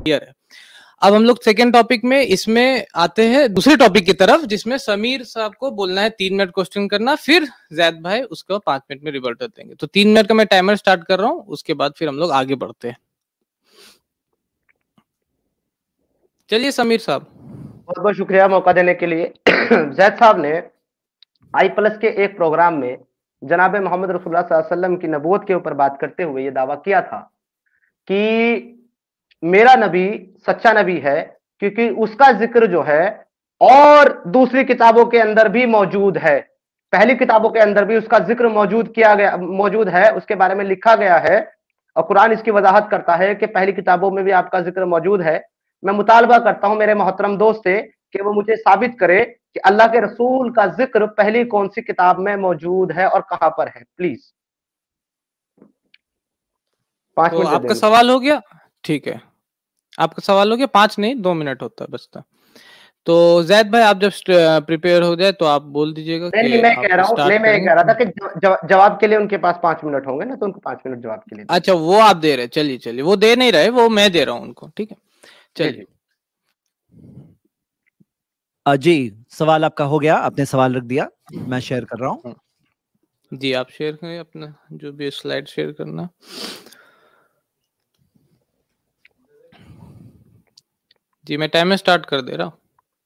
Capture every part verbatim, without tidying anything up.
Clear है। अब हम लोग सेकेंड टॉपिक में इसमें आते हैं दूसरे टॉपिक की तरफ, जिसमें समीर साहब को बोलना है तीन मिनट क्वेश्चन करना, फिर जैद भाई उसके बाद पांच मिनट में रिवर्ट देंगे। तो तीन मिनट का मैं टाइमर स्टार्ट कर रहा हूँ, उसके बाद फिर हम लोग आगे बढ़ते हैं। चलिए समीर साहब। बहुत बहुत शुक्रिया मौका देने के लिए। जैद साहब ने आई प्लस के एक प्रोग्राम में जनाब मोहम्मद रसूलुल्लाह सल्लल्लाहु अलैहि वसल्लम की नबूवत के ऊपर बात करते हुए ये दावा किया था कि मेरा नबी सच्चा नबी है, क्योंकि उसका जिक्र जो है और दूसरी किताबों के अंदर भी मौजूद है। पहली किताबों के अंदर भी उसका जिक्र मौजूद किया गया मौजूद है, उसके बारे में लिखा गया है, और कुरान इसकी वजाहत करता है कि पहली किताबों में भी आपका जिक्र मौजूद है। मैं मुतालबा करता हूं मेरे मोहतरम दोस्त से कि वो मुझे साबित करे कि अल्लाह के रसूल का जिक्र पहली कौन सी किताब में मौजूद है और कहां पर है। प्लीज पांच तो मिनट आपका सवाल हो गया? ठीक है, आपका सवाल हो गया। पांच नहीं, दो मिनट होता है बचता। तो जैद भाई आप जब प्रिपेयर हो जाए तो आप बोल दीजिएगा। नहीं नहीं मैं कह रहा हूँ नहीं मैं कह रहा था कि जव, जवाब के लिए उनके पास पांच मिनट होंगे ना, तो उनको पांच मिनट जवाब के लिए। अच्छा, वो आप दे रहे? चलिए चलिए, वो दे नहीं रहे, वो मैं दे रहा हूँ उनको। ठीक है, चलिए जी। सवाल आपका हो गया, आपने सवाल रख दिया, मैं शेयर कर रहा हूँ। जी आप शेयर करें अपना जो भी स्लाइड शेयर करना। जी मैं टाइमर स्टार्ट कर दे रहा हूँ।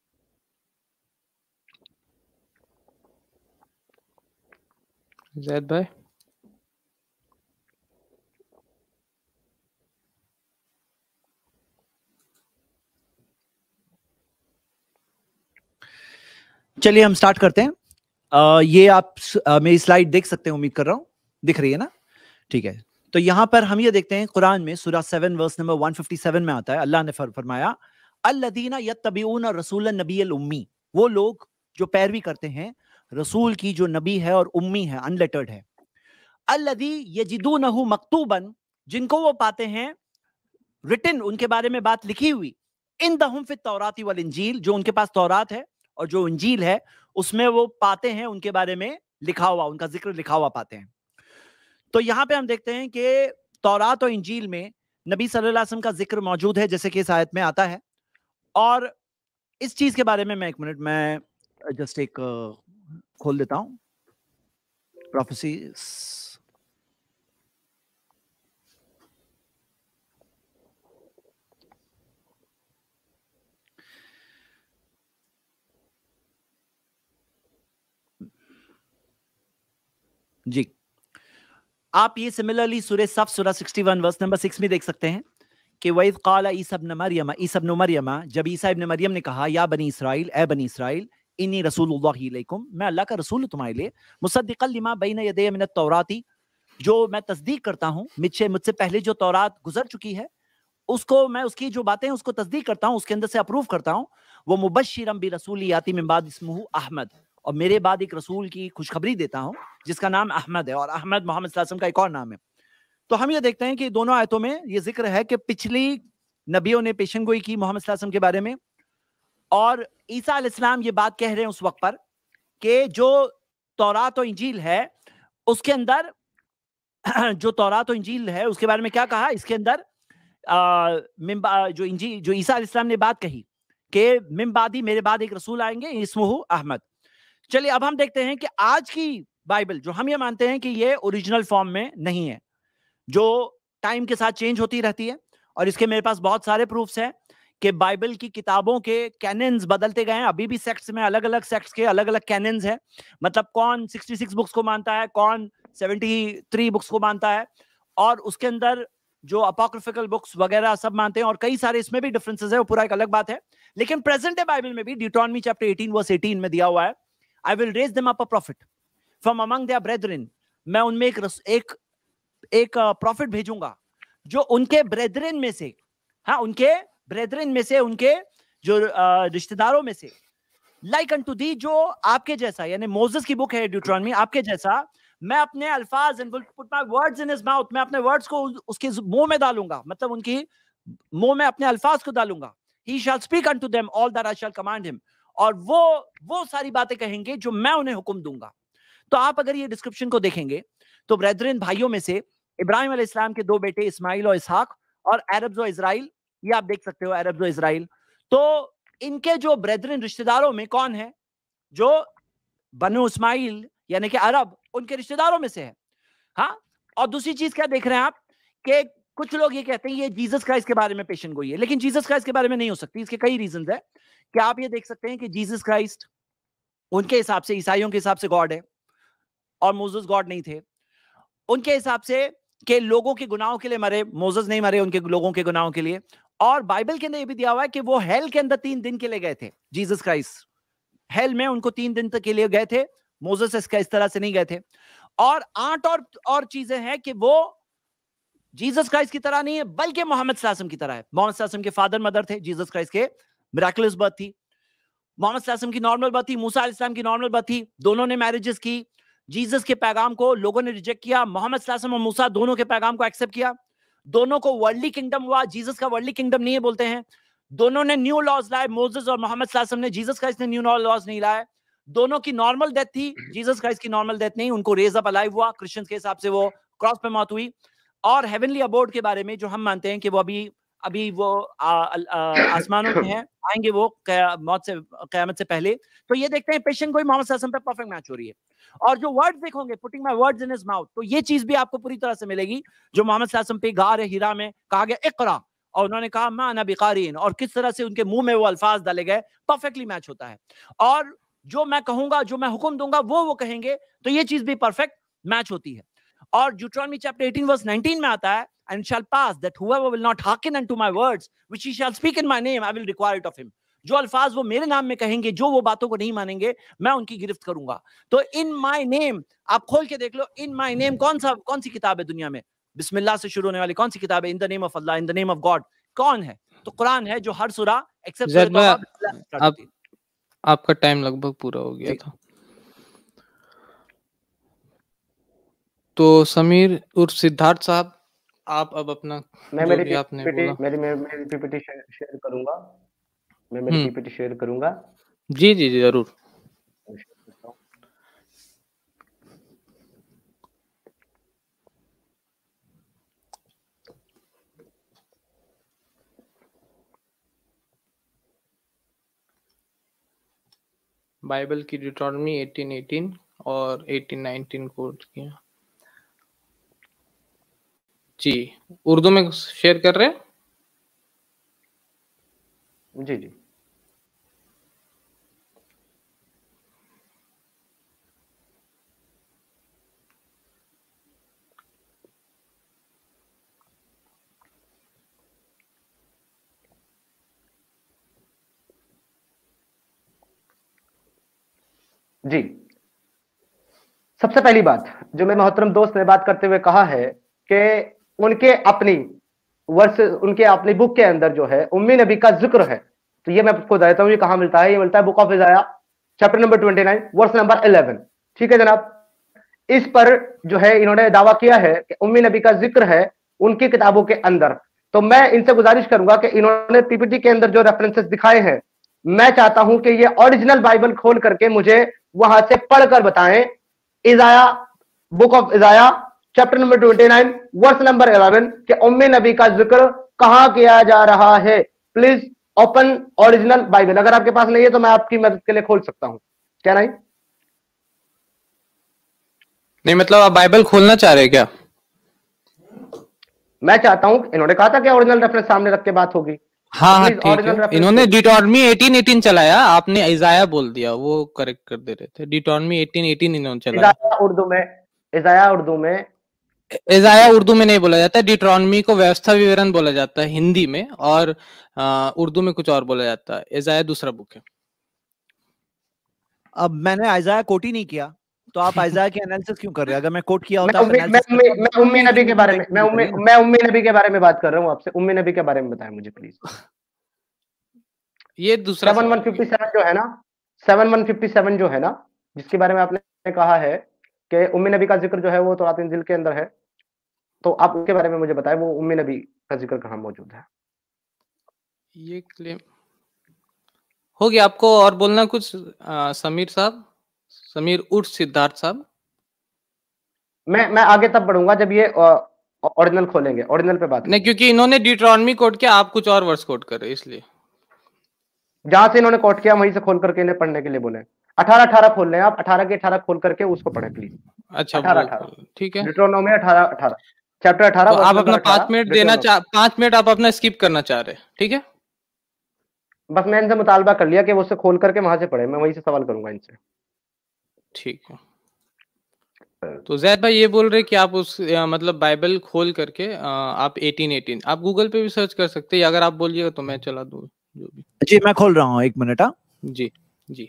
जैद भाई चलिए हम स्टार्ट करते हैं। आ, ये आप आ, मेरी स्लाइड देख सकते हैं, उम्मीद कर रहा हूं दिख रही है ना? ठीक है, तो यहां पर हम ये देखते हैं कुरान में सूरह seven verse number one fifty seven में आता है, अल्लाह ने फरमाया अल्लदीना यत्तबिऊन रसूलन नबियल उम्मी, वो लोग जो पैरवी करते हैं रसूल की जो नबी है और उम्मी है, अनलेटर्ड है। अल्लदी यजिदूनहु मक्तूबन, जिनको वो पाते हैं रिटन, उनके बारे में बात लिखी हुई, इंदहुम फित तौराती वल इंजील, जो उनके पास तौरात है और जो इंजील है उसमें वो पाते हैं उनके बारे में लिखा हुआ, उनका जिक्र लिखा हुआ पाते हैं। तो यहां पे हम देखते हैं कि तौरात और इंजील में नबी सल्लल्लाहु अलैहि वसल्लम का जिक्र मौजूद है, जैसे कि इस आयत में आता है। और इस चीज के बारे में मैं एक मिनट मैं जस्ट एक खोल देता हूं, प्रोफेसी। जी आप ये सिमिलरली सूरह सफ सूरह इकसठ वर्स नंबर सिक्स में देख सकते हैं कि वइज़ क़ाल ईसा इब्न मरियम, ईसा इब्न मरियम, जब ईसा इब्न मरियम ने कहा या बनी इसराइल, ए बनी इसराइल, इन्नी रसूलुल्लाहि इलैकुम, मैं अल्लाह का रसूल हूं तुम्हारे लिए, मुसद्दिक़न लिमा बैन यदैया मिनत तौराती, जो मैं तस्दीक करता हूं मुझसे मुझसे पहले जो तौरात गुजर चुकी है उसको, मैं उसकी जो बातें उसको तस्दीक करता हूं, उसके अंदर से अप्रूव करता हूं। वो मुबश्शिरन बि रसूली याती मिन बाद इस्मुहु अहमद, और मेरे बाद एक रसूल की खुशखबरी देता हूं जिसका नाम अहमद है, और अहमद मोहम्मद सल्लल्लाहु अलैहि वसल्लम का एक और नाम है। तो हम ये देखते हैं कि दोनों आयतों में ये जिक्र है कि पिछली नबियों ने पेशनगोई की मोहम्मद सल्लल्लाहु अलैहि वसल्लम के बारे में, और ईसा अलैहिस्सलाम ये बात कह रहे हैं उस वक्त पर कि जो तौरात और इंजील है उसके अंदर जो तौरात और इंजील है उसके बारे में क्या कहा, इसके अंदर आ, जो इंजील जो ईसा अलैहिस्सलाम ने बात कही कि मिन बादी, मेरे बाद एक रसूल आएंगे इस्मुहु अहमद। चलिए अब हम देखते हैं कि आज की बाइबल जो हम ये मानते हैं कि ये ओरिजिनल फॉर्म में नहीं है, जो टाइम के साथ चेंज होती रहती है, और इसके मेरे पास बहुत सारे प्रूफ्स हैं कि बाइबल की किताबों के कैनन्स बदलते गए हैं। अभी भी सेक्ट्स में अलग अलग सेक्ट्स के अलग अलग कैनन्स हैं, मतलब कौन छियासठ बुक्स को मानता है, कौन तिहत्तर बुक्स को मानता है, और उसके अंदर जो अपॉक्रिफिकल बुक्स वगैरह सब मानते हैं, और कई सारे इसमें भी डिफरेंसेस है, वो पूरा एक अलग बात है। लेकिन प्रेजेंट डे बाइबल में भी ड्यूटोनॉमी चैप्टर अठारह वर्स अठारह में दिया हुआ है, I will raise them up a prophet from among their brethren, मैं उनमें एक एक एक प्रॉफिट भेजूंगा जो उनके ब्रेथरेन में से, हाँ उनके ब्रेथरेन में से, उनके जो रिश्तेदारों में से, लाइक अनटू दी, जो आपके जैसा, यानी मोसेस की बुक है ड्यूटोनॉमी, आपके जैसा मैं अपने अल्फाज and will put my words in his mouth, मैं अपने वर्ड्स को उसके मुंह में डालूंगा, मतलब उनकी मुंह में अपने अल्फाज को डालूंगा। He shall speak unto them all that I shall command him, और वो वो सारी बातें कहेंगे जो मैं उन्हें हुक्म दूंगा। तो आप अगर ये डिस्क्रिप्शन को देखेंगे तो ब्रेथरेन भाइयों में से इब्राहिम अलैहिस्सलाम के दो बेटे इस्माइल और इसहाक, और अरब्स और इजराइल, ये आप देख सकते हो, अरब और इजराइल। तो इनके जो ब्रेदरन रिश्तेदारों में कौन है? जो बनु इस्माइल यानी कि अरब, उनके रिश्तेदारों में से है। हाँ, और दूसरी चीज क्या देख रहे हैं आप कि कुछ लोग ये कहते हैं ये जीसस क्राइस्ट के बारे में पेशन गोई है, लेकिन जीसस क्राइस्ट के बारे में नहीं हो सकती। इसके कई रीजंस है कि आप ये देख सकते हैं कि जीसस क्राइस्ट उनके हिसाब से, ईसाइयों के हिसाब से गॉड है और मोसेस गॉड नहीं थे। उनके हिसाब से कि लोगों के गुनाहों के लिए मरे, मोसेस नहीं मरे उनके लोगों के गुनाहों के लिए। और बाइबल के अंदर ये भी दिया हुआ है कि वो हेल के अंदर तीन दिन के लिए गए थे। जीसस क्राइस्ट हेल में उनको तीन दिन तक के लिए गए थे, मोसेस इसका इस तरह से नहीं गए थे। और आठ और और चीजें हैं कि वो जीसस क्राइस्ट की तरह नहीं है, बल्कि मोहम्मद सल्लल्लाहु अलैहि वसल्लम की तरह है। मोहम्मद सल्लल्लाहु अलैहि वसल्लम के फादर मदर थे, जीसस क्राइस्ट के मिराकुलस बर्थ थी। मोहम्मद सल्लल्लाहु अलैहि वसल्लम की नॉर्मल बर्थ थी, मूसा अलैहिस्सलाम की नॉर्मल बर्थ थी। दोनों ने मैरिजेस की। जीसस के पैगाम को लोगों ने रिजेक्ट किया, मोहम्मद सल्लल्लाहु अलैहि वसल्लम और मूसा दोनों के पैगाम को एक्सेप्ट किया। दोनों को वर्ल्डली किंगडम हुआ। जीसस का वर्ल्डली किंगडम नहीं है बोलते हैं। दोनों ने न्यू लॉज लाए, मोसेस और मोहम्मद सल्लल्लाहु अलैहि वसल्लम ने। जीसस क्राइस्ट ने न्यू लॉज नहीं लाए। दोनों की नॉर्मल डेथ थी, जीसस क्राइस्ट की नॉर्मल डेथ नहीं, उनको रेज अप अलाइव हुआ। क्रिश्चियंस के हिसाब से वो क्रॉस पे मौत हुई। और हेवनली अबोर्ड के बारे में जो हम मानते हैं कि वो अभी अभी वो आसमानों में है, आएंगे वो मौत से, क़यामत से पहले। तो ये देखते हैं पेशन गोई मोहम्मद सल्लल्लाहु अलैहि वसल्लम पे परफेक्ट मैच हो रही है। और जो वर्ड्स देखोगे, putting my words in his mouth, तो ये चीज भी आपको पूरी तरह से मिलेगी जो मोहम्मद सल्लल्लाहु अलैहि वसल्लम पे गार हिरा में कहा गया इक़रा, और उन्होंने कहा मा अना बिक़ारीन, और किस तरह से उनके मुंह में वो अल्फाज डाले गए, परफेक्टली मैच होता है। और जो मैं कहूंगा, जो मैं हुक्म दूंगा, वो वो कहेंगे, तो ये चीज भी परफेक्ट मैच होती है। और ड्यूटरॉनमी चैप्टर अठारह वर्स नाइनटीन में आता है, and it shall pass that whoever will not hearken unto my words which he shall speak in my name I will require it of him। जो अल्फाज वो मेरे नाम में कहेंगे, जो वो बातों को नहीं मानेंगे, मैं उनकी गिरफ्त करूंगा। तो इन माय नेम आप खोल के देख लो, इन माय नेम कौन सा कौन सी किताब है दुनिया में बिस्मिल्लाह से शुरू होने वाली? कौन सी किताब है? In the name of Allah, in the name of God, कौन है? तो कुरान है, जो हर सूरा एक्सेप्ट सूरह तौबा। आप, आपका टाइम लगभग पूरा हो गया था। तो समीर उर्फ सिद्धार्थ साहब, आप अब अपना मैं जो मेरी भी आपने पीपीटी बोला। मेरी मैं मेरी पीपीटी शेयर करूंगा मैं मेरी हम्म पीपीटी शेयर करूंगा। जी जी जी जरूर। बाइबल की ड्यूटरॉनमी अठारह अठारह और अठारह उन्नीस कोट किया जी। उर्दू में शेयर कर रहे हैं? जी जी जी सबसे पहली बात जो मेरे मोहतरम दोस्त ने बात करते हुए कहा है कि उनके अपनी वर्ष उनके अपनी बुक के अंदर जो है उम्मी नबी का जिक्र है। तो ये मैं आपको बताता हूँ, ये कहाँ मिलता है? ये मिलता है book of Isaiah chapter number उनतीस वर्स नंबर ग्यारह। ठीक है जनाब, इस पर जो है इन्होंने दावा किया है कि उम्मी नबी का जिक्र है उनकी किताबों के अंदर। तो मैं इनसे गुजारिश करूंगा कि इन्होंने पीपीटी के अंदर जो रेफरेंसेस दिखाए हैं, मैं चाहता हूं कि ये ओरिजिनल बाइबल खोल करके मुझे वहां से पढ़कर बताएं। Isaiah, book of Isaiah chapter number उनतीस वर्स नंबर ग्यारह कि उम्मी नबी का जिक्र कहां किया जा रहा है। Please open original Bible. अगर आपके पास नहीं है तो मैं आपकी मदद के लिए खोल सकता हूं। क्या नहीं? नहीं मतलब आप बाइबल खोलना चाह रहे हैं क्या? मैं चाहता हूं, इन्होंने कहा था कि ओरिजिनल रेफरेंस सामने रख के बात होगी। हाँ हाँ ठीक है। इन्होंने डिटॉर्मी अठारह अठारह चलाया, आपने इज़ाया बोल दिया, वो करेक्ट कर दे रहे थे। डिटॉर्मी अठारह अठारह इन्होंने चलाया। इज़ाया उर्दू में इज़ाया उर्दू में इज़ाया उर्दू में नहीं बोला जाता है। डिटॉर्मी को व्यवस्था विवरण बोला जाता है हिंदी में, और आ, उर्दू में कुछ और बोला जाता है। इज़ाया दूसरा बुक है। अब मैंने इज़ाया कोट ही नहीं किया, तो आप इज़ाया की एनालिसिस क्यों कर रहे हैं? अगर मैं कोट किया होता मैं उम्मी, मैं उम्मी, मैं उम्मी नबी के बारे में मैं उम्मी मैं उम्मी नबी के बारे में बात कर रहा हूं आपसे। उम्मी नबी के बारे में बताएं मुझे प्लीज। ये दूसरा सेवन वन फिफ्टी सेवन जो है ना सेवन वन फिफ्टी सेवन जो है ना जिसके बारे में आपने कहा है कि उम्मी नबी का जिक्र जो है वो तौरात इंजील के अंदर है, तो आप उसके बारे में मुझे बताएं, वो उम्मी नबी का जिक्र कहां मौजूद है? ये क्लेम हो गया। आपको और बोलना कुछ आ, समीर साहब, समीर उर्फ सिद्धार्थ साहब? मैं मैं आगे तब बढ़ूंगा जब ये ओरिजिनल खोलेंगे, ओरिजिनल पे बात नहीं, क्योंकि इन्होंने ड्यूटरॉनमी कोट किया, आप कुछ और वर्स कोट कर रहे हैं, इसलिए जहां से इन्होंने कोट किया वहीं से खोल करके इन्हें पढ़ने के लिए बोले। अठारह अठारह खोल लें आप, अठारह के अठारह खोल करके उसको पढ़े प्लीज। अच्छा, अठारह अठारह ठीक है, ड्यूटरोनोमी अठारह अठारह चैप्टर अठारह। तो आप अपना पांच मिनट देना चाह पांच मिनट आप अपना स्किप करना चाह रहे हैं, ठीक है? बस मैं इनसे मुतालबा कर लिया कि वो उससे खोल करके वहां से पढ़े, मैं वहीं से सवाल करूंगा इनसे। ठीक है। तो जैद भाई ये बोल रहे कि आप उस आ, मतलब बाइबल खोल करके आ, आप एटीन एटीन आप गूगल पे भी सर्च कर सकते हैं, अगर आप बोलिएगा तो मैं चला दूँ जो भी। जी मैं खोल रहा हूँ, एक मिनट। हाँ जी जी।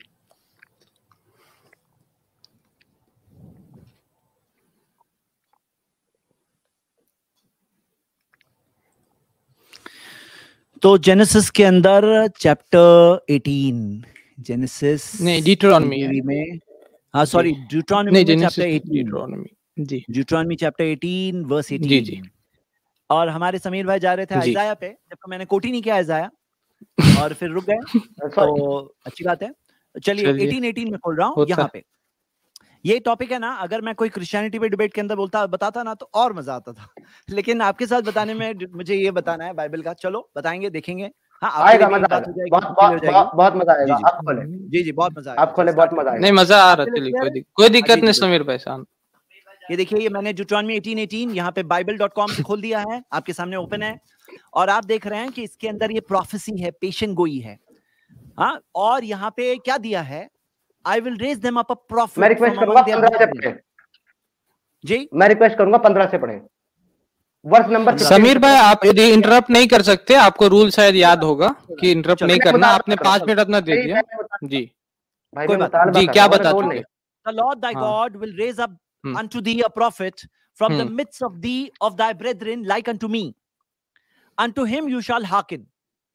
तो जेनेसिस के अंदर चैप्टर एटीन, जेनेसिस नहीं ड्यूटरॉनमी में, हाँ सॉरी ड्यूटरॉनमी में चैप्टर एटीन, ड्यूटरॉनमी जी, Deuteronomy chapter eighteen verse eighteen. जी जी। और हमारे समीर भाई जा रहे थे आइजाया पे, जबकि मैंने कोट ही नहीं किया आइजाया, और फिर रुक गए। तो अच्छी बात है, चलिए एटीन एटीन में खोल रहा हूँ। यहाँ पे ये टॉपिक है ना, अगर मैं कोई क्रिश्चियनिटी पे डिबेट के अंदर बोलता बताता ना तो और मजा आता था, लेकिन आपके साथ बताने में मुझे ये बताना है बाइबल का। चलो बताएंगे, देखेंगे। हाँ आएगा, मजा आएगा, बहुत बहुत बहुत मजा आएगा। आप खोले जी जी, बहुत मजा आएगा, आप खोले, बहुत मजा आएगा। नहीं मजा आ रहा है, कोई कोई दिक्कत नहीं समीर भाई साहब। ये देखिए, ये मैंने ड्यूटरॉनमी एटीन एटीन यहाँ पे बाइबल डॉट कॉम से खोल दिया है, आपके सामने ओपन है, और आप देख रहे हैं कि इसके अंदर ये प्रोफेसी है, पेशन गोई है। हाँ, और यहाँ पे क्या दिया है, I will raise them up a prophet. मैं रिक्वेस्ट करूंगा पंद्रह से पढ़ें जी, मैं रिक्वेस्ट करूंगा पंद्रह से पढ़ें वर्ष नंबर। समीर भाई आप यदि इंटरप्ट नहीं कर सकते, आपको रूल शायद याद होगा कि इंटरप्ट नहीं करना, आपने पांच मिनट अपना दे दिया जी। कोई बात जी, क्या बता चुके? The Lord thy God will raise up unto thee a prophet from the midst of thee of thy brethren like unto me. Unto him you shall hearken,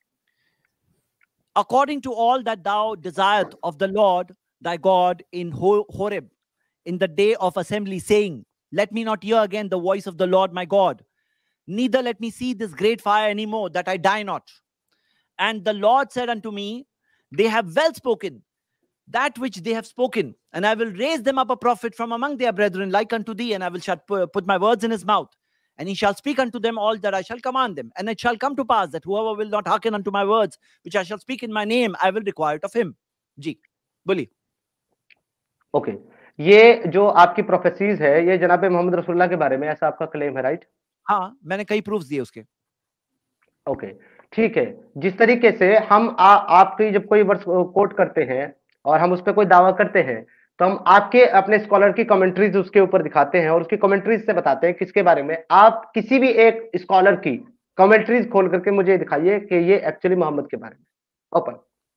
according to all that thou desirest of the Lord thy God in Horeb, in the day of assembly, saying, let me not hear again the voice of the Lord my God, neither let me see this great fire any more, that I die not. And the Lord said unto me, they have well spoken that which they have spoken, and I will raise them up a prophet from among their brethren like unto thee, and I will shall put my words in his mouth, and he shall speak unto them all that I shall command them. And it shall come to pass that whoever will not hearken unto my words, which I shall speak in my name, I will require it of him. जी बोलिए। Okay, ये जो आपकी prophecies है, ये जनाब मोहम्मद रसूलुल्लाह के बारे में, ऐसा आपका क्लेम है, राइट? हाँ, मैंने कई प्रूफ्स दिए उसके। ओके, ठीक है। जिस तरीके से हम आ, आपकी जब कोई वर्स कोट करते हैं और हम उस पर कोई दावा करते हैं, तो हम आपके अपने स्कॉलर की कमेंट्रीज उसके ऊपर दिखाते हैं और उसकी कमेंट्रीज से बताते हैं किसके बारे में। आप किसी भी एक स्कॉलर की कमेंट्रीज खोल करके मुझे दिखाइए कि ये एक्चुअली मोहम्मद के बारे में। ओपन।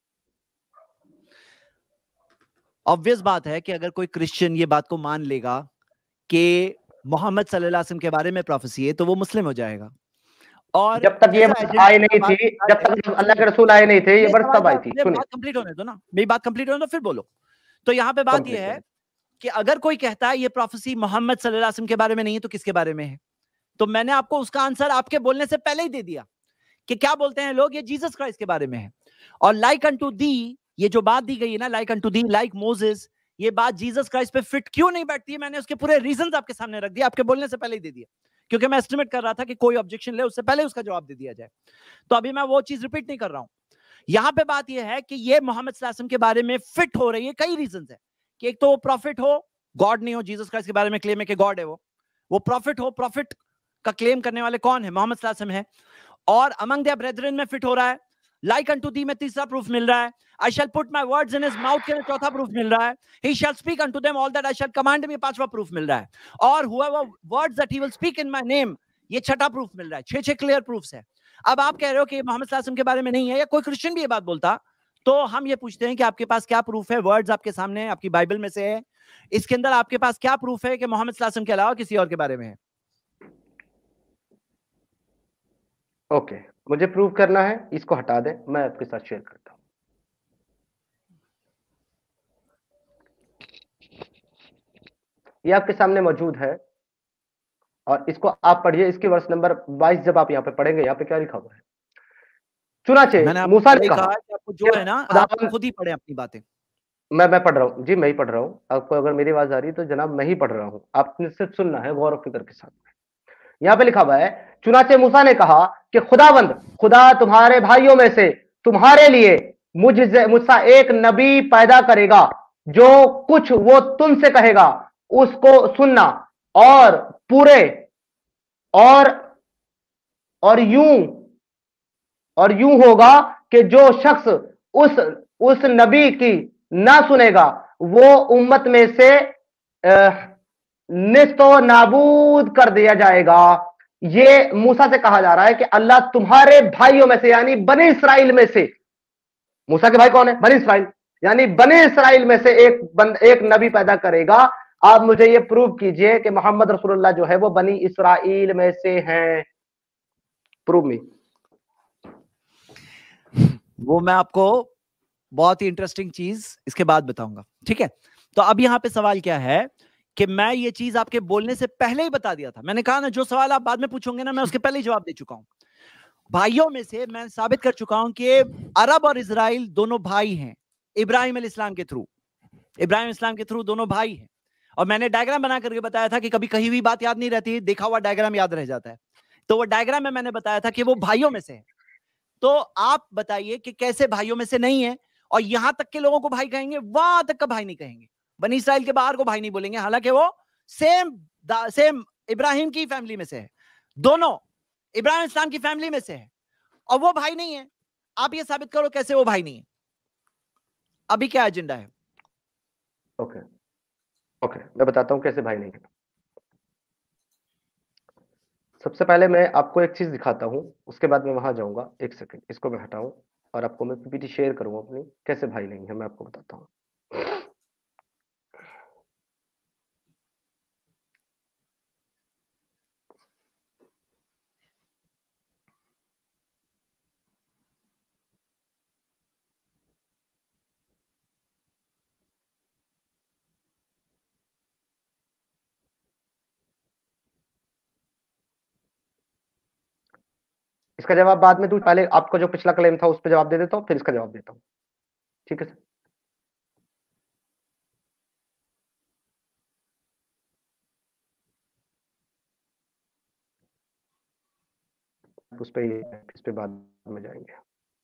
ऑब्वियस बात है कि अगर कोई क्रिश्चियन ये बात को मान लेगा कि मोहम्मद सल्लल्लाहु अलैहि वसल्लम के बारे में प्रोफेसी है, तो वो मुस्लिम हो जाएगा। और जब तक ये बात आई नहीं थी, जब तक अल्लाह के रसूल आए नहीं थे, ये बात तब आई थी। सुनिए, बात कंप्लीट होने दो ना, मेरी बात कंप्लीट होने दो फिर बोलो। तो यहाँ पे बात ये है कि अगर कोई कहता है ये प्रोफेसी मोहम्मद सल्लल्लाहु अलैहि वसल्लम के बारे में नहीं है, तो किसके बारे में है? तो मैंने आपको उसका आंसर आपके बोलने से पहले ही दे दिया कि क्या बोलते हैं लोग, ये जीसस क्राइस्ट के बारे में है। और लाइक अनटू दी, ये जो बात दी गई है ना, like unto thee, like Moses, ये बात जीसस क्राइस्ट पे फिट क्यों नहीं बैठती है, मैंने उसके पूरे रीजंस आपके सामने रख दिए, आपके बोलने से पहले ही दे दिया, क्योंकि मैं एस्टिमेट कर रहा था कि कोई ऑब्जेक्शन ले उससे पहले उसका जवाब दे दिया जाए। तो अभी मैं वो चीज रिपीट नहीं कर रहा हूं। यहां पे बात यह है कि ये मोहम्मद सल्लल्लाहु अलैहि वसल्लम के बारे में फिट हो रही है, कई रीजंस है कि एक तो वो प्रॉफिट हो, गॉड नहीं हो। जीसस क्राइस्ट के बारे में क्लेम है कि गॉड है वो वो प्रॉफिट हो, प्रॉफिट का क्लेम करने वाले कौन है? मोहम्मद सल्लल्लाहु अलैहि वसल्लम है। और अमंग देयर ब्रेथरेन में फिट हो रहा है। लाइक अनटू दी में तीसरा प्रूफ मिल रहा है। I shall put my words in his mouth के चौथा प्रूफ मिल रहा है। He shall speak unto them all that I shall command में पांचवा प्रूफ मिल रहा है। और whoever words that he will speak in my name, ये छठा प्रूफ मिल रहा है। छह छह क्लियर प्रूफ्स है। अब आप कह रहे हो कि मोहम्मद सल्लल्लाहु अलैहि वसल्लम के बारे में नहीं है, या कोई क्रिश्चियन भी ये बात बोलता, तो हम ये पूछते हैं कि आपके पास क्या प्रूफ है? वर्ड्स आपके सामने आपकी बाइबल में से है, इसके अंदर आपके पास क्या प्रूफ है कि मोहम्मद सल्लल्लाहु अलैहि वसल्लम के अलावा किसी और के बारे में है? ओके okay, मुझे प्रूव करना है, इसको हटा दें, मैं आपके साथ शेयर करता हूं। ये आपके सामने मौजूद है और इसको आप पढ़िए। इसकी वर्ष नंबर बाईस जब आप यहाँ पे पढ़ेंगे, यहाँ पे क्या लिखा हुआ है? चुनाचे मूसा ने कहा, आपको जो है ना, आप खुद ही पढ़े अपनी बातें। मैं मैं पढ़ रहा हूँ जी, मैं ही पढ़ रहा हूँ। आपको अगर मेरी आवाज आ रही है तो जनाब मैं ही पढ़ रहा हूँ, आपने सिर्फ सुनना है गौर और फिक्र के साथ। यहाँ पे लिखा हुआ है, चुनाचे मूसा ने कहा कि खुदावंद, खुदा तुम्हारे भाइयों में से तुम्हारे लिए मुझसे मुझसे एक नबी पैदा करेगा, जो कुछ वो तुमसे कहेगा उसको सुनना, और पूरे और और यूं और यूं होगा कि जो शख्स उस उस नबी की ना सुनेगा वो उम्मत में से निस्तो नाबूद कर दिया जाएगा। ये मूसा से कहा जा रहा है कि अल्लाह तुम्हारे भाइयों में से, यानी बनी इस्राइल में से, मूसा के भाई कौन है? बनी इस्राइल, यानी बनी इस्राइल में से एक बंद, एक नबी पैदा करेगा। आप मुझे ये प्रूव कीजिए कि मोहम्मद रसूलुल्लाह जो है वो बनी इस्राइल में से हैं। Prove me. वो मैं आपको बहुत ही इंटरेस्टिंग चीज इसके बाद बताऊंगा, ठीक है? तो अब यहाँ पे सवाल क्या है कि मैं ये चीज आपके बोलने से पहले ही बता दिया था। मैंने कहा ना, जो सवाल आप बाद में पूछोगे ना, मैं उसके पहले ही जवाब दे चुका हूं। भाइयों में से मैं साबित कर चुका हूं कि अरब और इजराइल दोनों भाई हैं, इब्राहिम अलैहिस्सलाम के थ्रू, इब्राहिम अलैहिस्सलाम के थ्रू दोनों भाई हैं। और मैंने डायग्राम बना करके बताया था कि कभी कहीं हुई बात याद नहीं रहती, देखा हुआ डायग्राम याद रह जाता है। तो वो डायग्राम में मैंने बताया था कि वो भाइयों में से है। तो आप बताइए कि कैसे भाइयों में से नहीं है, और यहां तक के लोगों को भाई कहेंगे, वहां तक का भाई नहीं कहेंगे, बनी इस्राइल के बाहर को भाई नहीं बोलेंगे, हालांकि वो सेम सेम इब्राहिम की फैमिली में से है, दोनों इब्राहिम इस्लाम की फैमिली में से है, और वो भाई नहीं है। आप ये साबित करो कैसे वो भाई नहीं है। अभी क्या एजेंडा है? ओके ओके मैं बताता हूं कैसे भाई नहीं है। सबसे पहले मैं आपको एक चीज दिखाता हूं, उसके बाद मैं वहां जाऊंगा। एक सेकंड, इसको मैं हटाऊं और आपको मैं पीपीटी शेयर करूंगा अपनी, कैसे भाई नहीं है मैं आपको बताता हूं। इसका जवाब बाद में दूं, पहले आपका जो पिछला क्लेम था उस पर जवाब दे देता हूं, फिर इसका जवाब देता हूं, ठीक है सर? उस पे इस पे बाद में जाएंगे।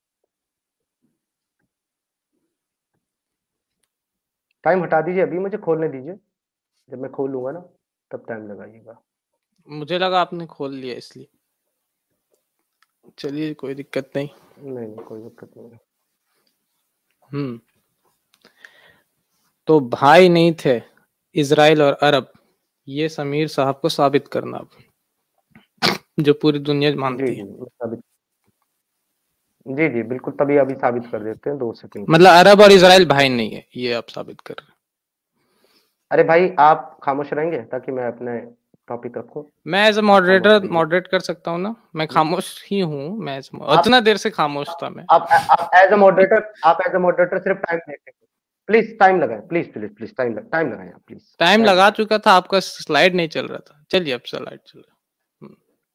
टाइम हटा दीजिए, अभी मुझे खोलने दीजिए, जब मैं खोल लूंगा ना तब टाइम लगाइएगा। मुझे लगा आपने खोल लिया इसलिए। चलिए कोई दिक्कत नहीं। नहीं नहीं कोई दिक्कत नहीं। हम्म तो भाई नहीं थे इजराइल और अरब, ये समीर साहब को साबित करना, जो पूरी दुनिया मानती है। जी जी बिल्कुल, तभी अभी साबित कर देते हैं, दो सेकंड। मतलब अरब और इजराइल भाई नहीं है, ये आप साबित कर रहे हैं। अरे भाई आप खामोश रहेंगे ताकि मैं अपने टॉपिक रखूं। मैं एज अ मॉडरेटर मॉडरेट कर सकता हूं ना, मैं खामोश ही हूं, मैं इतना देर से खामोश था मैं। आप आप एज अ मॉडरेटर आप एज अ मॉडरेटर सिर्फ टाइम देखें, प्लीज टाइम लगाएं, please please please time time लगाएं आप प्लीज। टाइम लगा चुका था, आपका स्लाइड नहीं चल रहा था। चलिए अब स्लाइड चल रहा है।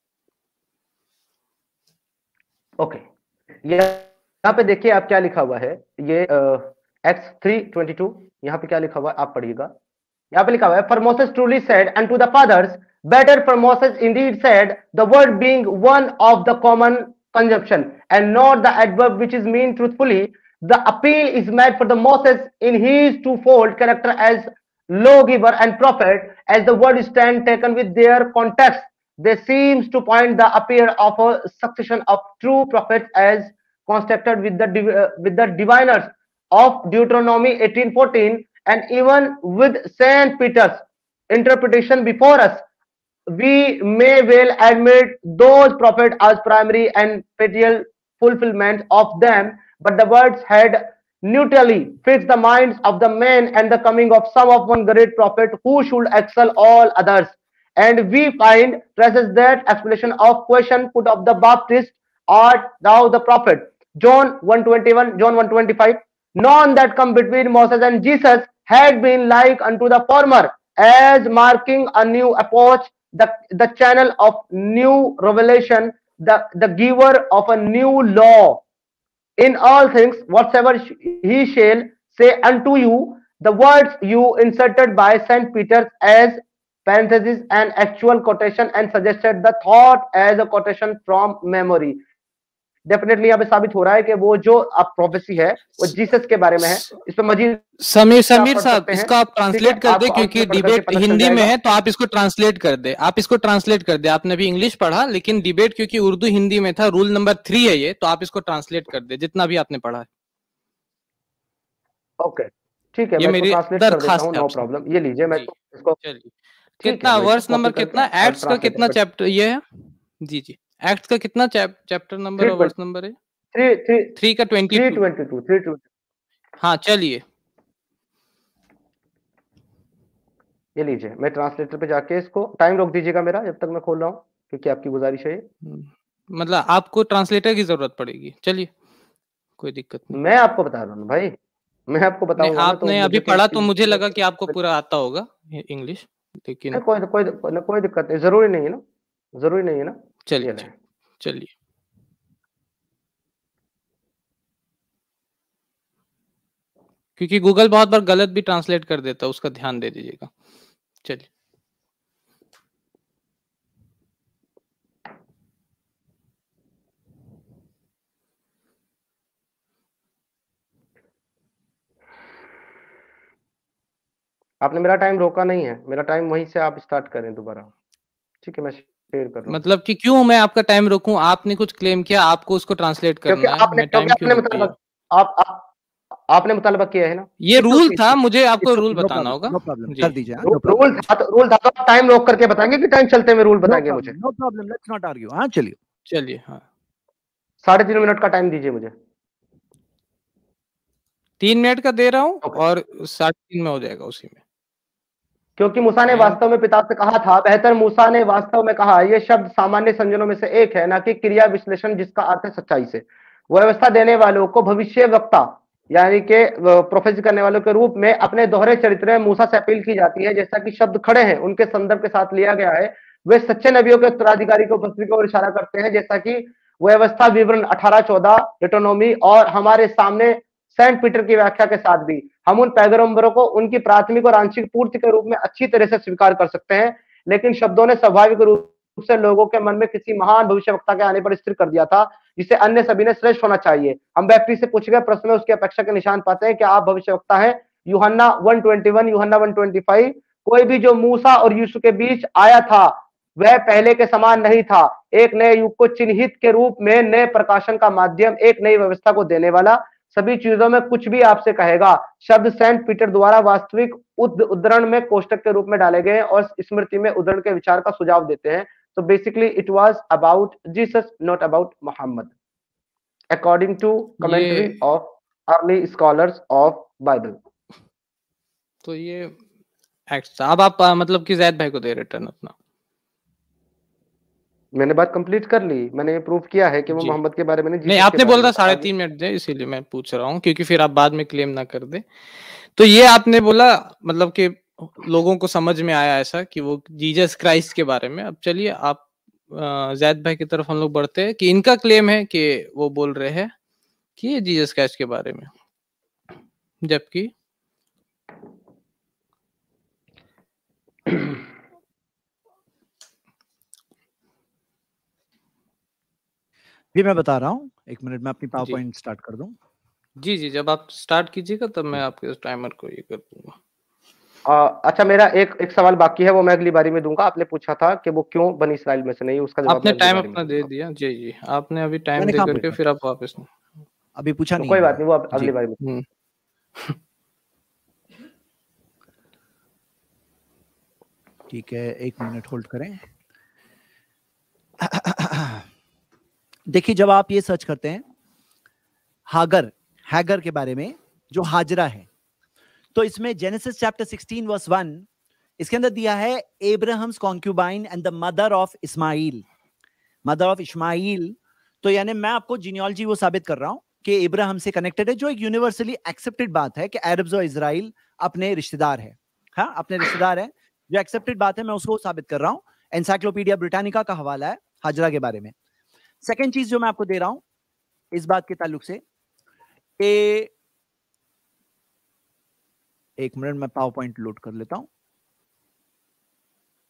ओके, यहाँ पे देखिए आप क्या लिखा हुआ है, ये एक्स थ्री ट्वेंटी टू, यहाँ पे क्या लिखा हुआ है आप पढ़िएगा। यहाँ पे लिखा हुआ है, for Moses truly said unto the fathers, better for Moses indeed said, the word being one of the common conjunction and not the adverb which is mean truthfully. The appeal is made for the Moses in his twofold character as lawgiver and prophet, as the word stand taken with their context. They seems to point the appeal of a succession of true prophets as constructed with the uh, with the diviners of Deuteronomy eighteen fourteen, and even with Saint Peter's interpretation before us, we may well admit those prophets as primary and filial fulfillment of them, but the words had neutrally fixed the minds of the men and the coming of some of one great prophet who should excel all others. And we find traces that explanation of question put of the Baptist, art thou the prophet? John one twenty-one, John one twenty-five. None that come between Moses and Jesus had been like unto the former, as marking a new approach, the, the channel of new revelation, the, the giver of a new law. In all things, whatsoever he shall say unto you, the words you inserted by Saint Peter as parenthesis an actual quotation and suggested the thought as a quotation from memory. Definitely यहाँ पे साबित हो रहा है कि वो जो आप प्रोफेसी है वो जीसस के बारे में है। इस पे मजीद समीर समीर साहब इसको आप ट्रांसलेट कर दे, क्योंकि डिबेट हिंदी में है तो आप इसको ट्रांसलेट कर दे, आप इसको ट्रांसलेट कर दे। आपने भी इंग्लिश पढ़ा, लेकिन डिबेट क्योंकि उर्दू हिंदी में था, रूल नंबर थ्री है ये, तो आप इसको ट्रांसलेट कर दे जितना भी आपने पढ़ा है। ओके ठीक है, ये मैं मेरी ट्रांसलेट कर देता हूं, नो आपसे। प्रॉब्लम। ये लीजिए, मैं तो इसको चलिए कितना वर्स नंबर कितना, एक्ट्स का कितना चैप्टर ये है? जी जी, एक्ट्स का कितना चैप्टर नंबर और वर्स नंबर है? थ्री थ्री थ्री का twenty three twenty two three two हाँ चलिए ये लीजिए, मैं ट्रांसलेटर पे जाके इसको टाइम रोक दीजिएगा मेरा जब तक मैं खोल रहा हूँ, क्योंकि आपकी गुजारिश है। मतलब आपको ट्रांसलेटर की जरूरत पड़ेगी, चलिए कोई दिक्कत नहीं। मैं आपको बता रहा हूँ भाई, मैं आपको बताऊंगा ना, आपने तो अभी पढ़ा तो मुझे लगा कि आपको पूरा आता होगा इंग्लिश, लेकिन कोई कोई कोई दिक्कत नहीं, जरूरी नहीं है ना, जरूरी नहीं है ना। चलिए चलिए क्योंकि गूगल बहुत बार गलत भी ट्रांसलेट कर देता है, उसका ध्यान दे दीजिएगा। चलिए आपने मेरा टाइम रोका नहीं है, मेरा टाइम वहीं से आप स्टार्ट करें दोबारा, ठीक है? मैं शेयर कर रहा हूं। मतलब कि क्यों मैं आपका टाइम रोकूं? आपने कुछ क्लेम किया, आपको उसको ट्रांसलेट करना है, आपने, मैं टाइम क्यों रोकूं? आप आप आपने मुतालबा किया है ना, ये रूल था, मुझे आपको रूल बताना होगा। नो प्रॉब्लम, कर दीजिए। रूल था तो रूल था तो आप टाइम रोक करके बताएंगे कि टाइम चलते हुए रूल बताएंगे मुझे? No problem, let's not argue. हाँ चलिए चलिए हाँ साढ़े तीन मिनट का टाइम दीजिए मुझे। तीन मिनट का दे रहा हूँ और साढ़े तीन में हो जाएगा उसी में, क्योंकि मूसा ने वास्तव में पिता से कहा था, बेहतर मूसा ने वास्तव में कहा, यह शब्द सामान्य संजनों में से एक है, ना कि क्रिया विश्लेषण जिसका अर्थ है सच्चाई से। व्यवस्था देने वालों को भविष्य वक्ता यानी कि प्रोफेसी करने वालों के रूप में अपने दोहरे चरित्र में मूसा से अपील की जाती है। जैसा कि शब्द खड़े हैं उनके संदर्भ के साथ लिया गया है, वे सच्चे नबियों के उत्तराधिकारी की उपस्थिति की ओर इशारा करते हैं, जैसा कि व्यवस्था विवरण अठारह चौदह डिटोनोमी और हमारे सामने सेंट पीटर की व्याख्या के साथ भी हम उन पैगंबरों को उनकी प्राथमिक और आंशिक पूर्ति के रूप में अच्छी तरह से स्वीकार कर सकते हैं, लेकिन शब्दों ने स्वाभाविक रूप से लोगों के मन में किसी महान भविष्यवक्ता के आने पर स्थिर कर दिया था, जिसे अन्य सभी ने श्रेष्ठ होना चाहिए। हम बैप्टिस्ट से पूछे गए प्रश्न में उसकी अपेक्षा के निशान पाते हैं कि आप भविष्यवक्ता हैं। यूहन्ना एक सौ इक्कीस, यूहन्ना एक सौ पच्चीस, कोई भी जो मूसा और यीशु के बीच आया था वह पहले के समान नहीं था, एक नए युग को चिन्हित के रूप में, नए प्रकाशन का माध्यम, एक नई व्यवस्था को देने वाला, सभी चीजों में कुछ भी आपसे कहेगा। शब्द सेंट पीटर द्वारा वास्तविक उद्धरण में कोष्टक के रूप में डाले गए और स्मृति में उद्धरण के विचार का सुझाव देते हैं। So basically it was about Jesus, not about Muhammad, according to commentary of early scholars of Bible. तो ये अब आप मतलब कि जैद भाई को दे रिटर्न अपना। मैंने बात कंप्लीट कर ली, मैंने ये प्रूव किया है कि वो मोहम्मद के बारे में नहीं, नहीं आपने बोला साढ़े तीन मिनट दे, इसीलिए मैं पूछ रहा हूँ, क्योंकि फिर आप बाद में क्लेम ना कर दे। तो ये आपने बोला मतलब कि लोगों को समझ में आया ऐसा कि वो जीसस क्राइस्ट के बारे में। अब चलिए आप जैद भाई की तरफ हम लोग बढ़ते हैं कि इनका क्लेम है कि वो बोल रहे हैं कि ये जीसस क्राइस्ट के बारे में, जबकि भी मैं बता रहा हूँ, एक मिनट में अपनी पावर पॉइंट स्टार्ट कर दूं। जी जी, जब आप स्टार्ट कीजिएगा तब मैं आपके टाइमर को ये कर दूंगा। आ, अच्छा मेरा एक एक सवाल बाकी है, वो मैं अगली बारी में दूंगा। आपने पूछा था कि वो क्यों बनी इसराइल में से नहीं, उसका जवाब आपने टाइम अपना दे दिया। जी जी, आपने अभी टाइम दे करके फिर आप वापस अभी पूछा नहीं, कोई बात नहीं, वो अगली बारी में। ठीक है, एक मिनट होल्ड करें। देखिए जब आप ये सर्च करते हैं हागर हैगर के बारे में, जो हाजरा है, तो इसमें Genesis chapter sixteen verse one, इसके अंदर दिया है Abraham's concubine and the mother of Ishmael, mother of Ishmael. तो यानी मैं आपको जीनियोलॉजी वो साबित कर रहा हूं कि इब्राहिम से कनेक्टेड है, जो एक यूनिवर्सली एक्सेप्टेड बात है कि अरब्स और इजराइल अपने रिश्तेदार है। हाँ, अपने रिश्तेदार है, जो एक्सेप्टेड बात है, मैं उसको साबित कर रहा हूं। एनसाइक्लोपीडिया ब्रिटानिका का हवाला है हाजरा के बारे में। सेकेंड चीज जो मैं आपको दे रहा हूं इस बात के ताल्लुक से, ए, एक मिनट में पावर पॉइंट लोड कर लेता हूं।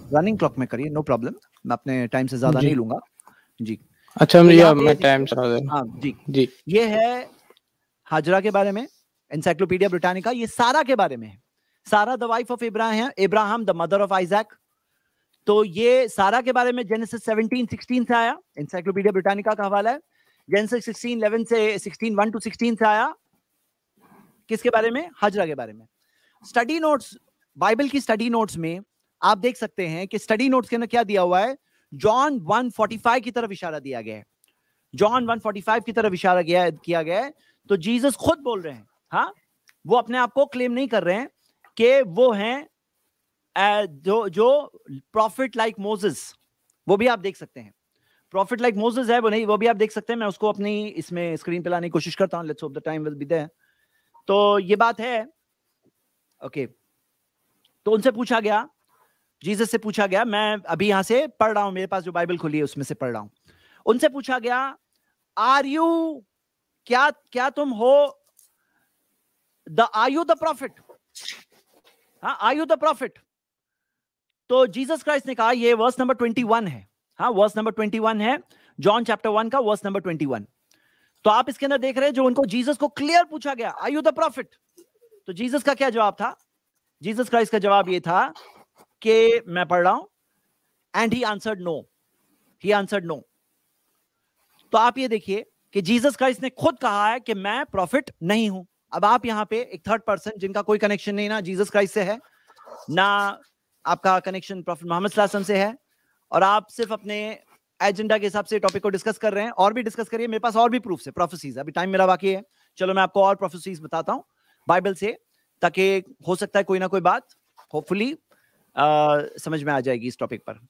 रनिंग क्लॉक में करिए, नो प्रॉब्लम, मैं अपने टाइम से ज्यादा नहीं लूंगा जी। अच्छा तो भैया मैं टाइम से हाँ जी जी। ये है हाजरा के बारे में, एनसाइक्लोपीडिया ब्रिटानिका, ये सारा के बारे में है। Sarah the wife of Ibrahim, Ibrahim the mother of Isaac. तो ये सारा के बारे में जेनेसिस सेवनटीन सिक्सटीन से आया, एनसाइक्लोपीडिया ब्रिटानिका का हवाला है। जेनेसिस सिक्सटीन इलेवन से सिक्सटीन वन टू सिक्सटीन से आया, किसके बारे में? हाजरा के बारे में। स्टडी नोट्स, बाइबल की स्टडी नोट्स में आप देख सकते हैं कि स्टडी नोट्स के अंदर क्या दिया हुआ है, जॉन वन फोर्टी फाइव की तरफ इशारा दिया गया है। जॉन वन फोर्टी फाइव की तरफ इशारा किया किया गया है। तो जीसस खुद बोल रहे हैं, हाँ, वो अपने आप को क्लेम नहीं कर रहे हैं कि वो हैं जो जो प्रॉफिट लाइक मोसेस, वो भी आप देख सकते हैं। प्रॉफिट लाइक मोसेस है वो नहीं, वो भी आप देख सकते हैं। मैं उसको अपनी इसमें स्क्रीन पे लाने की कोशिश करता हूं, let's hope the time will be there. तो ये बात है, ओके। तो उनसे पूछा गया, जीसस से पूछा गया, मैं अभी यहां से पढ़ रहा हूं, मेरे पास जो बाइबल खुली है उसमें से पढ़ रहा हूं। उनसे पूछा गया, आर यू, क्या क्या तुम हो the are you the prophet, हाँ, आर यू द प्रॉफिट? तो जीसस क्राइस्ट ने कहा, ये वर्स नंबर ट्वेंटी वन है, हाँ, वर्स नंबर ट्वेंटी वन है, जॉन चैप्टर वन का वर्स नंबर ट्वेंटी वन। तो आप इसके अंदर देख रहे हैं जो उनको जीसस को क्लियर पूछा गया, आर यू द प्रॉफिट? तो जीसस का क्या जवाब था? जीसस क्राइस्ट का जवाब ये था कि मैं पढ़ रहा हूं, and he answered no, he answered no. तो आप ये देखिए कि जीसस क्राइस्ट ने खुद कहा है कि मैं प्रॉफिट नहीं हूं। अब आप यहां पे एक थर्ड पर्सन जिनका कोई कनेक्शन नहीं ना जीसस क्राइस्ट से है, ना आपका कनेक्शन प्रॉफिट मोहम्मद सल्लल्लाहु अलैहि वसल्लम से है, और आप सिर्फ अपने एजेंडा के हिसाब से टॉपिक को डिस्कस कर रहे हैं। और भी डिस्कस करिए, मेरे पास और भी प्रूफ है, प्रोफेसीज, अभी टाइम मेरा बाकी है। चलो मैं आपको और प्रोफेसीज बताता हूं बाइबल से, ताकि हो सकता है कोई ना कोई बात होपफुली समझ में आ जाएगी इस टॉपिक पर।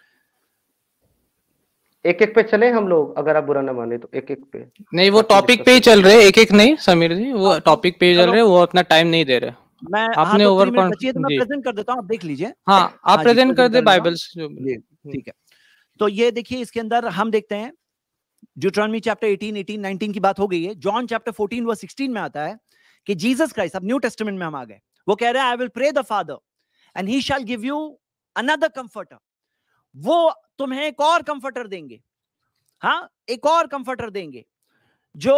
एक एक पे चले हम लोग, अगर आप बुरा ना माने तो एक एक पे। नहीं, वो टॉपिक पे ही चल रहे, एक एक नहीं समीर जी, वो टॉपिक पे ही चल रहे, वो अपना टाइम नहीं दे रहे। मैं आपने ओवर तो मैं प्रेजेंट कर देता हूं, आप देख लीजिए। हाँ, आप प्रेजेंट कर दे बाइबल से, ठीक है। तो ये देखिए, इसके अंदर हम देखते हैं Deuteronomy chapter eighteen, eighteen, nineteen की बात हो गई है। John chapter fourteen verse sixteen में आता है कि जीसस क्राइस्ट, अब न्यू टेस्टामेंट में हम आ गए, वो कह रहे हैं, I will pray the father and he shall give you another comforter. वो तुम्हें एक और कंफर्टर देंगे, हाँ, एक और कंफर्टर देंगे, जो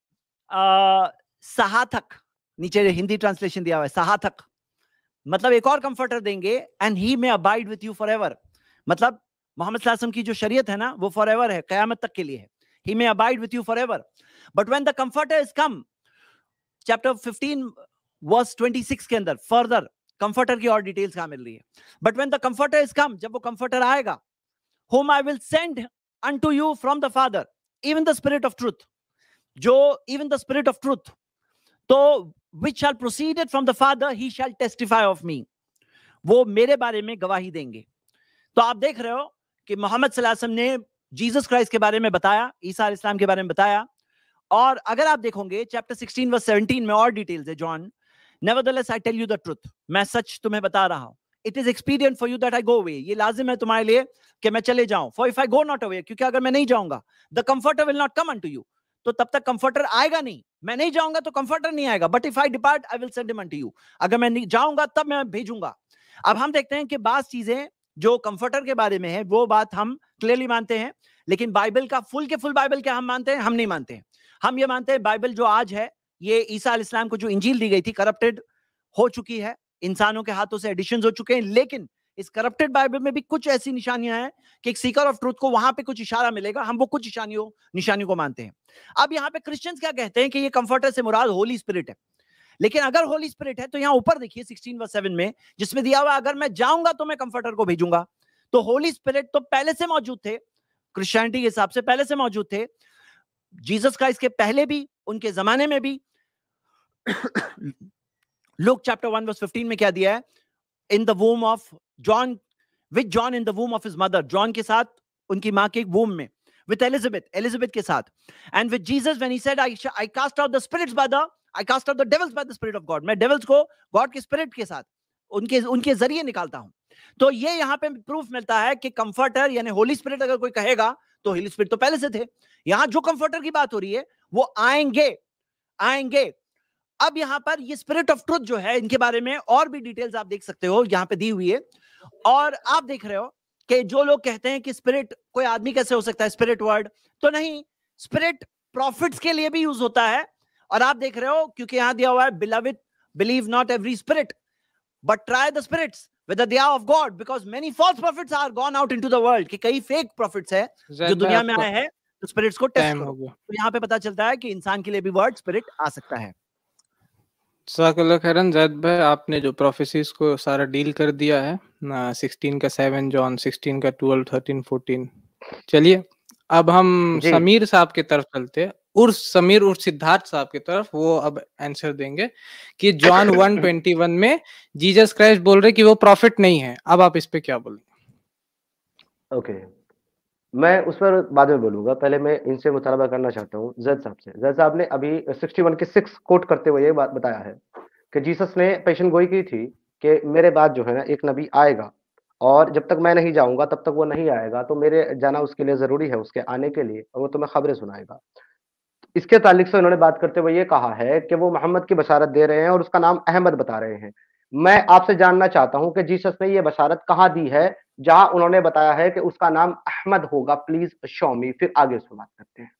आ, सहाथक, नीचे हिंदी ट्रांसलेशन दिया हुआ है सहाथक, मतलब एक और कंफर्टर देंगे, and he may abide with you forever. मतलब मोहम्मद सल्लल्लाहु अलैहि वसल्लम की जो शरीयत है ना, वो फॉरएवर है, कयामत तक के लिए है। He may abide with you forever, but when the comforter is come, chapter fifteen verse twenty six के अंदर फर्दर कंफर्टर की और डिटेल्स कहां मिल रही है। But when the comforter is come, जब वो कंफर्टर आएगा, whom I will send unto you from the Father, even the Spirit of truth, जो even the Spirit of truth, तो which shall proceed from the Father, he shall testify of me, वो मेरे बारे में गवाही देंगे। तो आप देख रहे हो कि मोहम्मद सल्लल्लाहु अलैहि वसल्लम ने जीसस क्राइस्ट के बारे में बताया, ईसा अलैहिस्सलाम के बारे में बताया। और अगर आप देखोगे चैप्टर सिक्सटीन वर्स सेवनटीन में और डिटेल्स है, John, nevertheless I tell you the truth, मैं सच तुम्हें बता रहा हूं, it is expedient for you that I go away, ये लाजिम है तुम्हारे लिए कि मैं चले जाऊं, for if I go not away, क्योंकि अगर मैं नहीं जाऊंगा, the comforter will not come unto you, तो तब तक कंफर्टर आएगा नहीं, मैं नहीं जाऊंगा तो कंफर्टर नहीं आएगा, but if I depart I will send him unto you, अगर मैं नहीं जाऊंगा तब मैं भेजूंगा। अब हम देखते हैं कि बात चीजें जो कंफर्टर के बारे में है, वो बात हम क्लियरली मानते हैं, लेकिन बाइबल का फुल के फुल बाइबल क्या हम मानते हैं? हम नहीं मानते हैं। हम ये मानते हैं बाइबल जो आज है, ये ईसा अलैहिस्सलाम को जो इंजील दी गई थी, करप्टेड हो चुकी है, इंसानों के हाथों से एडिशंस हो चुके हैं, लेकिन इस करप्टेड बाइबल में भी कुछ ऐसी निशानियां हैं कि एक सीकर ऑफ ट्रूथ को वहां पे कुछ इशारा मिलेगा, हम वो कुछ निशानियों निशानियों को मानते हैं। अब यहाँ पे क्रिश्चियंस क्या कहते हैं कि ये कंफर्टर से मुराद होली स्पिरिट है, लेकिन अगर होली स्पिरिट है तो यहाँ ऊपर देखिए सिक्सटीन वर्स सेवन में, जिसमें दिया हुआ अगर मैं जाऊंगा तो मैं कंफर्टर को भेजूंगा, तो होली स्पिरिट तो पहले से मौजूद थे, क्रिश्चियनिटी के हिसाब से पहले से मौजूद थे, जीसस क्राइस्ट के पहले भी, उनके जमाने में भी। Luke chapter one verse fifteen में क्या दिया है? In the womb of John, with John in the womb of his mother, John के साथ उनकी मां के वूम में, विद एलिजाबेथ, एलिजाबेथ के साथ, and with Jesus when he said I I cast out the spirits by the I cast out the devils by the spirit of God, मैं devils को गॉड के स्पिरिट के साथ, उनके उनके जरिए निकालता हूं। तो ये यहां पे प्रूफ मिलता है कि कंफर्टर यानी होली स्पिरिट अगर कोई कहेगा तो होली स्पिरिट तो पहले से थे। यहां जो कंफर्टर की बात हो रही है वो आएंगे, आएंगे अब यहां पर ये स्पिरिट ऑफ ट्रुथ जो है, इनके बारे में और भी डिटेल्स आप देख सकते हो, यहां पे दी हुई है। और आप देख रहे हो कि जो लोग कहते हैं कि स्पिरिट कोई आदमी कैसे हो सकता है, स्पिरिट वर्ड, तो नहीं, स्पिरिट प्रॉफिट्स के लिए भी यूज होता है। और आप देख रहे हो क्योंकि यहां दिया हुआ है, beloved believe not every spirit but try the spirits whether they are of God, because many false prophets are gone out into the world, कि कई फेक prophets है जो दुनिया में आए हैं, तो स्पिरिट्स को टेस्ट करो। तो यहाँ पे पता चलता है कि इंसान के लिए भी वर्ड स्पिरिट आ सकता है। जज़ाकल्लाह खैरन ज़ैद भाई, आपने जो प्रोफेसीज को सारा डील कर दिया है ना, सिक्सटीन का सेवन जॉन, सिक्सटीन का ट्वेल्व, थर्टीन, फोर्टीन। चलिए अब हम समीर साहब की तरफ चलते हैं, उर्स समीर उर्स सिद्धार्थ साहब की तरफ। वो अब आंसर देंगे कि जॉन वन ट्वेंटी वन में जीसस क्राइस्ट बोल रहे कि वो प्रॉफिट नहीं है। अब आप इस पे क्या बोलेंगे? Okay okay. मैं उस पर बाद में बोलूंगा, पहले मैं इनसे मुतालबा करना चाहता हूँ जैद साहब से। जैद साहब ने अभी सिक्सटी वन के सिक्स कोट करते हुए ये बात बताया है कि जीसस ने पेशन गोई की थी कि मेरे बाद जो है ना एक नबी आएगा, और जब तक मैं नहीं जाऊंगा तब तक वो नहीं आएगा, तो मेरे जाना उसके लिए जरूरी है, उसके आने के लिए, और वो तुम्हें खबरें सुनाएगा। इसके ताल्लुक से उन्होंने बात करते हुए ये कहा है कि वो मोहम्मद की बशारत दे रहे हैं और उसका नाम अहमद बता रहे हैं। मैं आपसे जानना चाहता हूं कि जीसस ने ये बशारत कहां दी है जहां उन्होंने बताया है कि उसका नाम अहमद होगा? प्लीज शो मी, फिर आगे उसमें बात करते हैं।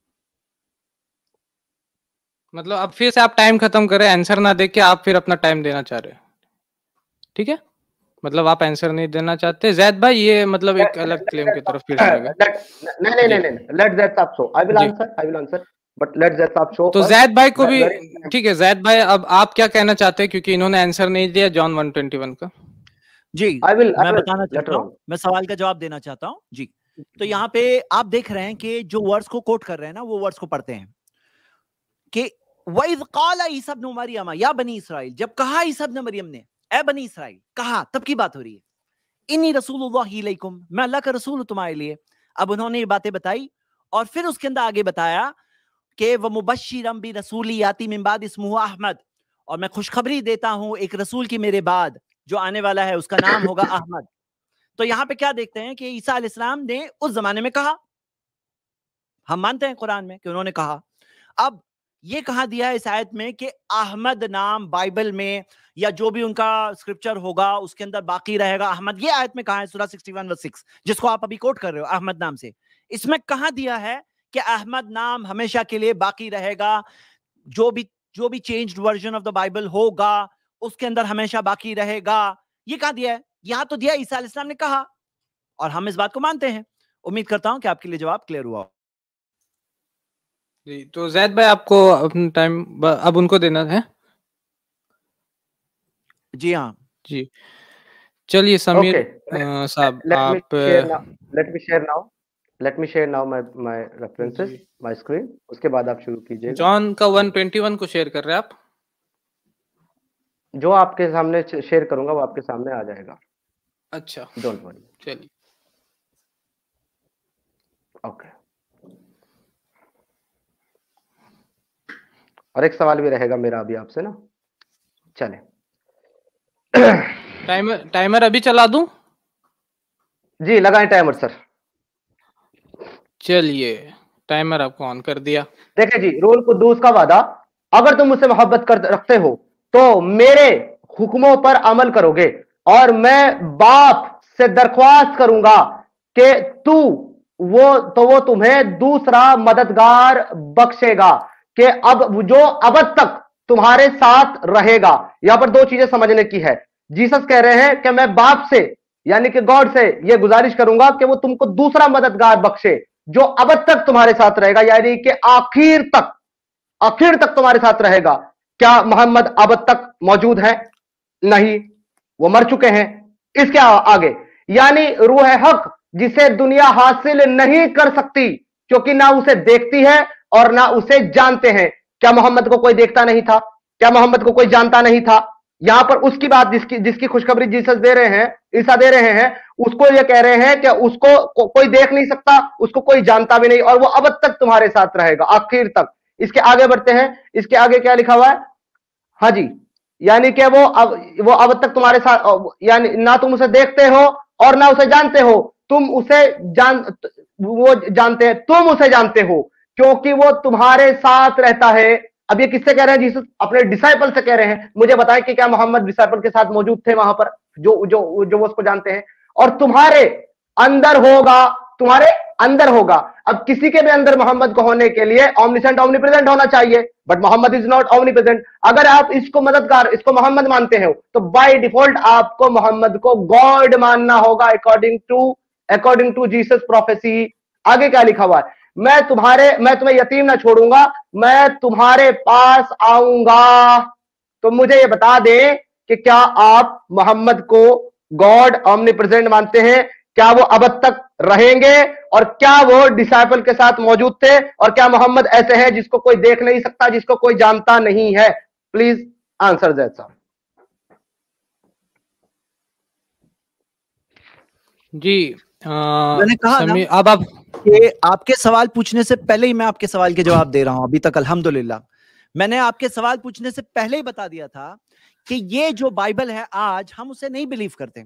मतलब अब फिर से आप टाइम खत्म करें, आंसर ना दे के आप फिर अपना टाइम देना चाह रहे हैं, ठीक है? मतलब आप आंसर नहीं देना चाहते ज़ैद भाई, ये मतलब एक अलग क्लेम की तरफ फिर जाएगा। नहीं नहीं नहीं नहीं, लेट दैट साहब show, I will answer, I will answer, but let that साहब शो। तो ज़ैद भाई को भी ठीक है। ज़ैद भाई अब आप क्या कहना चाहते हैं, क्योंकि इन्होंने आंसर नहीं दिया जॉन वन ट्वेंटी वन का? जी I will, मैं I will, बताना चाहता हूँ, मैं सवाल का जवाब देना चाहता हूँ जी। तो यहाँ पे आप देख रहे हैं कि जो वर्ड्स को कोट कर रहे हैं ना, वो वर्ड्स को पढ़ते हैं कि वइज़ क़ाल ईसा इब्न मरियम या बनी इसराइल, जब कहा ईसा इब्न मरियम ने ए बनी इसराइल, कहा, तब की बात हो रही है। इन्नी रसूलुल्लाहि इलैकुम, मैं अल्लाह का रसूल हूं तुम्हारे लिए। अब उन्होंने ये बातें बताई और फिर उसके अंदर आगे बताया कि व मुबश्शिरम बि रसूली याती मिन बाद इस्मुहु अहमद, और मैं खुशखबरी देता हूं एक रसूल की मेरे बाद जो आने वाला है, उसका नाम होगा अहमद। तो यहाँ पे क्या देखते हैं कि ईसा अलैहिस्सलाम ने उस जमाने में कहा, हम मानते हैं कुरान में कि उन्होंने कहा। अब ये कहा दिया है इस आयत में कि अहमद नाम बाइबल में या जो भी उनका स्क्रिप्चर होगा उसके अंदर बाकी रहेगा अहमद। ये आयत में कहा है सूरह सिक्सटी वन वर्स सिक्स, जिसको आप अभी कोट कर रहे हो अहमद नाम से। इसमें कहा दिया है कि अहमद नाम हमेशा के लिए बाकी रहेगा, जो भी जो भी changed version of the Bible होगा उसके अंदर हमेशा बाकी रहेगा। ये कहा दिया है, यहां तो दिया ईसा अलैहिस्सलाम ने कहा, और हम इस बात को मानते हैं। उम्मीद करता हूं कि आपके लिए जवाब क्लियर हुआ जी। तो ज़ैद भाई आपको अपना टाइम अब उनको देना है। जी हाँ जी, चलिए समीर साहब आप let me share now let me share now my my references, my screen, उसके बाद आप शुरू कीजिए। जॉन का वन ट्वेंटी वन को शेयर कर रहे हैं आप? जो आपके सामने शेयर करूंगा वो आपके सामने आ जाएगा। अच्छा, डोंट वरी। चलिए ओके। और एक सवाल भी रहेगा मेरा अभी आपसे ना, चले। टाइमर टाइमर अभी चला दूं? जी लगाएं टाइमर सर। चलिए टाइमर आपको ऑन कर दिया। देखिए जी, रूल कुद्दूस का वादा, अगर तुम मुझसे मोहब्बत कर रखते हो तो मेरे हुक्मों पर अमल करोगे, और मैं बाप से दरख्वास्त करूंगा कि तू वो तो वो तुम्हें दूसरा मददगार बख्शेगा कि अब जो अब तक तुम्हारे साथ रहेगा। यहां पर दो चीजें समझने की है। जीसस कह रहे हैं कि मैं बाप से यानी कि गॉड से ये गुजारिश करूंगा कि वो तुमको दूसरा मददगार बख्शे जो अब तक तुम्हारे साथ रहेगा, यानी कि आखिर तक आखिर तक तुम्हारे साथ रहेगा। क्या मोहम्मद अब तक मौजूद है? नहीं, वो मर चुके हैं। इसके आगे यानी रूह हक जिसे दुनिया हासिल नहीं कर सकती, क्योंकि ना उसे देखती है और ना उसे जानते हैं। क्या मोहम्मद को कोई देखता नहीं था? क्या मोहम्मद को कोई जानता नहीं था? यहां पर उसकी बात जिसकी जिसकी खुशखबरी जीसस दे रहे हैं, ईसा दे रहे हैं, उसको ये कह रहे हैं कि उसको को, कोई देख नहीं सकता, उसको कोई जानता भी नहीं, और वो अब तक तुम्हारे साथ रहेगा आखिर तक। इसके आगे बढ़ते हैं, इसके आगे क्या लिखा हुआ है? हाँ जी, यानी कि वो अब वो अब तक तुम्हारे साथ, यानी ना तुम उसे देखते हो और ना उसे जानते हो, तुम उसे जान वो जानते हैं, तुम उसे जानते हो क्योंकि वो तुम्हारे साथ रहता है अब ये किससे कह रहे हैं? जीसस अपने डिसाइपल से कह रहे हैं, मुझे बताएं कि क्या मोहम्मद डिसाइपल के साथ मौजूद थे वहां पर, जो जो जो वो उसको जानते हैं? और तुम्हारे अंदर होगा, तुम्हारे अंदर होगा। अब किसी के भी अंदर मोहम्मद को होने के लिए ऑमनिसेंट ऑमनीप्रेजेंट होना चाहिए, but Muhammad is not omnipresent. अगर आप इसको मददगार, इसको मोहम्मद मानते हो, तो बाय डिफॉल्ट आपको मोहम्मद को गॉड मानना होगा according to according to Jesus prophecy. आगे क्या लिखा हुआ है? मैं तुम्हारे मैं तुम्हें यतीम ना छोड़ूंगा, मैं तुम्हारे पास आऊंगा। तो मुझे ये बता दें कि क्या आप मोहम्मद को गॉड ऑमनीप्रेजेंट मानते हैं? क्या वो अब तक रहेंगे? और क्या वो डिसाइपल के साथ मौजूद थे? और क्या मोहम्मद ऐसे है जिसको कोई देख नहीं सकता, जिसको कोई जानता नहीं है? प्लीज आंसर दैट साहब। जी आ, मैंने कहा ना अब आप कि आपके सवाल पूछने से पहले ही मैं आपके सवाल के जवाब दे रहा हूं अभी तक, अल्हम्दुलिल्लाह। मैंने आपके सवाल पूछने से पहले ही बता दिया था कि ये जो बाइबल है आज, हम उसे नहीं बिलीव करते,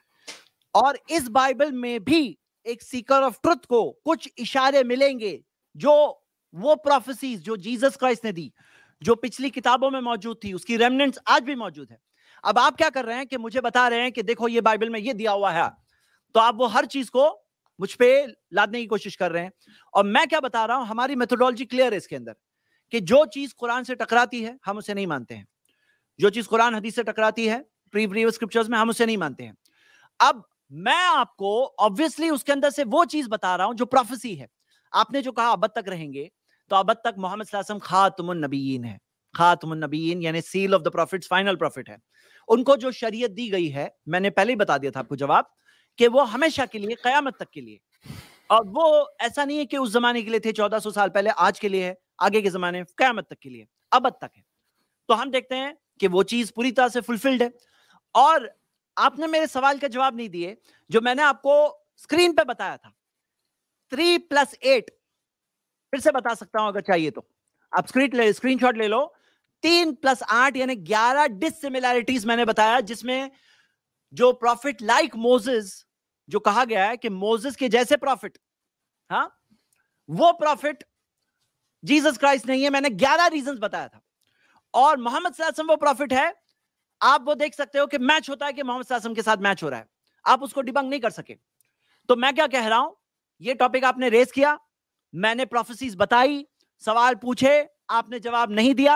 और इस बाइबल में भी एक सीकर ऑफ ट्रुथ को कुछ इशारे मिलेंगे, जो वो प्रोफेसीज जो जीसस क्राइस्ट ने दी, जो पिछली किताबों में मौजूद थी, उसकी रेमनेंट्स आज भी मौजूद है। अब आप क्या कर रहे हैं कि मुझे बता रहे हैं कि देखो ये बाइबल में ये दिया हुआ है, तो आप वो हर चीज को मुझ पे लादने की कोशिश कर रहे हैं। और मैं क्या बता रहा हूं, हमारी मेथोडोलॉजी क्लियर है इसके अंदर, कि जो चीज कुरान से टकराती है हम उसे नहीं मानते हैं, जो चीज कुरान हदीस से टकराती है प्रीवियस स्क्रिप्चर्स में, हम उसे नहीं मानते हैं। अब मैं आपको ऑब्वियसली उसके अंदर से वो चीज बता रहा हूं जो प्रोफेसी है। आपने जो कहा अबद तक रहेंगे, तो अबद तक मोहम्मद सल्लल्लाहु अलैहि वसल्लम खातमुन नबीयीन है। खातमुन नबीयीन यानी seal of the prophets, final prophet है। उनको जो शरीयत दी गई है, मैंने पहले ही बता दिया था आपको जवाब, कि वो हमेशा के लिए, कयामत तक के लिए। और वो ऐसा नहीं है कि उस जमाने के लिए थे चौदह सौ साल पहले, आज के लिए है, आगे के जमाने, कयामत तक के लिए, अबद तक है। तो हम देखते हैं कि वो चीज पूरी तरह से फुलफिल्ड है। और आपने मेरे सवाल का जवाब नहीं दिए, जो मैंने आपको स्क्रीन पे बताया था, थ्री प्लस एट, फिर से बता सकता हूं अगर चाहिए तो, आप स्क्रीन ले स्क्रीनशॉट ले लो। तीन प्लस आठ यानी ग्यारह डिसिमिलैरिटीज मैंने बताया, जिसमें जो प्रॉफिट लाइक मोसेस, जो कहा गया है कि मोसेस के जैसे प्रॉफिट, हाँ, वो प्रॉफिट जीसस क्राइस्ट नहीं है। मैंने ग्यारह रीजंस बताया था। और मोहम्मद सल्लल्लाहु अलैहि वसल्लम वो प्रॉफिट है, आप वो देख सकते हो कि मैच होता है कि मोहम्मद सल्लल्लाहु अलैहि वसल्लम के साथ मैच हो रहा है, आप उसको डिबंक नहीं कर सके। तो मैं क्या कह रहा हूं, ये टॉपिक आपने रेस किया, मैंने प्रोफेसीज बताई, सवाल पूछे, आपने जवाब नहीं दिया।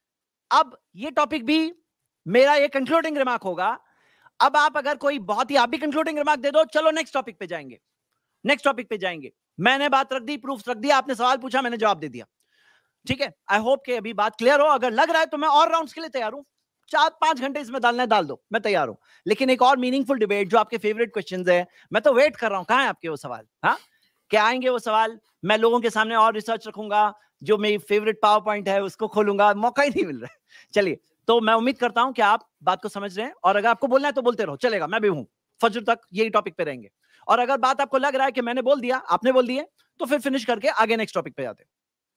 अब ये टॉपिक भी मेरा ये कंक्लूडिंग रिमार्क होगा। अब आप अगर कोई बहुत ही आप भी कंक्लूडिंग रिमार्क दे दो, चलो नेक्स्ट टॉपिक पे जाएंगे, नेक्स्ट टॉपिक पे जाएंगे। मैंने बात रख दी, प्रूफ रख दिया, आपने सवाल पूछा, मैंने जवाब दे दिया, ठीक है। आई होप कि अभी बात क्लियर हो। अगर लग रहा है तो मैं और राउंड्स के लिए तैयार हूं, चार पांच घंटे इसमें डालना है डाल दो, मैं तैयार हूं। लेकिन एक और मीनिंगफुल डिबेट, जो आपके फेवरेट क्वेश्चंस है, मैं तो वेट कर रहा हूं, कहां है आपके वो सवाल? हाँ, क्या आएंगे वो सवाल? मैं लोगों के सामने और रिसर्च रखूंगा, जो मेरी फेवरेट पावर पॉइंट है उसको खोलूंगा, मौका ही नहीं मिल रहा है। चलिए, तो मैं उम्मीद करता हूं कि आप बात को समझ रहे हैं, और अगर आपको बोलना है तो बोलते रहो, चलेगा, मैं भी हूं, फजर तक यही टॉपिक पे रहेंगे। और अगर बात आपको लग रहा है कि मैंने बोल दिया, आपने बोल दिया, तो फिर फिनिश करके आगे नेक्स्ट टॉपिक पे जाते हैं।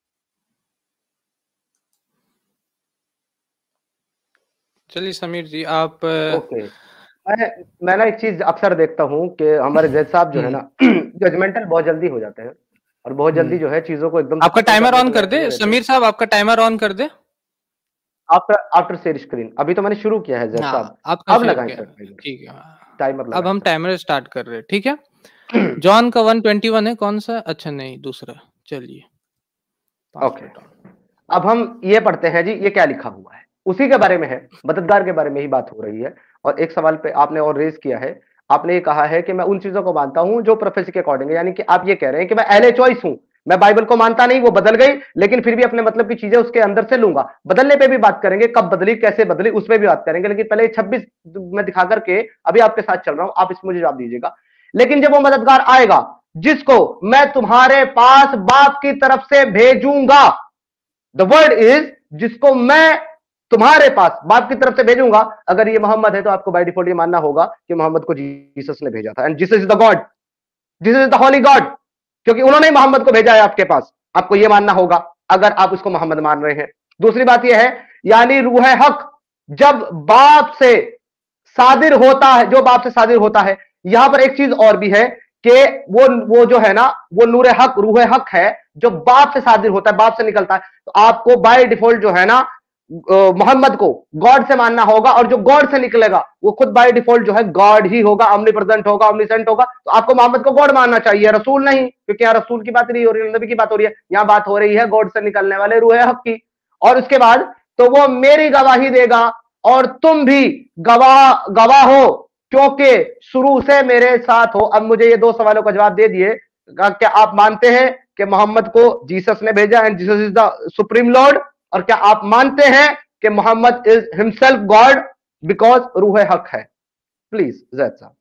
चलिए समीर जी, आप ओके। मैं मैं ना एक चीज अक्सर देखता हूँ कि हमारे जज साहब जो है ना, जजमेंटल बहुत जल्दी हो जाते हैं, और बहुत जल्दी जो है चीजों को एकदम। आपका टाइमर ऑन कर दे समीर साहब, आपका टाइमर ऑन कर दे। आफ्टर आफ्टर शेयर स्क्रीन, अभी तो मैंने शुरू किया है जज साहब, अब लगाएं सर, ठीक है, टाइमर लगाएं। अब हम टाइमर स्टार्ट कर रहे हैं, ठीक है। जॉन का वन ट्वेंटी वन है, कौन सा? अच्छा नहीं, दूसरा, चलिए। ओके, अब हम ये पढ़ते हैं जी, ये क्या लिखा हुआ है, उसी के बारे में है, मददगार के बारे में ही बात हो रही है। और एक सवाल पे आपने और रेज किया है, आपने ये कहा है कि मैं उन चीजों को मानता हूं जो प्रोफेसी के अकॉर्डिंग है, यानी कि आप ये कह रहे हैं कि मैं एहले चॉइस हूं, मैं बाइबल को मानता नहीं, वो बदल गई, लेकिन फिर भी अपने मतलब की चीजें उसके अंदर से लूंगा। बदलने पे भी बात करेंगे, कब बदली, कैसे बदली, उस पर भी बात करेंगे, लेकिन पहले छब्बीस में दिखा करके अभी आपके साथ चल रहा हूं, आप इसमें मुझे जवाब दीजिएगा। लेकिन जब वो मददगार आएगा जिसको मैं तुम्हारे पास बाप की तरफ से भेजूंगा, द वर्ड इज जिसको मैं तुम्हारे पास बाप की तरफ से भेजूंगा, अगर ये मोहम्मद है तो आपको बाय डिफॉल्ट ये मानना होगा कि मोहम्मद को जीसस ने भेजा था, and Jesus is the God, Jesus is the holy God, क्योंकि उन्होंने ही मोहम्मद को भेजा है आपके पास, आपको ये मानना होगा अगर आप उसको मोहम्मद मान रहे हैं। दूसरी बात यह है, यानी रूह हक जब बाप से सादिर होता है, जो बाप से सादिर होता है, यहां पर एक चीज और भी है कि वो वो जो है ना, वो नूर हक, रूह हक है, जो बाप से सादिर होता है, बाप से निकलता है, तो आपको बाय डिफॉल्ट जो है ना मोहम्मद को गॉड से मानना होगा, और जो गॉड से निकलेगा वो खुद बाय डिफॉल्ट जो है गॉड ही होगा, omnipresent होगा, omniscient होगा। तो आपको मोहम्मद को गॉड मानना चाहिए, रसूल नहीं, क्योंकि यहाँ रसूल की बात नहीं हो रही है, नबी की बात हो रही है, यहाँ बात हो रही है गॉड से निकलने वाले रूह हक की। और उसके बाद तो वो मेरी गवाही देगा और तुम भी गवाह गवाह हो, क्योंकि शुरू से मेरे साथ हो। अब मुझे ये दो सवालों का जवाब दे दिए, क्या आप मानते हैं कि मोहम्मद को जीसस ने भेजा and Jesus is the supreme lord, और क्या आप मानते हैं कि Muhammad is himself God because रूह हक है? प्लीज जैद साहब।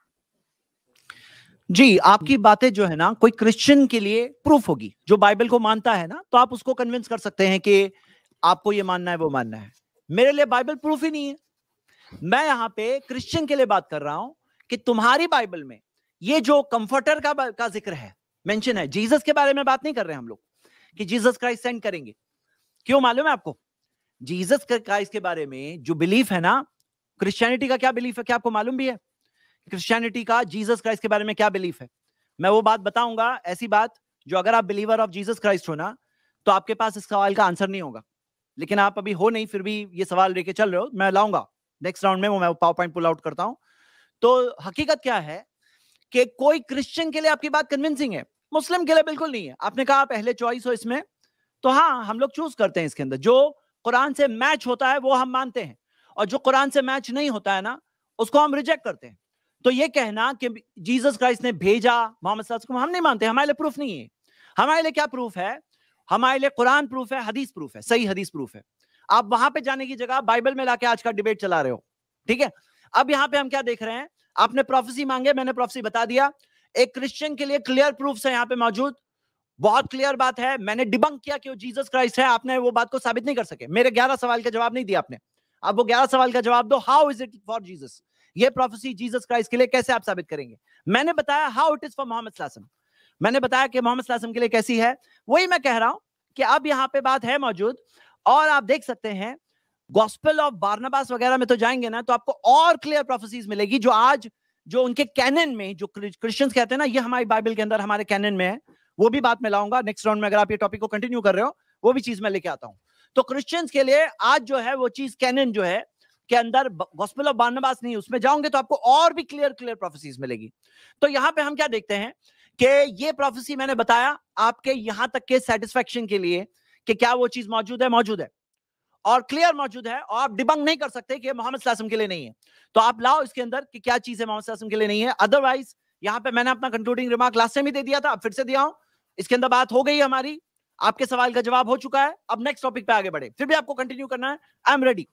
जी, आपकी बातें जो है ना कोई क्रिश्चियन के लिए प्रूफ होगी, जो बाइबल को मानता है ना, तो आप उसको कन्विंस कर सकते हैं कि आपको ये मानना है वो मानना है। मेरे लिए बाइबल प्रूफ ही नहीं है। मैं यहां पे क्रिश्चियन के लिए बात कर रहा हूं कि तुम्हारी बाइबल में ये जो कंफर्टर का का जिक्र है, मेंशन है, जीसस के बारे में बात नहीं कर रहे हैं हम लोग कि जीसस क्राइस्ट सेंड करेंगे। क्यों मालूम है आपको? जीसस क्राइस्ट के बारे में जो बिलीफ है ना, क्रिश्चियनिटी का क्या बिलीफ है, क्या आपको मालूम भी है? क्रिश्चियनिटी का जीसस क्राइस्ट के बारे में क्या बिलीफ है? मैं वो बात बताऊंगा, ऐसी बात जो अगर आप बिलीवर ऑफ जीसस क्राइस्ट हो ना, तो आपके पास इस सवाल का आंसर नहीं होगा। लेकिन आप अभी हो नहीं, फिर भी ये सवाल लेके चल रहे हो, मैं लाऊंगा नेक्स्ट राउंड में, वो मैं पावर पॉइंट पुल आउट करता हूं। तो हकीकत क्या है कि कोई क्रिश्चियन के लिए आपकी बात कन्विंसिंग है, मुस्लिम के लिए बिल्कुल नहीं है। आपने कहा आप पहले चॉइस हो इसमें, तो हाँ हम लोग चूज करते हैं इसके अंदर जो कुरान से मैच होता है वो हम मानते हैं, और जो कुरान से मैच नहीं होता है ना उसको हम रिजेक्ट करते हैं। तो ये कहना कि जीसस क्राइस्ट ने भेजा मोहम्मद सल्लल्लाहु अलैहि वसल्लम, हम नहीं मानते, हमारे लिए प्रूफ नहीं है। हमारे लिए क्या प्रूफ है? हमारे लिए कुरान प्रूफ है, हदीस प्रूफ है, सही हदीस प्रूफ है। आप वहां पे जाने की जगह बाइबल में लाके आज का डिबेट चला रहे हो, ठीक है? अब यहाँ पे हम क्या देख रहे हैं, आपने प्रोफेसी मांगे, मैंने प्रोफेसी बता दिया। एक क्रिश्चियन के लिए क्लियर प्रूफ है यहाँ पे मौजूद, बहुत क्लियर बात है। मैंने डिबंक किया कि वो जीसस क्राइस्ट है, आपने वो बात को साबित नहीं कर सके। मेरे ग्यारह सवाल का जवाब नहीं दिया आपने, अब वो ग्यारह सवाल का जवाब दो। How is it for Jesus? ये प्रोफेसी जीसस क्राइस्ट के लिए कैसे आप साबित करेंगे? मैंने बताया how it is for Muhammad सल्लल्लाहु अलैहि वसल्लम, मैंने बताया कि मोहम्मद सल्लल्लाहु अलैहि वसल्लम के लिए कैसी है। वही मैं कह रहा हूं कि अब यहाँ पे बात है मौजूद, और आप देख सकते हैं गॉस्पेल ऑफ बारनबास वगैरह में तो जाएंगे ना, तो आपको और क्लियर प्रोफेसीज मिलेगी जो आज जो उनके कैनन में, जो क्रिश्चियंस कहते हैं ना ये हमारी बाइबल के अंदर हमारे कैनन में है, वो भी बात मैं लाऊंगा नेक्स्ट राउंड में। अगर आप ये टॉपिक को कंटिन्यू कर रहे हो, वो भी चीज मैं लेके आता हूं। तो क्रिश्चियंस के लिए आज जो है वो चीज कैनन जो है के अंदर गॉस्पेल ऑफ बारनबास नहीं, उसमें जाओगे तो आपको और भी क्लियर क्लियर प्रोफेसीज मिलेगी। तो यहाँ पे हम क्या देखते हैं कि ये प्रोफेसी मैंने बताया आपके यहां तक के सेटिस्फेक्शन के लिए कि क्या वो चीज मौजूद है, मौजूद है और क्लियर मौजूद है, और आप डिबंक नहीं कर सकते कि मोहम्मद सल्लल्लाहु अलैहि वसल्लम के लिए नहीं है। तो आप लाओ इसके अंदर कि क्या चीज है मोहम्मद सल्लल्लाहु अलैहि वसल्लम के लिए नहीं है। अदरवाइज यहाँ पे मैंने अपना कंक्लूडिंग रिमार्क लास्ट टाइम ही दे दिया था, अब फिर से दिया हूं। इसके अंदर बात हो गई हमारी, आपके सवाल का जवाब हो चुका है। अब नेक्स्ट टॉपिक पे आगे बढ़े, फिर भी आपको कंटिन्यू करना है, आई एम रेडी।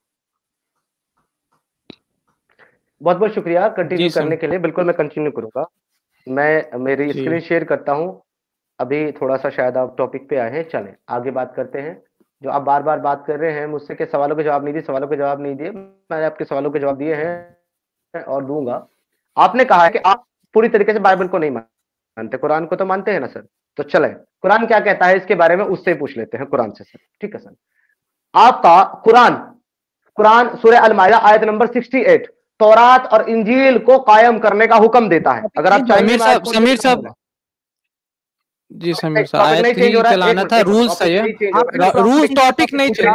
बहुत बहुत शुक्रिया कंटिन्यू करने के लिए। बिल्कुल मैं कंटिन्यू करूंगा। मैं मेरी स्क्रीन शेयर करता हूं। अभी थोड़ा सा शायद आप टॉपिक पे आए हैं, चलें आगे बात करते हैं। जो आप बार बार बात कर रहे हैं मुझसे के सवालों के जवाब नहीं दिए, सवालों के जवाब नहीं दिए, मैंने आपके सवालों के जवाब दिए हैं और दूंगा। आपने कहा है कि आप पूरी तरीके से बाइबल को नहीं मानते, कुरान को तो मानते हैं ना सर? तो चले कुरान क्या कहता है इसके बारे में उससे पूछ लेते हैं, कुरान से सर। ठीक है सर, आपका कुरान कुरान सूरह अल-माइदा आयत नंबर अड़सठ तौरात और इंजील को कायम करने का हुक्म देता है। अगर आप समीर साहब समीर साहब जी समीर साहब आयत नहीं चलाना था, रूल्स है ये, रूल्स टॉपिक नहीं चला।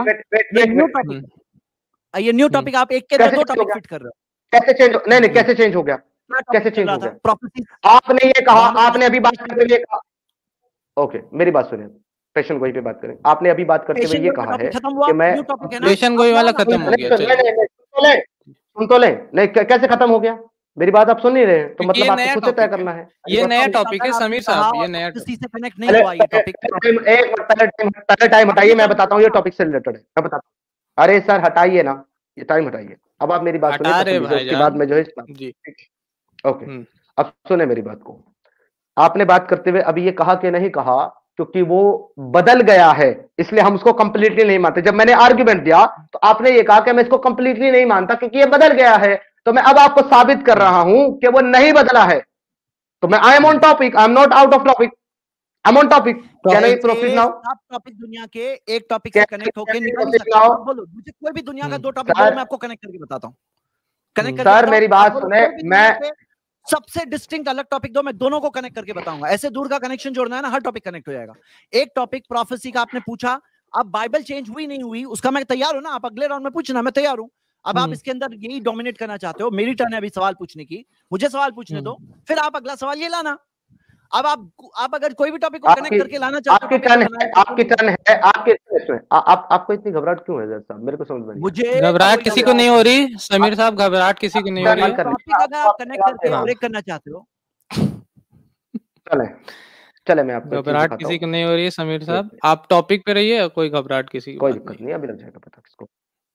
ये न्यू टॉपिक आप एक के दो टॉपिक फिट कर रहे हो, कैसे चेंज? नहीं नहीं कैसे चेंज हो गया? कैसे चेंज हो गया? आपने ये कहा, आपने अभी बात करते हुए कहा, ओके मेरी बात सुनिए, पेशन गोई पे बात करें। आपने अभी बात करते हुए ये कहा है कि मैं पेशन गोई वाला खत्म हो गया। सुन तो ले, नहीं कैसे खत्म हो गया? मेरी बात आप सुन नहीं रहे हैं, तो मतलब आपको खुद से तय करना है। ये नया टॉपिक है समीर साहब, ये नया किसी से कनेक्ट नहीं हुआ ये टॉपिक। एक पहले टाइम पहले टाइम हटाइए, मैं बताता हूँ ये टॉपिक से रिलेटेड है, मैं बताता हूँ। अरे सर हटाइए ना, ये टाइम हटाइए। अब आप मेरी बात सुनिए, उसके बाद में जो है जी ओके, अब सुने मेरी बात को। आपने बात करते हुए अभी ये कहा कि नहीं कहा, क्योंकि वो बदल गया है इसलिए हम उसको कंप्लीटली नहीं मानते। जब मैंने आर्गुमेंट दिया तो आपने ये कहा कि मैं इसको कंप्लीटली नहीं मानता क्योंकि ये बदल गया है, तो मैं अब आपको साबित कर रहा हूं कि वो नहीं बदला है। तो मैं I am on topic, I am not out of topic, I am on topic. Can I proceed now? आप टॉपिक दुनिया के एक टॉपिक से कनेक्ट होकर निकल सकते हो। बोलो मुझे कोई भी दुनिया का दो टॉपिक बोलो, मैं आपको कनेक्ट करके बताता हूं। कनेक्ट सर मेरी बात सुने, मैं सबसे डिस्टिंक्ट अलग टॉपिक दो, मैं दोनों को कनेक्ट करके बताऊंगा। ऐसे दूर का कनेक्शन जोड़ना है ना, हर टॉपिक कनेक्ट हो जाएगा। एक टॉपिक प्रोफेसी का आपने पूछा, अब बाइबल चेंज हुई नहीं हुई उसका मैं तैयार हूं ना, आप अगले राउंड में पूछना, मैं तैयार हूं। अब आप इसके अंदर यही डोमिनेट करना चाहते हो, मेरी टर्न है अभी सवाल पूछने की, मुझे सवाल पूछने दो, फिर आप अगला सवाल ये लाना। अब आप आप अगर कोई भी टॉपिक को कनेक्ट करके लाना चाहते हो, आपकी टर्न है, आपकी टर्न है, आपके इसमें आप आपको इतनी घबराहट क्यों है जज साहब, मेरे को समझ में नहीं। मुझे घबराहट किसी को नहीं हो रही समीर साहब, घबराहट किसी को नहीं हो रही है। टॉपिक अगर आप कनेक्ट करके ब्रेक करना चाहते हो, चले चले मैं आपको घबराहट किसी को नहीं हो रही है समीर साहब, आप टॉपिक पे रहिए, कोई घबराहट किसी कोई दिक्कत नहीं, अभी लग जाएगा पता किसको।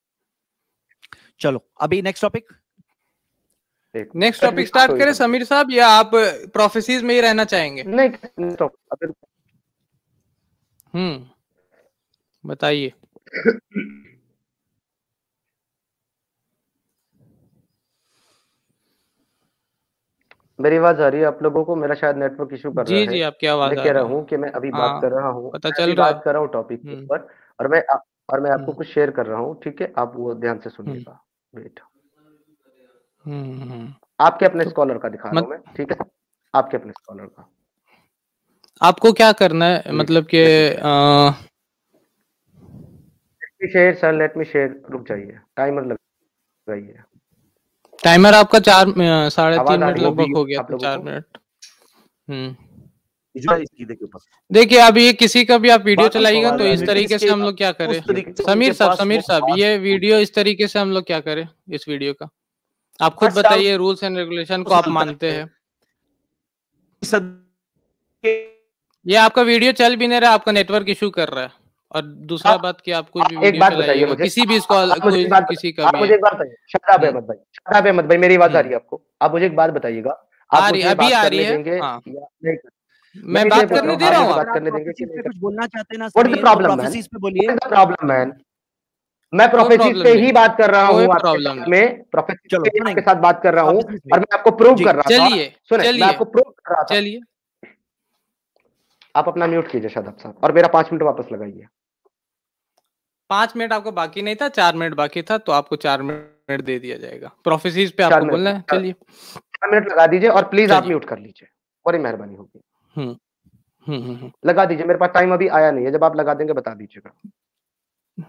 चलो अभी next topic next topic start करें समीर साहब, या आप प्रोफेसीज में ही रहना चाहेंगे? नहीं तो हम्म बताइए। मेरी आवाज आ रही है आप लोगों को? मेरा शायद नेटवर्क इशू कर रहा है। जी जी आपकी आवाज मैं कह रहा हूँ कि मैं अभी बात कर रहा हूँ, पता चल रहा बात कर रहा हूँ टॉपिक के ऊपर, और मैं और मैं आपको कुछ शेयर कर रहा हूँ, ठीक है? आप वो ध्यान से सुनिएगा। वेट, आपके अपने स्कॉलर का दिखा रहा हूँ मैं, ठीक है? आपके अपने स्कॉलर का। आपको क्या करना है, मतलब कि share sir, let me share, रुक जाइए, टाइमर लगाइए। टाइमर आपका चार साढ़े तीन मिनट लगभग हो गया, तो चार मिनट। हम्म देखिए अब ये किसी का भी आप वीडियो चलाइएगा तो इस तरीके से हम लोग क्या करें समीर साहब, समीर साहब ये वीडियो इस तरीके से हम लोग क्या करें इस वीडियो का, आप खुद बताइए, रूल्स एंड रेगुलेशन को आप मानते हैं? ये आपका वीडियो चल भी नहीं रहा, आपका नेटवर्क इशू कर रहा है, और दूसरा आ, बात कि आप कुछ भी वीडियो चलाइएगा किसी भी किसी का भी। मुझे एक बात बताइए शादाब अहमद भाई, शादाब अहमद भाई मेरी आवाज आ रही है आपको? आप मुझे एक बात बताइएगा, आप मुझे अभी आ रही है, मैं बात करने दे रहा हूँ, बात करने देंगे कि कुछ बोलना चाहते हैं ना? What is the problem man? पे बोलिए। What is the problem man? मैं प्रोफेसीज पे ही बात कर रहा हूँ, आपके में प्रोफेसीज पे आपके साथ बात कर रहा हूँ, और मैं आपको प्रूव कर रहा था। चलिए सुनिए, मैं आपको प्रूव कर रहा था। चलिए आप अपना म्यूट कीजिए शादाब साहब, और मेरा पांच मिनट वापस लगाइए। पांच मिनट आपको बाकी नहीं था, चार मिनट बाकी था, तो आपको चार मिनट दे दिया जाएगा। प्रोफेसीज पे आपको बोलना है, चलिए चार मिनट लगा दीजिए, और प्लीज आप म्यूट कर लीजिए, बड़ी मेहरबानी होगी। हम्म हम्म लगा दीजिए, मेरे पास टाइम अभी आया नहीं है, जब आप लगा देंगे बता दीजिएगा।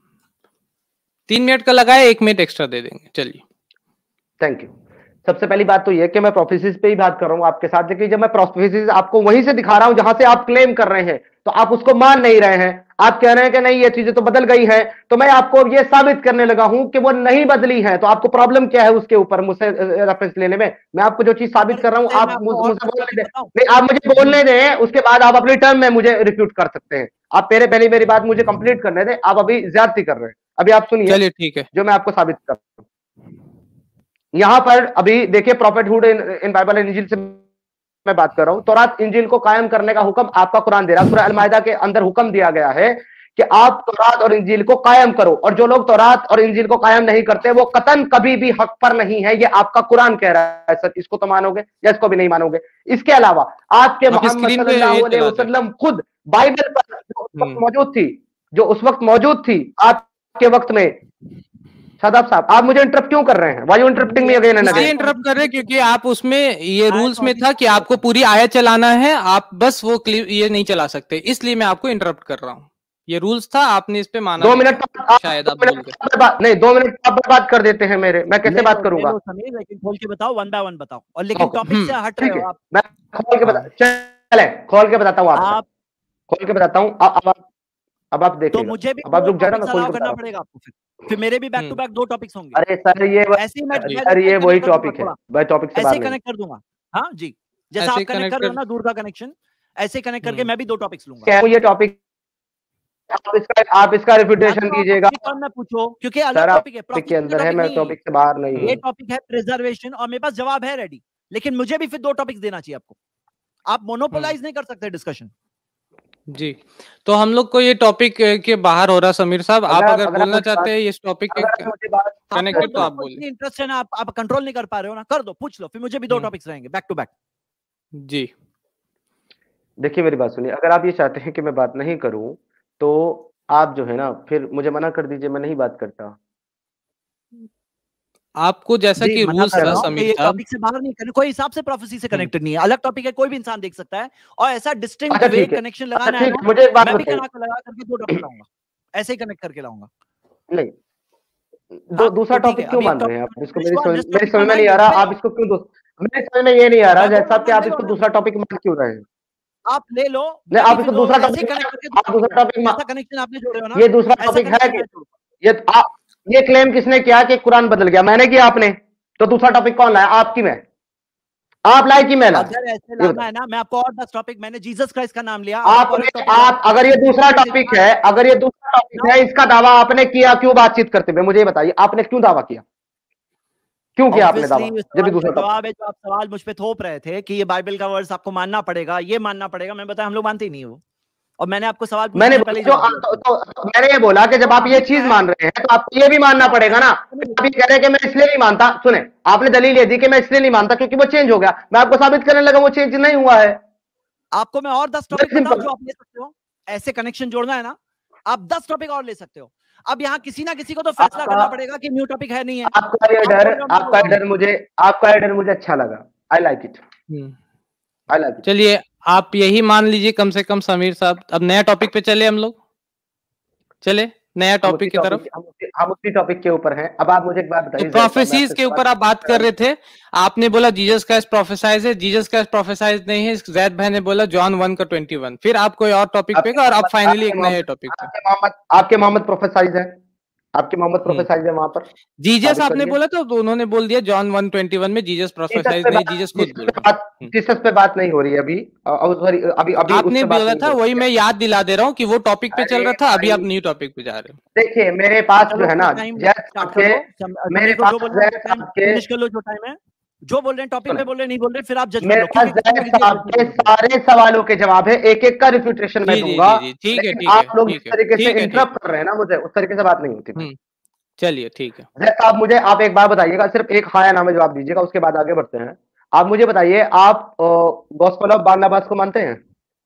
तीन मिनट का लगाए, एक मिनट एक्स्ट्रा दे देंगे, चलिए। Thank you. सबसे पहली बात तो ये कि मैं प्रोफेसीज पे ही बात कर रहा हूं आपके साथ, लेकिन जब मैं प्रोफेसीज आपको वहीं से दिखा रहा हूं जहां से आप क्लेम कर रहे हैं, तो आप उसको मान नहीं रहे हैं। आप कह रहे हैं कि नहीं ये चीजें तो बदल गई हैं, तो मैं आपको ये साबित करने लगा हूं कि वो नहीं बदली है। तो आपको प्रॉब्लम क्या है उसके ऊपर मुझसे रेफरेंस लेने में? मैं आपको जो चीज साबित कर रहा हूं, आप मुझे बोलने दें, नहीं आप मुझे बोलने दें, उसके बाद आप अपनी टर्म में मुझे रिफ्यूट कर सकते हैं। आप पहले पहले मेरी बात मुझे कंप्लीट करने दें, आप अभी ज्यादती कर रहे हैं। अभी आप सुनिए, चलिए ठीक है, जो मैं आपको साबित कर रहा हूं। यहां पर अभी देखिए, prophethood in, in Bible and इंजील से मैं बात कर रहा हूं। तौरात इंजील को कायम करने का हुक्म आपका कुरान दे रहा है। सूरह अल-माइदा के अंदर हुक्म दिया गया है कि आप तौरात और इंजील को कायम करो, और जो लोग तौरात और इंजील को कायम नहीं करते वो कतन कभी भी हक पर नहीं है। ये आपका कुरान कह रहा है सर, इसको तो मानोगे या इसको भी नहीं मानोगे? इसके अलावा आपके मोहम्मद सल्लल्लाहु अलैहि वसल्लम खुद बाइबल पर मौजूद थी, जो उस वक्त मौजूद थी आपके वक्त में। शादाब साहब आप मुझे इंटरप्ट क्यों कर रहे हैं? Why you interrupting me again and again? Interrupt कर रहे हैं क्योंकि आप उसमें ये रूल्स में था कि आपको पूरी आयत चलाना है, आप बस वो क्लिप ये नहीं चला सकते, इसलिए मैं आपको इंटरप्ट कर रहा हूँ। ये रूल्स था, आपने इस पे माना। दो मिनट शायद आप नहीं, दो मिनट आप बात कर देते हैं मेरे, मैं कैसे बात करूंगा? समीर लेकिन खोल के बताओ, वन बाय वन बताओ, और लेकिन टॉपिक से हट रहे हो आप। मैं खोल के बता चले खोल के बताता हूँ, आप खोल के बताता हूँ। अब अब आप देखिए, तो मुझे भी अब आप रुक जाए ना, मैं खोल के करना पड़ेगा आपको, फिर फिर मेरे भी बैक टू बैक दो टॉपिक्स होंगे। अरे सर ये ऐसे ही मैं सर ये वही टॉपिक है, वही टॉपिक से ऐसे कनेक्ट कर दूंगा। हाँ जी, जैसा आप कनेक्ट कर रहे हो ना दूर का कनेक्शन, ऐसे कनेक्ट करके मैं भी दो टॉपिक्स लूंगा। ये टॉपिक आप इसका आप इसका रिफ्यूटेशन कीजिएगा, मैं पूछो, क्योंकि अलग टॉपिक है, टॉपिक के अंदर है, मैं टॉपिक से बाहर नहीं हूं। ये टॉपिक है प्रिजर्वेशन, और मेरे पास जवाब है रेडी, लेकिन मुझे भी फिर दो टॉपिक्स देना चाहिए आपको। आप मोनोपोलाइज नहीं कर सकते डिस्कशन। जी, तो हम लोग को ये टॉपिक के बाहर हो रहा समीर साहब, आप अगर, अगर बोलना चाहते हैं इस टॉपिक के कनेक्टेड, तो आप बोलिए। इंटरेस्ट है ना, आप, आप कंट्रोल नहीं कर पा रहे हो ना, कर दो, पूछ लो, फिर मुझे भी दो टॉपिक्स रहेंगे बैक टू बैक। जी देखिए मेरी बात सुनिए, अगर आप ये चाहते हैं कि मैं बात नहीं करूं, तो आप जो है ना फिर मुझे मना कर दीजिए, मैं नहीं बात करता। आपको जैसा जी, कि मना रूल्स कर था रहा हूँ कि समीर ये साहब, टॉपिक से बाहर नहीं करना, कोई हिसाब से प्रोफेसी से कनेक्टेड नहीं है, अलग टॉपिक है, कोई भी इंसान देख सकता है और ऐसा डिस्टिंक्ट अच्छा वे ठीक है, कनेक्शन अच्छा लगाना है ठीक ना, है, मुझे एक बात मैं भी बताइए। कना लगा करके दो टॉपिक लाऊंगा, ऐसे ही कनेक्ट करके लाऊंगा। नहीं, दो हाँ, दूसरा तो ठीक है, टॉपिक क्यों अभी एक मान रहे हैं टॉपिक आप इसको? मेरी समझ मेरी टॉपिक समझ में नहीं आ बनाएंगे, रहा, आप इसको क्यों दो मेरी समझ में ये नहीं आ रहा मैं बोल जैसा रहा हूँ कि ना, आप ले लो इसको ना, दूसरा टॉपिक मान क्यों रहे हैं? आप ले लो, नहीं, मैं भी आप फिर इसको दो दूसरा ऐसे ही टॉपिक कनेक्ट करके दो आप दूसरा टॉपिक जैसा कनेक्शन आपने जोड़े हो ना, ये दूसरा ऐसा टॉपिक है कनेक्शन कि मैं जोड़ूंगा। ये आ, ये क्लेम किसने किया कि कुरान बदल गया? मैंने किया, आपने? तो दूसरा टॉपिक कौन लाया? आपकी मैं आप लाए कि मैं लाया? अगर ऐसे ये लाना है ना, मैं आपको और दस टॉपिक, मैंने जीसस क्राइस्ट का नाम लिया, आप एक और आपने एक टॉपिक आप अगर ये दूसरा टॉपिक है अगर ये दूसरा टॉपिक है, इसका दावा आपने किया क्यों बातचीत करते हुए? मुझे ये बताइए, आपने क्यों दावा किया? क्यों किया आपने दावा ऑब्वियसली जब भी सवाल दूसरा का टॉपिक? जवाब है जो आप सवाल मुझ पे थोप रहे थे कि ये बाइबल का वर्स आपको मानना पड़ेगा, ये मानना पड़ेगा, मैं बताया हम लोग मानते ही नहीं हो, और मैंने आपको सवाल पूछने मैंने से पहले ही जो जवाब दिया तो, था। तो, तो, मैंने ये बोला कि जब तो आप ये अभी क्या चीज है, मान रहे हैं तो आपको ये भी मानना तो पड़ेगा ना। आप ये कह रहे हैं कि मैं इसलिए नहीं मानता, सुने, आपने दलील ये दी कि मैं इसलिए नहीं मानता क्योंकि वो चेंज हो गया, मैं आपको साबित करने लगा वो चेंज नहीं हुआ है। आपको मैं और दस टॉपिक बताऊं जो आप ले सकते हो, ऐसे कनेक्शन जोड़ना है ना, आप दस टॉपिक और ले सकते हो। अब यहाँ किसी ना किसी को तो फैसला करना पड़ेगा कि न्यू टॉपिक है नहीं है। आपका ये डर आपका ये डर मुझे आपका ये डर मुझे अच्छा लगा, I like it, I like it. चलिए आप यही मान लीजिए कम से कम समीर साहब। अब नया टॉपिक पे चले हम लोग, चले नया टॉपिक की तरफ। हम उसी टॉपिक के ऊपर हैं। अब आप मुझे एक बात बताइए, तो प्रोफेसीज के ऊपर आप बात कर रहे थे, आपने बोला जीसस क्राइस्ट प्रोफेसाइज है, जीसस क्राइस्ट प्रोफेसाइज नहीं है, जैद भाई ने बोला जॉन वन का ट्वेंटी वन, फिर आप कोई और टॉपिक पे और आप फाइनली एक नए टॉपिक पे। आपके मोहम्मद आपके मोहम्मद प्रोफेसाइज है, आपके मोहम्मद प्रोफेसाइज है वहां पर जीसस आपने बोला तो उन्होंने बोल दिया जॉन वन ट्वेंटी वन में जीसस प्रोफेसाइज नहीं, जीसस खुद बोला। जीसस पे बात नहीं हो रही है अभी, अभी अभी आपने बोला था, वही मैं याद दिला दे रहा हूँ कि वो टॉपिक पे चल रहा था, अभी आप न्यू टॉपिक पे जा रहे हो। देखिए मेरे पास जो है ना, मेरे पास फिनिश कर लो जो टाइम है, जो बोल रहे हैं टॉपिक पे बोल रहे नहीं बोल रहे, फिर आप जज मेरे पास आपके सारे सवालों के जवाब है, एक एक का रिफ्यूटेशन मैं दूंगा। ठीक है, ठीक है आप लोग जिस तरीके से इंटरप्ट कर रहे हैं ना मुझे, उस तरीके से बात नहीं होती। चलिए ठीक है, जैसा आप मुझे आप एक बार बताइएगा, सिर्फ एक हाँ या ना में जवाब दीजिएगा, उसके बाद आगे बढ़ते हैं। आप मुझे बताइए, आप गॉस्पेल ऑफ बारनाबास को मानते हैं?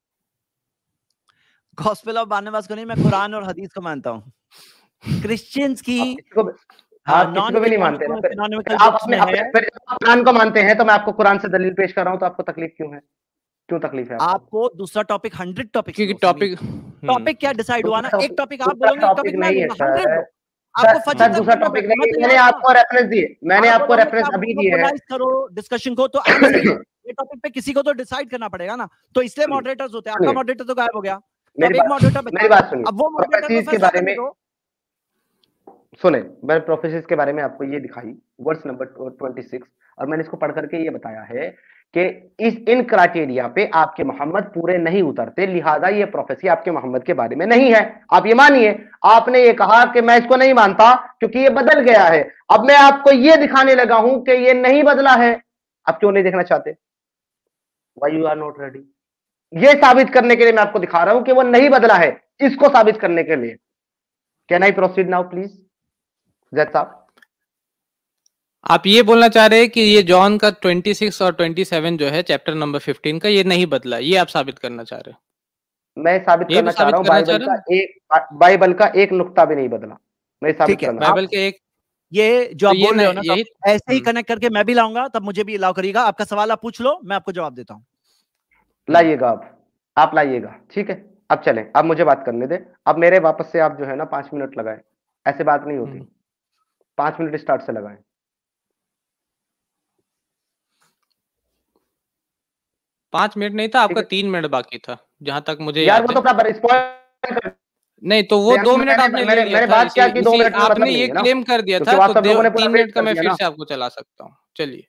गॉस्पेल ऑफ बारनाबास को नहीं, मैं कुरान और हदीस को मानता हूँ। क्रिश्चियंस की आप किसी को भी नहीं मानते ना, फिर आप अपने फिर कुरान को मानते हैं, तो मैं आपको कुरान से दलील पेश कर रहा हूं, तो आपको तकलीफ क्यों है? क्यों तकलीफ है आपको? आपको दूसरा टॉपिक हंड्रेड टॉपिक क्योंकि टॉपिक टॉपिक क्या डिसाइड हुआ ना, एक टॉपिक आप बोलोगे, एक टॉपिक नहीं है सर, आपको सर दूसरा टॉपिक नहीं, मैंने आपको रेफरेंस दिए, मैंने आपको रेफरेंस अभी दिए हैं। करो डिस्कशन को, तो ये टॉपिक पे किसी को तो डिसाइड करना पड़ेगा ना, तो इसलिए मॉडरेटर्स होते हैं। आपका मॉडरेटर तो गायब हो गया, मेरी बात मेरी बात सुनिए, अब वो प्रोफेसीज के बारे में सुने, मैंने प्रोफेसीज के बारे में आपको ये दिखाई वर्स नंबर छब्बीस, और मैंने इसको पढ़ करके ये बताया है कि इस इन क्राइटेरिया पे आपके मोहम्मद पूरे नहीं उतरते, लिहाजा ये प्रोफेसी आपके मोहम्मद के बारे में नहीं है। आप ये मानिए, आपने ये कहा कि मैं इसको नहीं मानता क्योंकि ये बदल गया है। अब मैं आपको ये दिखाने लगा हूं कि ये नहीं बदला है। आप क्यों नहीं देखना चाहते? Why you are not ready? ये साबित करने के लिए मैं आपको दिखा रहा हूं कि वो नहीं बदला है, इसको साबित करने के लिए। Can I proceed now please Zaid साहब? आप ये बोलना चाह रहे हैं कि ये जॉन का छब्बीस और सत्ताईस जो है चैप्टर नंबर पंद्रह का, ये नहीं बदला, ये आप साबित करना चाह रहे हैं? मैं साबित करना चाह रहा हूं बाइबल का एक बाइबल का एक नुक्ता भी नहीं बदला। मैं साबित करना बाइबल के एक, ये जो आप बोल रहे हो ना, यही ऐसे ही कनेक्ट करके मैं भी लाऊंगा, तब मुझे भी अलाउ करिएगा। आपका सवाल आप पूछ लो, मैं आपको जवाब देता हूँ। लाइएगा आप आप लाइएगा, ठीक है। अब चलें, अब मुझे बात करने दे। अब मेरे वापस से आप जो है ना पांच मिनट लगाए, ऐसे बात नहीं होती। पांच मिनट स्टार्ट से लगाएं। पांच मिनट नहीं था आपका, तीन मिनट बाकी था जहां तक मुझे यार याद वो तो है। नहीं तो वो दो मिनट आपने ले लिया था, बात क्या कि दो मिनट आपने ये क्लेम कर दिया था, तो तीन मिनट का मैं फिर से आपको चला सकता हूँ। चलिए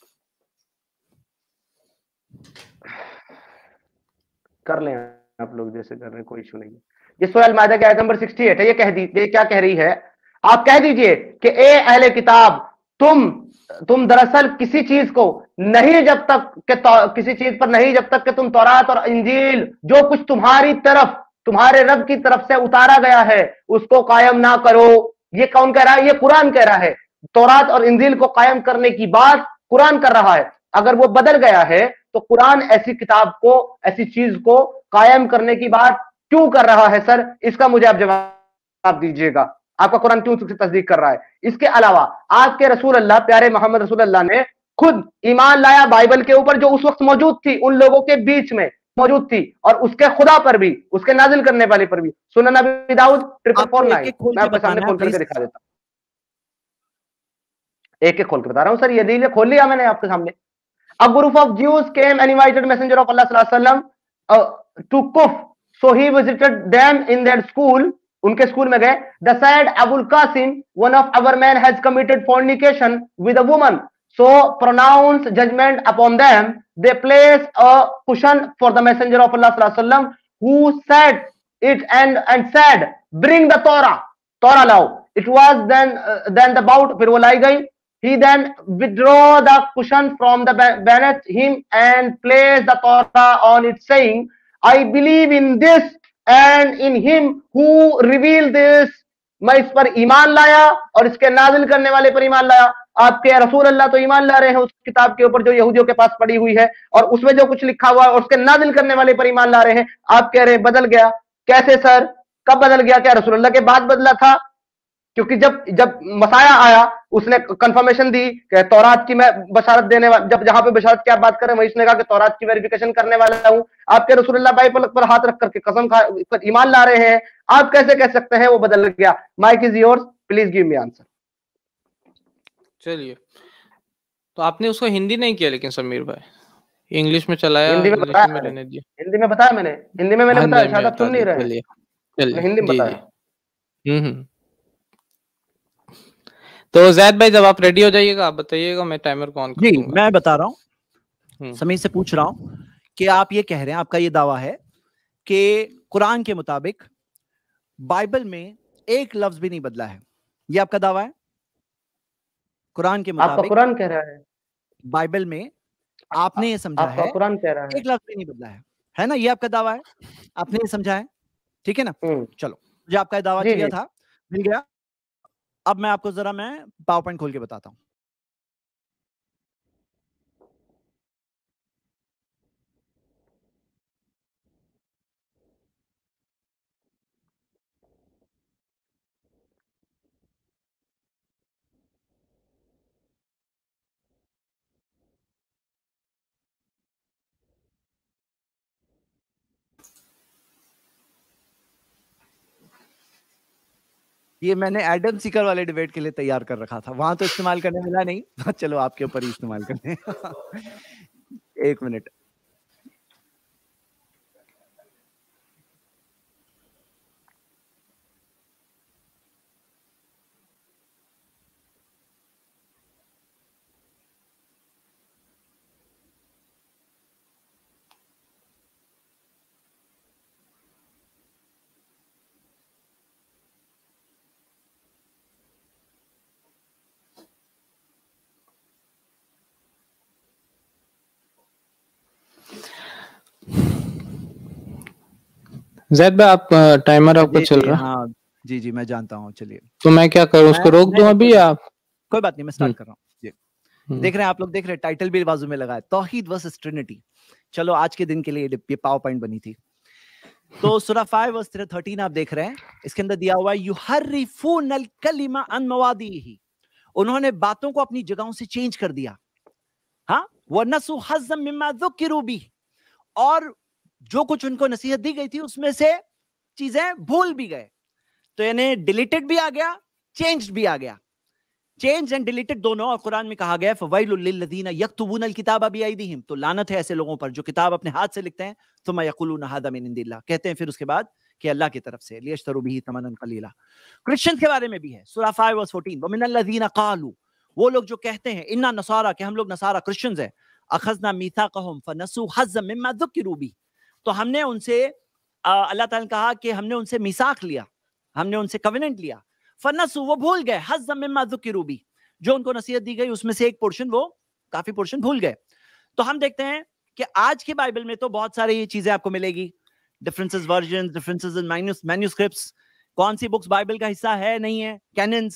कर लें आप लोग जैसे कर रहे हैं, कोई इशू नहीं है। ये सूरह अल-माइदा की आयत नंबर अड़सठ है, ये कह दी ये क्या कह रही है? आप कह दीजिए कि ए अहले किताब, तुम तुम दरअसल किसी चीज को नहीं जब तक के किसी चीज पर नहीं जब तक कि तुम तौरात और इंजील जो कुछ तुम्हारी तरफ तुम्हारे रब की तरफ से उतारा गया है उसको कायम ना करो। ये कौन कह रहा है? ये कुरान कह रहा है। तौरात और इंजील को कायम करने की बात कुरान कर रहा है। अगर वो बदल गया है तो कुरान ऐसी किताब को, ऐसी चीज को कायम करने की बात क्यों कर रहा है सर? इसका मुझे आप जवाब दीजिएगा। आपका कुरान क्यों उसकी तस्दीक कर रहा है? इसके अलावा आपके रसूल अल्लाह प्यारे मोहम्मद रसूल अल्लाह ने खुद ईमान लाया बाइबल के ऊपर जो उस वक्त मौजूद थी, उन लोगों के बीच में मौजूद थी, और उसके खुदा पर भी, उसके नाजिल करने वाले पर भी। सुनन अबी दाऊद ट्रिपल फोर नाइन, मैं आपके सामने खोल करके दिखा देता हूं, एक एक खोल के बता रहा हूं सर। ये दलील खोल लिया मैंने आपके सामने। A group of Jews came and invited Messenger of Allah sallallahu alaihi wasallam uh, to Kuf, so he visited them in their school. उनके स्कूल में गए। The said Abul Qasim, one of our men has committed fornication with a woman, so pronounced judgment upon them. They placed a cushion for the Messenger of Allah sallallahu alaihi wasallam, who said it and and said, bring the Torah, Torah lao. It was then uh, then the bout, फिर वो लाई गई। He then withdrew the cushion from the beneath him and placed the Torah on it, saying, I believe in this and in him who revealed this. मैं इस पर ईमान लाया और इसके नाजिल करने वाले पर ईमान लाया। आपके रसूल अल्लाह तो ईमान ला रहे हैं उस किताब के ऊपर जो यहूदियों के पास पड़ी हुई है, और उसमें जो कुछ लिखा हुआ है और उसके नाजिल करने वाले पर ईमान ला रहे हैं। आप कह रहे हैं बदल गया, कैसे सर, कब बदल गया? क्या रसूल अल्लाह के बाद बदला था? क्योंकि जब जब मसाया आया उसने कंफर्मेशन दी कि तौरात की मैं बशारत देने वाला, जब जहां पे बशारत की आप बात करें वहीं उसने कहा कि तौरात की वेरिफिकेशन करने वाला हूं। आपके रसूलुल्लाह बाइबल पर हाथ रख करके कसम खा पर ईमान ला रहे हैं, आप कैसे कह सकते हैं वो बदल गया? Mike is yours, please give me answer. चलिए, तो आपने उसको हिंदी नहीं किया लेकिन समीर भाई, इंग्लिश में चलाया, हिंदी में बताया, में रहने दिया। हिंदी में बताया मैंने, हिंदी में मैंने बताया, शायद आप सुन नहीं रहे। चलिए चलिए, हिंदी में बताया। हम्म हम्म तो जैद भाई जब आप रेडी हो जाइएगा आप बताइएगा, मैं टाइमर को ऑन कर दूंगा। मैं बता रहा हूँ, समीर से पूछ रहा हूँ कि आप ये कह रहे हैं, आपका ये दावा है कि कुरान के मुताबिक बाइबल में एक लफ्ज भी नहीं बदला है, ये आपका दावा है? कुरान के मुताबिक आपका कुरान कह रहा है बाइबल में आपने ये समझा है कुरान कह रहा है एक लफ्ज भी नहीं बदला है, है ना? ये आपका दावा है, आपने ये समझा है, ठीक है ना? चलो, मुझे आपका दावा चाहिए था, मिल गया। अब मैं आपको जरा मैं पावर पॉइंट खोल के बताता हूं। ये मैंने एडम सीकर वाले डिबेट के लिए तैयार कर रखा था, वहां तो इस्तेमाल करने मिला नहीं, चलो आपके ऊपर ही इस्तेमाल करने। एक मिनट, जैद भाई आप टाइमर आपका चल रहा है? हाँ जी जी मैं जानता हूँ। चलिए, तो मैं क्या करूँ, उसको रोक दूं अभी या? कोई बात नहीं, मैं स्टार्ट कर रहा हूँ जी। देख रहे हैं आप लोग, देख रहे हैं टाइटल भी बाजू में लगा है, तौहीद वर्सेस ट्रिनिटी। चलो आज के दिन के लिए ये पावर पॉइंट बनी थी। तो सूरा फाइव वर्स थर्टीन आप देख रहे हैं, इसके अंदर दिया हुआ है युहर्रिफूनल कलिमा अन मवादिही, उन्होंने बातों को अपनी जगहों से चेंज कर दिया। हाँ, वनसु हज़्ज़म मिम्मा ज़ुकिरू बिही, और जो कुछ उनको नसीहत दी गई थी उसमें से चीजें भूल भी गए। तो यानी डिलीटेड भी आ गया, चेंज्ड भी आ गया। चेंज एंड डिलीटेड दोनों, और कुरान में कहा गया फवैलुल लिल्लज़ीना यक्तुबूनल किताबा बिअयदीहिम, तो लानत है ऐसे लोगों पर जो किताब अपने हाथ से लिखते हैं, थुम्मा यक़ूलूना हाज़ा मिन इंदिल्लाह, कहते हैं फिर उसके बाद कि अल्लाह की तरफ से, लियश्तरू बिही तमनन क़लीला। क्रिश्चियंस के बारे में भी है, सूरा फाइव वर्स फोर्टीन, व मिनल्लज़ीना क़ालू, वो लोग जो कहते हैं इन्ना नसारा, कि हम लोग नसारा क्रिश्चियंस हैं, अखज़ना मीसाक़हुम फनसू हज़्ज़म मिम्मा ज़ुकिरू बिही, तो हमने उनसे, अल्लाह ताला ने कहा कि हमने उनसे मिसाक लिया, हमने उनसे कवेनेंट लिया, फनसू, वो भूल गए, हज़्ज़म मिम्मा ज़ुकिरू बिही, जो उनको नसीहत दी गई उसमें से एक पोर्शन, वो काफी पोर्शन भूल गए। तो हम देखते हैं कि आज के बाइबल में तो बहुत सारी ये चीजें आपको मिलेगी, differences version, differences in manuscripts, कौन सी बुक्स बाइबल का हिस्सा है नहीं है, कैनन्स,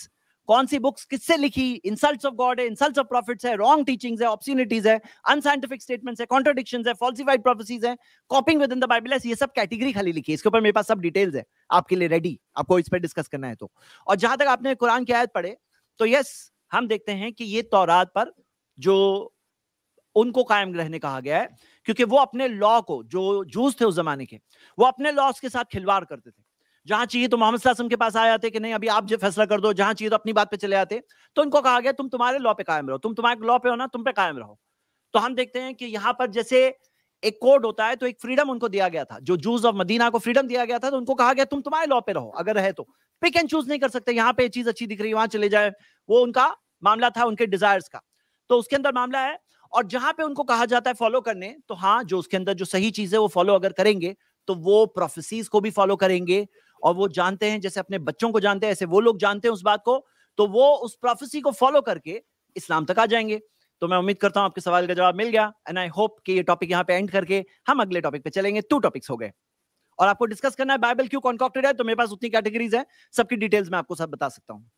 कौन सी बुक्स किससे लिखी, इंसल्ट्स ऑफ गॉड है, इंसल्ट्स ऑफ प्रॉफिट्स है, रॉन्ग टीचिंग्स है, ऑब्ससीनिटीज है, अनसाइंटिफिक स्टेटमेंट्स है, कॉन्ट्रडिक्शंस है, फॉल्सिफाइड प्रोफेसीज है, copying with in the Bible है, ये सब कैटेगरी खाली लिखी है। इसके ऊपर मेरे पास सब डिटेल्स है आपके लिए रेडी, आपको इस पर डिस्कस करना है तो। और जहां तक आपने कुरान की आयत पढ़े तो यस, हम देखते हैं कि ये तौरात पर जो उनको कायम रहने कहा गया है, क्योंकि वो अपने लॉ को, जो जूस थे उस जमाने के, वो अपने लॉस के साथ खिलवाड़ करते थे। जहां चाहिए तो मोहम्मद सल्लल्लाहु अलैहि वसल्लम के पास आ जाते कि नहीं अभी आप जो फैसला कर दो, जहां चाहिए तो अपनी बात पे चले आते। तो उनको कहा गया तुम तुम्हारे लॉ पे कायम रहो, तुम तुम्हारे लॉ पे हो ना, तुम पे कायम रहो। तो हम देखते हैं कि यहां पर जैसे एक कोड होता है, तो एक फ्रीडम उनको दिया गया था, जो जूस ऑफ मदीना को फ्रीडम दिया गया था, तो उनको कहा गया तुम तुम्हारे लॉ पे रहो, अगर रहे तो पिक एंड चूज नहीं कर सकते, यहाँ पे चीज अच्छी दिख रही है वहां चले जाए, वो उनका मामला था, उनके डिजायर्स का। तो उसके अंदर मामला है, और जहां पे उनको कहा जाता है फॉलो करने, तो हाँ, जो उसके अंदर जो सही चीज है वो फॉलो अगर करेंगे तो वो प्रोफेसीज को भी फॉलो करेंगे, और वो जानते हैं जैसे अपने बच्चों को जानते हैं ऐसे वो लोग जानते हैं उस बात को, तो वो उस प्रोफेसी को फॉलो करके इस्लाम तक आ जाएंगे। तो मैं उम्मीद करता हूं आपके सवाल का जवाब मिल गया, एंड आई होप कि ये टॉपिक यहां पे एंड करके हम अगले टॉपिक पे चलेंगे। टू टॉपिक्स हो गए, और आपको डिस्कस करना है बाइबल क्यों कॉन्कॉक्टेड है, तो मेरे पास उतनी कैटेगरीज है, सबकी डिटेल्स मैं आपको सब बता सकता हूं।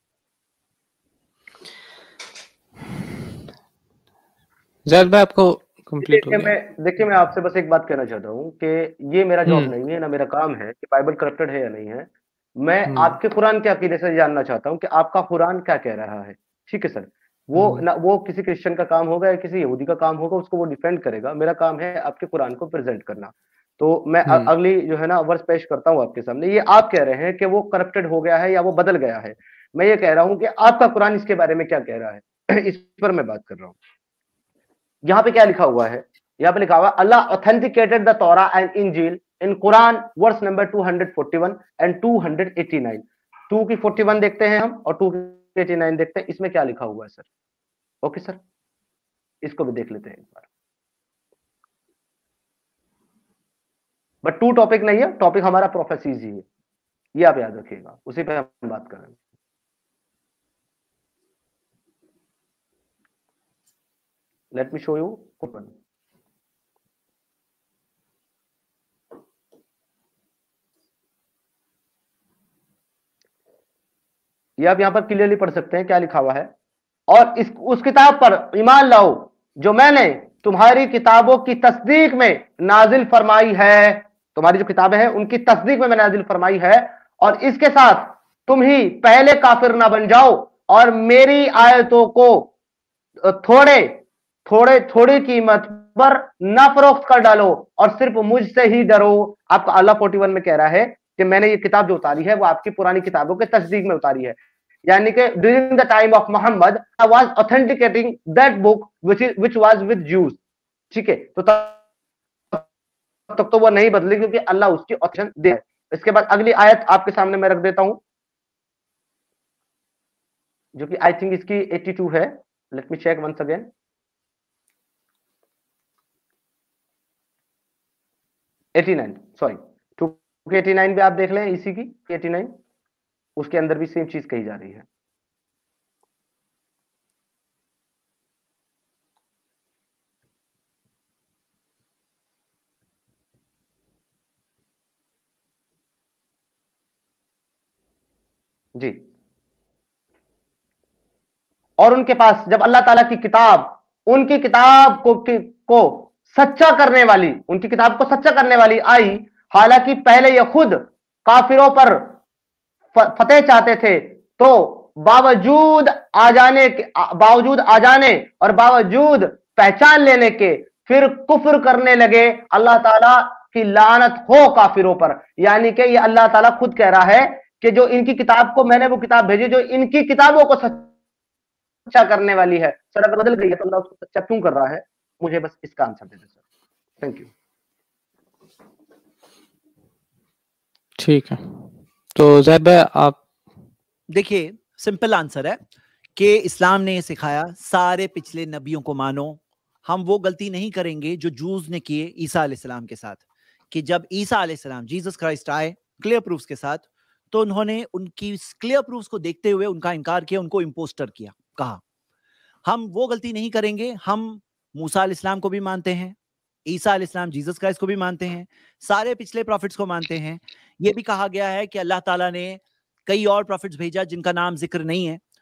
ज़ैद भाई आपको कंप्लीट हो देखिए गया? मैं देखिए मैं आपसे बस एक बात कहना चाहता हूँ कि ये मेरा जॉब नहीं है, ना मेरा काम है कि बाइबल करप्टेड है या नहीं है। मैं आपके कुरान के अकीदे से जानना चाहता हूँ कि आपका कुरान क्या कह रहा है। ठीक है सर, वो ना वो किसी क्रिश्चियन का काम होगा या किसी यहूदी का काम होगा, उसको वो डिफेंड करेगा। मेरा काम है आपके कुरान को प्रेजेंट करना। तो मैं अ- अगली जो है ना वर्ष पेश करता हूँ आपके सामने। ये आप कह रहे हैं कि वो करप्टेड हो गया है या वो बदल गया है, मैं ये कह रहा हूँ कि आपका कुरान इसके बारे में क्या कह रहा है इस पर मैं बात कर रहा हूँ। यहाँ पे क्या लिखा हुआ है, यहाँ पे लिखा हुआ अल्लाह ऑथेंटिकेटेड द तौरा एंड इंजील in Quran verse number two forty one and two eighty nine. Two की फोर्टी वन देखते हैं हम और टू की एटी नाइन देखते हैं, इसमें क्या लिखा हुआ है सर। ओके सर, इसको भी देख लेते हैं एक बार। बट टू टॉपिक नहीं है, टॉपिक हमारा प्रोफेसीज ही है, ये आप याद रखिएगा, उसी पे हम बात करेंगे। Let me show you Quran. ये आप यहां पर क्लियरली पढ़ सकते हैं क्या लिखा हुआ है। और इस उस किताब पर ईमान लाओ जो मैंने तुम्हारी किताबों की तस्दीक में नाजिल फरमाई है। तुम्हारी जो किताबें हैं उनकी तस्दीक में मैंने नाजिल फरमाई है, और इसके साथ तुम ही पहले काफिर ना बन जाओ और मेरी आयतों को थोड़े थोड़े थोड़ी कीमत पर ना फरोख्त कर डालो और सिर्फ मुझसे ही डरो। आपका अल्लाह फोर्टी वन में कह रहा है कि मैंने ये किताब जो उतारी है वो आपकी पुरानी किताबों के तस्दीक में उतारी है, यानी कि during the time of Muhammad I was authenticating that book which is which was with Jews. ठीक है, तो तब तक तो वो नहीं बदली क्योंकि अल्लाह उसकी ऑप्शन दे। इसके बाद अगली आयत आपके सामने मैं रख देता हूं, जो कि आई थिंक इसकी एटी टू है। Let me check once again. Eighty nine, sorry, two eighty nine भी आप देख लें, इसी की एटी नाइन, उसके अंदर भी सेम चीज कही जा रही है। जी, और उनके पास जब अल्लाह ताला की किताब उनकी किताब को को सच्चा करने वाली उनकी किताब को सच्चा करने वाली आई, हालांकि पहले ये खुद काफिरों पर फतेह चाहते थे, तो बावजूद आ जाने के बावजूद आ जाने और बावजूद पहचान लेने के फिर कुफ्र करने लगे। अल्लाह ताला की लानत हो काफिरों पर। यानी कि ये अल्लाह ताला खुद कह रहा है कि जो इनकी किताब को मैंने वो किताब भेजी जो इनकी किताबों को सच्चा करने वाली है। सर अगर बदल गई है तो अल्लाह उसको सच्चा क्यों कर रहा है, मुझे बस इसका आंसर दे दे सर। Thank you. ठीक है, तो ज़ैद भाई आप देखिए, सिंपल आंसर है कि इस्लाम ने ये सिखाया सारे पिछले नबियों को मानो। हम वो गलती नहीं करेंगे जो जूस ने किए ईसा अलैहिस्सलाम के साथ, कि जब ईसा अलैहिस्सलाम जीसस क्राइस्ट आए क्लियर प्रूफ्स के साथ, तो उन्होंने उनकी क्लियर प्रूफ्स को देखते हुए उनका इनकार किया, उनको इम्पोस्टर किया, कहा। हम वो गलती नहीं करेंगे। हम मूसा अलैहिस्सलाम को भी मानते हैं, ईसा अलैहिस्सलाम जीसस क्राइस्ट को भी मानते हैं, सारे पिछले प्रॉफिट्स को मानते हैं। ये भी कहा गया है कि अल्लाह ताला ने कई और प्रॉफिट्स भेजा जिनका नाम जिक्र नहीं है,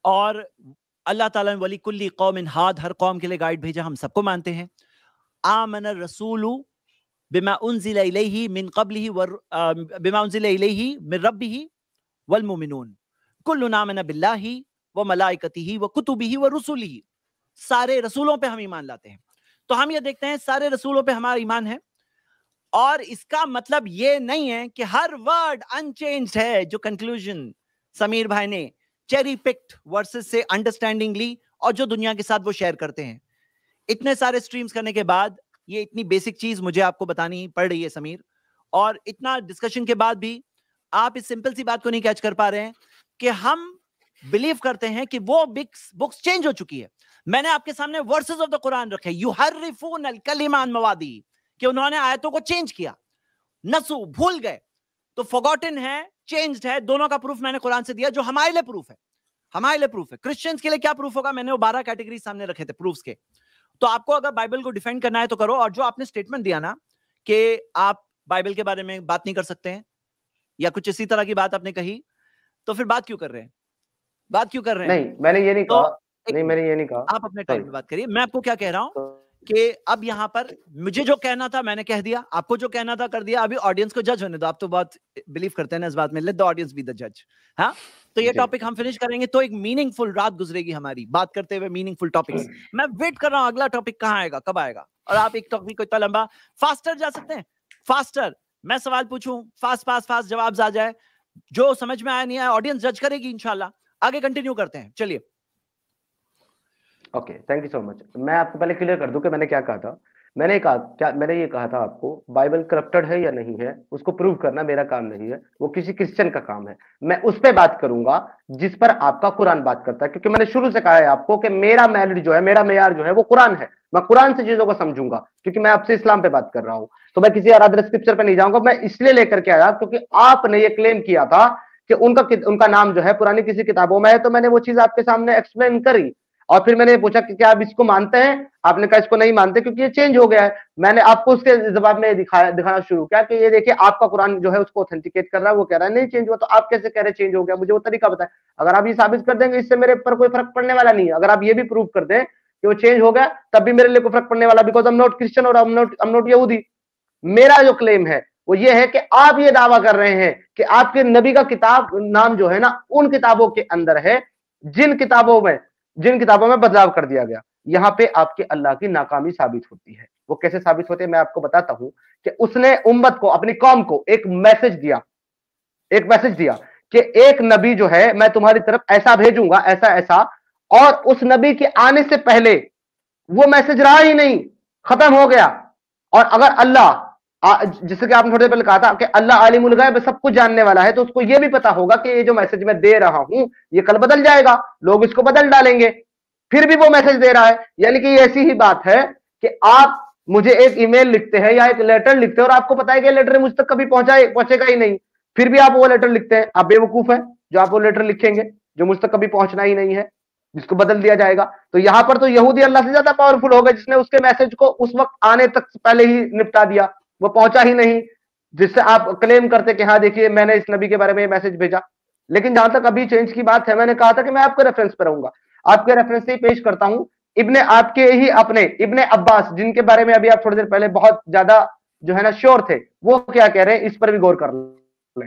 और अल्लाह ताला ने वली कुल्ली कौमिन हाद, हर कौम के लिए गाइड भेजा, हम सबको मानते हैं। आमन रसूलु बिमा उनजिला इलैहि मिन क़ब्लिहि व बिमा उनजिला इलैहि मिन रब्बिहि वल मुमिनून कुल्लुन आमना बिल्लाहि व मलाइकतिहि व कुतुबिहि व रुसुलिहि। सारे रसूलों पे हम ईमान लाते हैं। तो हम ये देखते हैं सारे रसूलों पे हमारा ईमान है, और इसका मतलब ये नहीं है कि हर वर्ड अनचेंज्ड है। जो कंक्लूजन समीर भाई ने चेरी पिक्ड वर्सेस से अंडरस्टैंडिंगली और जो दुनिया के साथ वो शेयर करते हैं, इतने सारे स्ट्रीम्स करने के बाद ये इतनी बेसिक चीज मुझे आपको बतानी पड़ रही है समीर, और इतना डिस्कशन के बाद भी आप इस सिंपल सी बात को नहीं कैच कर पा रहे हैं कि हम बिलीव करते हैं कि वो बुक्स बुक्स चेंज हो चुकी है। मैंने आपके सामने वर्सेस ऑफ द कुरान रखे, युहर्रिफून अल कलिमा अन मवादी, कि उन्होंने आयतों को चेंज किया, नसू भूल गए, तो फॉरगॉटन है, चेंज्ड है, दोनों का प्रूफ मैंने कुरान से दिया, जो हमारे लिए प्रूफ है। हमारे लिए प्रूफ है। क्रिश्चियंस के लिए क्या प्रूफ होगा? मैंने वो बारह कैटेगरी सामने रखे थे प्रूफ्स के। तो आपको अगर बाइबल को डिफेंड करना है तो करो, और जो आपने स्टेटमेंट दिया ना कि आप बाइबल के बारे में बात नहीं कर सकते हैं या कुछ इसी तरह की बात आपने कही, तो फिर बात क्यों कर रहे हैं? बात क्यों कर रहे हैं? नहीं, मैंने ये नहीं तो कहा, नहीं मैंने ये नहीं कहा। आप अपने टाइम में बात करिए। मैं आपको क्या कह रहा हूं कि अब यहाँ पर मुझे जो कहना था मैंने कह दिया, आपको जो कहना था कर दिया। अभी ऑडियंस को जज होने दो। आप तो बहुत बिलीव करते हैं ना इस बात में, let the audience be the जज। हाँ, तो ये टॉपिक हम फिनिश करेंगे तो एक मीनिंगफुल रात गुजरेगी हमारी बात करते हुए, मीनिंगफुल टॉपिक्स। मैं वेट कर रहा हूं अगला टॉपिक कहाँ आएगा, कब आएगा। और आप एक टॉपिक को इतना लंबा, फास्टर जा सकते हैं, फास्टर। मैं सवाल पूछूं, फास्ट फास्ट फास्ट जवाब आ जाए, जो समझ में आया नहीं आया ऑडियंस जज करेगी इंशाल्लाह। आगे कंटिन्यू करते हैं, चलिए। Okay, thank you so much. मैं आपको पहले क्लियर कर दूं कि मैंने क्या कहा था। मैंने कहा क्या मैंने ये कहा था आपको, बाइबल करप्टेड है या नहीं है उसको प्रूव करना मेरा काम नहीं है, वो किसी क्रिश्चियन का काम है। मैं उस पर बात करूंगा जिस पर आपका कुरान बात करता है, क्योंकि मैंने शुरू से कहा है आपको कि मेरा मैरिड जो है, मेरा मेयार जो है वो कुरान है। मैं कुरान से चीजों को समझूंगा, क्योंकि मैं आपसे इस्लाम पे बात कर रहा हूं। तो मैं किसी अदर स्क्रिप्चर पे नहीं जाऊंगा। मैं इसलिए लेकर के आया क्योंकि आपने ये क्लेम किया था कि उनका उनका नाम जो है पुरानी किसी किताबों में है, तो मैंने वो चीज आपके सामने एक्सप्लेन करी। और फिर मैंने पूछा कि क्या आप इसको मानते हैं? आपने कहा इसको नहीं मानते क्योंकि ये चेंज हो गया है। मैंने आपको उसके जवाब में दिखाया दिखाना शुरू किया कि ये देखिए आपका कुरान जो है उसको ऑथेंटिकेट कर रहा है, वो कह रहा है नहीं चेंज हुआ। तो आप कैसे कह रहे चेंज हो गया? मुझे वो तरीका बताएं। अगर आप ये साबित कर देंगे इससे मेरे पर कोई फर्क पड़ने वाला नहीं है। अगर आप ये भी प्रूव कर दें कि वो चेंज हो गया तब भी मेरे लिए कोई फर्क पड़ने वाला, because I am not Christian और I am not I am not यहूदी। मेरा जो क्लेम है वो ये है कि आप ये दावा कर रहे हैं कि आपके नबी का किताब नाम जो है ना उन किताबों के अंदर है जिन किताबों में जिन किताबों में बदलाव कर दिया गया। यहां पे आपके अल्लाह की नाकामी साबित होती है। वो कैसे साबित होती है मैं आपको बताता हूं कि उसने उम्मत को, अपनी कौम को एक मैसेज दिया एक मैसेज दिया कि एक नबी जो है मैं तुम्हारी तरफ ऐसा भेजूंगा, ऐसा ऐसा, और उस नबी के आने से पहले वो मैसेज रहा ही नहीं, खत्म हो गया। और अगर अल्लाह, जैसे कि आपने थोड़ी देर पहले कहा था कि अल्लाह आलिमुल गैब, सब कुछ जानने वाला है, तो उसको ये भी पता होगा कि ये जो मैसेज मैं दे रहा हूं ये कल बदल जाएगा, लोग इसको बदल डालेंगे, फिर भी वो मैसेज दे रहा है। यानी कि ये ऐसी ही बात है कि आप मुझे एक ईमेल लिखते हैं या एक लेटर लिखते हैं और आपको पता है कि लेटर मुझ तक कभी पहुंचाए पहुंचेगा ही नहीं, फिर भी आप वो लेटर लिखते हैं। आप बेवकूफ है जो आप वो लेटर लिखेंगे जो मुझ तक कभी पहुंचना ही नहीं है, जिसको बदल दिया जाएगा। तो यहां पर तो यहूदी अल्लाह से ज्यादा पावरफुल हो गए, जिसने उसके मैसेज को उस वक्त आने तक पहले ही निपटा दिया, वो पहुंचा ही नहीं, जिससे आप क्लेम करते कि हाँ देखिए मैंने इस नबी के बारे में मैसेज भेजा। लेकिन जहां तक अभी चेंज की बात है, मैंने कहा था कि मैं आपके रेफरेंस पर रहूंगा, आपके रेफरेंस से ही पेश करता हूं। इब्ने आपके ही अपने इब्ने अब्बास, जिनके बारे में अभी आप थोड़ी देर पहले बहुत ज्यादा जो है ना श्योर थे, वो क्या कह रहे हैं इस पर भी गौर कर लें।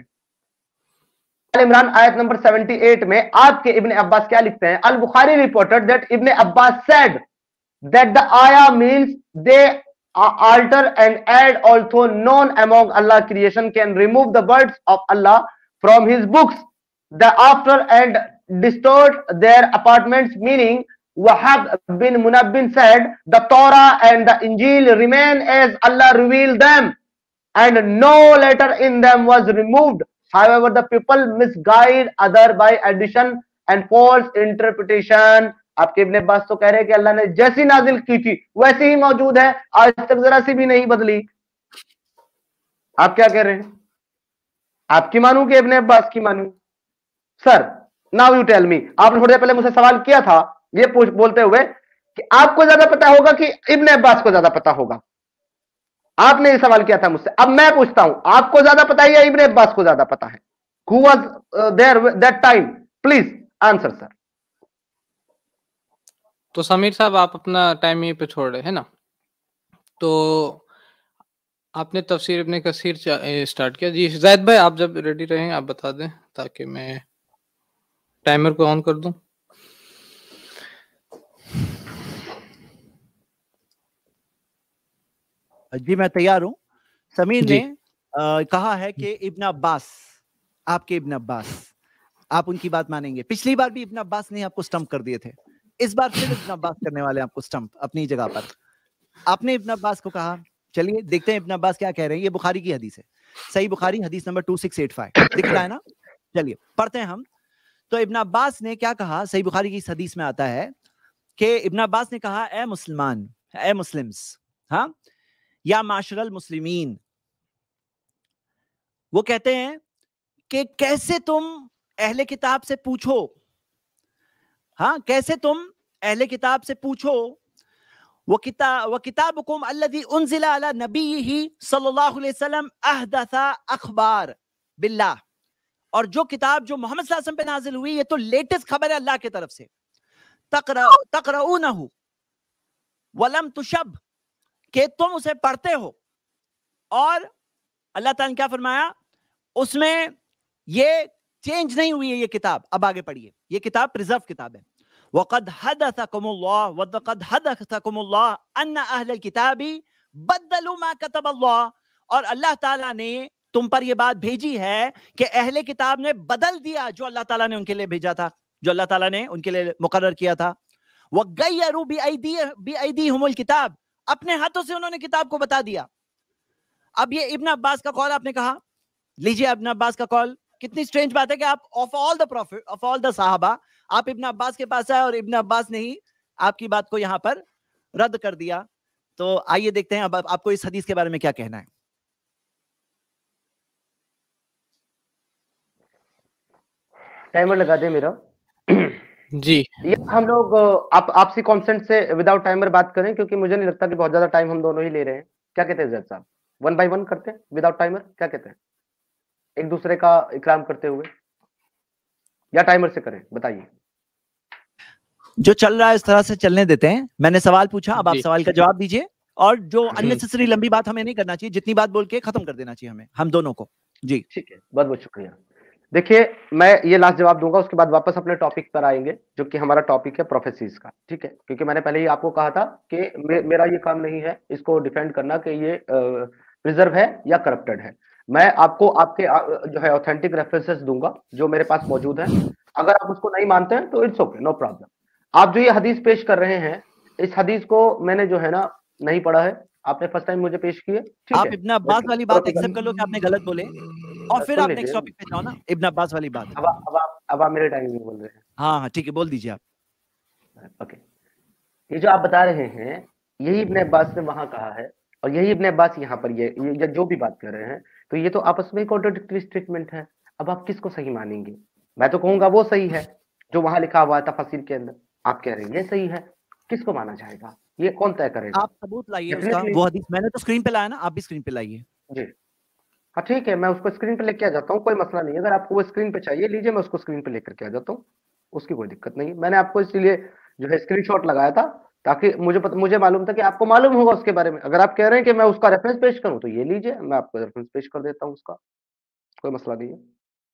इमरान आयत नंबर अठहत्तर में आपके इब्ने अब्बास क्या लिखते हैं? Al Bukhari reported that Ibn Abbas said that the आया means they alter and add, although none among Allah creation can remove the words of Allah from his books, the after and distort their apartments, meaning Wahab bin Munabbin said the Torah and the Injil remain as Allah revealed them and no letter in them was removed. However, the people misguide other by addition and false interpretation. आपके इब्ने अब्बास तो कह रहे हैं कि अल्लाह ने जैसी नाजिल की थी वैसी ही मौजूद है, आज तक जरा सी भी नहीं बदली। आप क्या कह रहे हैं? आपकी मानू कि इब्ने अब्बास की मानू? Sir now you tell me. आपने थोड़ी देर पहले मुझसे सवाल किया था ये पूछ बोलते हुए कि आपको ज्यादा पता होगा कि इब्ने अब्बास को ज्यादा पता होगा। आपने ये सवाल किया था मुझसे। अब मैं पूछता हूं, आपको ज्यादा पता है या इब्ने अब्बास को ज्यादा पता है? Who was there that time? Please answer sir. तो समीर साहब आप अपना टाइम यहीं पे छोड़ रहे हैं ना, तो आपने तफसीर इब्ने कसीर स्टार्ट किया। जी जैद भाई आप जब रेडी रहें आप बता दें ताकि मैं टाइमर को ऑन कर दूं। जी मैं तैयार हूं। समीर जी। ने आ, कहा है कि इब्न अब्बास, आपके इब्न अब्बास, आप उनकी बात मानेंगे। पिछली बार भी इब्न अब्बास ने आपको स्टंप कर दिए थे, इस बार फिर इब्न अब्बास करने वाले आपको स्टंप अपनी जगह पर। आपने इब्न अब्बास को कहा, चलिए देखते हैं इब्न अब्बास क्या कह रहे हैं। ये बुखारी की हदीस है, सही बुखारी हदीस number two six eight five दिख रहा है ना, चलिए पढ़ते हैं हम। तो इब्न अब्बास ने क्या कहा, सही बुखारी की इस हदीस में आता है कि इब्न अब्बास ने कहा, ए मुसलमान, ए मुस्लिम्स, हाँ, या माशरल मुस्लिमीन, वो कहते हैं कि कैसे तुम अहले किताब से पूछो, हाँ, कैसे तुम अहले किताब से पूछो, वो किताब वो किताबुकुम अल्लज़ी उन्ज़िला अला नबीही सल्लल्लाहु अलैहि वसल्लम अहदसा अखबार बिल्लाह, और जो किताब जो मोहम्मद सल्लल्लाहु अलैहि वसल्लम पे नाजिल हुई ये तो लेटेस्ट खबर है अल्लाह की तरफ से। तकरा तकराऊनहु वलम तुशब, कि तुम उसे पढ़ते हो और अल्लाह ताला ने क्या फरमाया, उसमें ये चेंज नहीं हुई है ये किताब। अब आगे पढ़िए, ये किताब प्रिजर्व किताब है। वक़द हदसकुमुल्लाह वक़द हदसकुमुल्लाह अन्ना अहलल किताबी बदलू मा कतबल्लाह, और अल्लाह ताला ने तुम पर ये बात भेजी है कि अहले किताब ने बदल दिया जो अल्लाह ताला ने उनके लिए भेजा था, जो अल्लाह ताला ने उनके लिए मुकर्रर किया था। वग़य्यरू बिअयदी बिअयदीहुमुल किताब, अपने हाथों से उन्होंने किताब को बता दिया। अब ये इब्न अब्बास का कॉल आपने कहा, लीजिए इब्न अब्बास का कॉल। कितनी स्ट्रेंज बात है कि आप of all the prophet of all the साहबा आप इब्न अब्बास के पास आए और इब्न अब्बास ने ही आपकी बात को यहां पर रद्द कर दिया। तो आइए देखते हैं अब आपको इस हदीस के बारे में क्या कहना है। टाइमर लगा दे मेरा। जी ये हम लोग आप आपसी कॉन्सेंट से विदाउट टाइमर बात करें, क्योंकि मुझे नहीं लगता कि बहुत ज्यादा टाइम हम दोनों ही ले रहे हैं। क्या कहते हैं जैद साहब, वन बाय वन करते हैं विदाउट टाइमर, क्या कहते हैं, एक दूसरे का इकराम करते हुए, या टाइमर से करें, बताइए। जो चल रहा है इस तरह से चलने देते हैं। मैंने सवाल पूछा, अब आप जी। सवाल का जवाब दीजिए, और जो अननेसेसरी लंबी बात हमें नहीं करना चाहिए, जितनी बात बोल के खत्म कर देना चाहिए हमें, हम दोनों को। जी ठीक है, बहुत बहुत शुक्रिया। देखिए मैं ये लास्ट जवाब दूंगा, उसके बाद वापस अपने टॉपिक पर आएंगे जो कि हमारा टॉपिक है प्रोफेसीज का, ठीक है। क्योंकि मैंने पहले ही आपको कहा था कि मे, मेरा ये काम नहीं है इसको डिफेंड करना कि ये प्रिजर्व है या करप्टेड है। मैं आपको आपके आ, जो है ऑथेंटिक रेफरेंसेस दूंगा जो मेरे पास मौजूद है। अगर आप उसको नहीं मानते हैं तो इट्स ओके, नो प्रॉब्लम। आप जो ये हदीस पेश कर रहे हैं, इस हदीस को मैंने जो है ना नहीं पढ़ा है, आपने फर्स्ट टाइम मुझे पेश किए, ठीक आप है। इब्न अब्बास वाली बात एक्सेप्ट कर लो कि आपने गलत बोले, और फिर सुन आप नेक्स्ट लीजिए। टॉपिक पे जाओ ना। इब्न अब्बास वाली बात है। अब आप अब आप अब आप मेरे टाइम में बोल रहे हैं। हाँ हाँ ठीक है, बोल दीजिए आप। ओके, ये जो आप बता रहे हैं यही इब्न अब्बास ने वहां कहा है, और यही इब्न अब्बास यहाँ पर ये, ये जो भी बात कर रहे हैं, तो ये तो आपस में कॉन्ट्राडिक्टरी स्टेटमेंट है। अब आप किसको सही मानेंगे? मैं तो कहूंगा वो सही है जो वहां लिखा हुआ है तफसीर के अंदर, आप कह रहे हैं ये सही है। किसको माना जाएगा, ये कौन तय करेगा? आप सबूत लाइए उसका, वो हदीस मैंने तो स्क्रीन पे लाया ना, आप भी स्क्रीन पे लाइए। जी हाँ ठीक है, मैं उसको स्क्रीन पे लेके आ जाता हूँ, कोई मसला नहीं है। अगर आपको वो स्क्रीन पे चाहिए लीजिए, मैं उसको स्क्रीन पे लेकर के आ जाता हूँ, उसकी कोई दिक्कत नहीं। मैंने आपको इसलिए जो है स्क्रीनशॉट लगाया था ताकि मुझे पता, मुझे मालूम था कि आपको मालूम होगा उसके बारे में। अगर आप कह रहे हैं कि मैं उसका रेफरेंस पेश करूं तो ये लीजिए, मैं आपको रेफरेंस पेश कर देता हूं, उसका कोई मसला नहीं है।